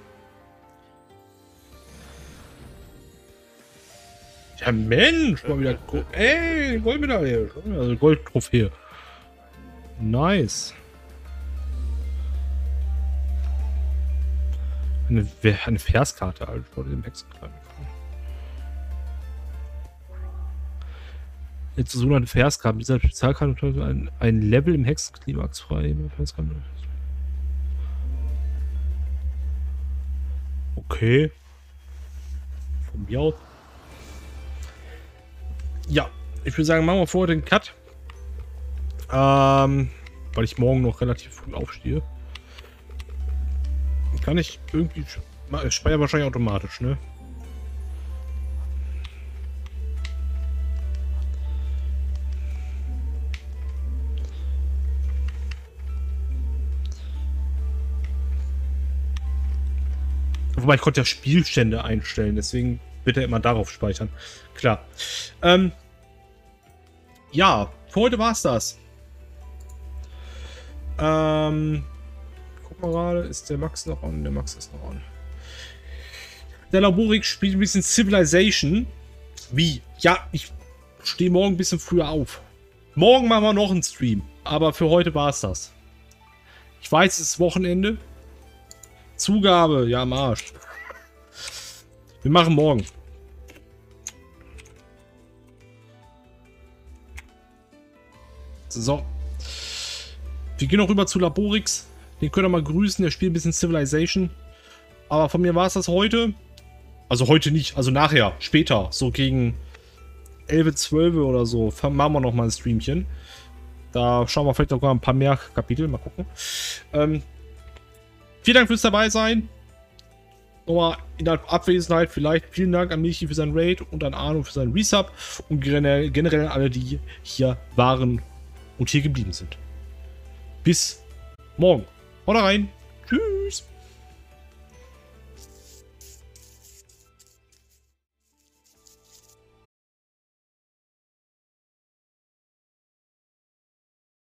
Ja Mensch, mal wieder. Ey, Goldmedaille. Also Goldtrophäe. Nice. Eine, eine Verskarte, also vor dem Hexenkleid. Jetzt so eine Verskarte. Dieser Spezialkarte ein, ein Level im Hexenklimax frei. Okay. Von mir aus. Ja, ich würde sagen, machen wir vorher den Cut. Ähm, weil ich morgen noch relativ früh aufstehe. Kann ich irgendwie... Ich speichere wahrscheinlich automatisch, ne? Wobei ich konnte ja Spielstände einstellen, deswegen bitte immer darauf speichern. Klar. Ähm, ja, für heute war es das. Ähm... Guck mal gerade, ist der Max noch on? Der Max ist noch on. Der Laborix spielt ein bisschen Civilization. Wie? Ja, ich stehe morgen ein bisschen früher auf. Morgen machen wir noch einen Stream. Aber für heute war es das. Ich weiß, es ist Wochenende. Zugabe, ja am Arsch. Wir machen morgen. So. Wir gehen noch rüber zu Laborix. Den könnt ihr mal grüßen, der spielt ein bisschen Civilization. Aber von mir war es das heute. Also heute nicht, also nachher, später. So gegen elf, zwölf oder so. Machen wir noch mal ein Streamchen. Da schauen wir vielleicht noch mal ein paar mehr Kapitel. Mal gucken. Ähm, vielen Dank fürs dabei sein. Nochmal in der Abwesenheit vielleicht. Vielen Dank an Michi für seinen Raid und an Arno für seinen Resub. Und generell, generell an alle, die hier waren und hier geblieben sind. Bis morgen. Haut rein!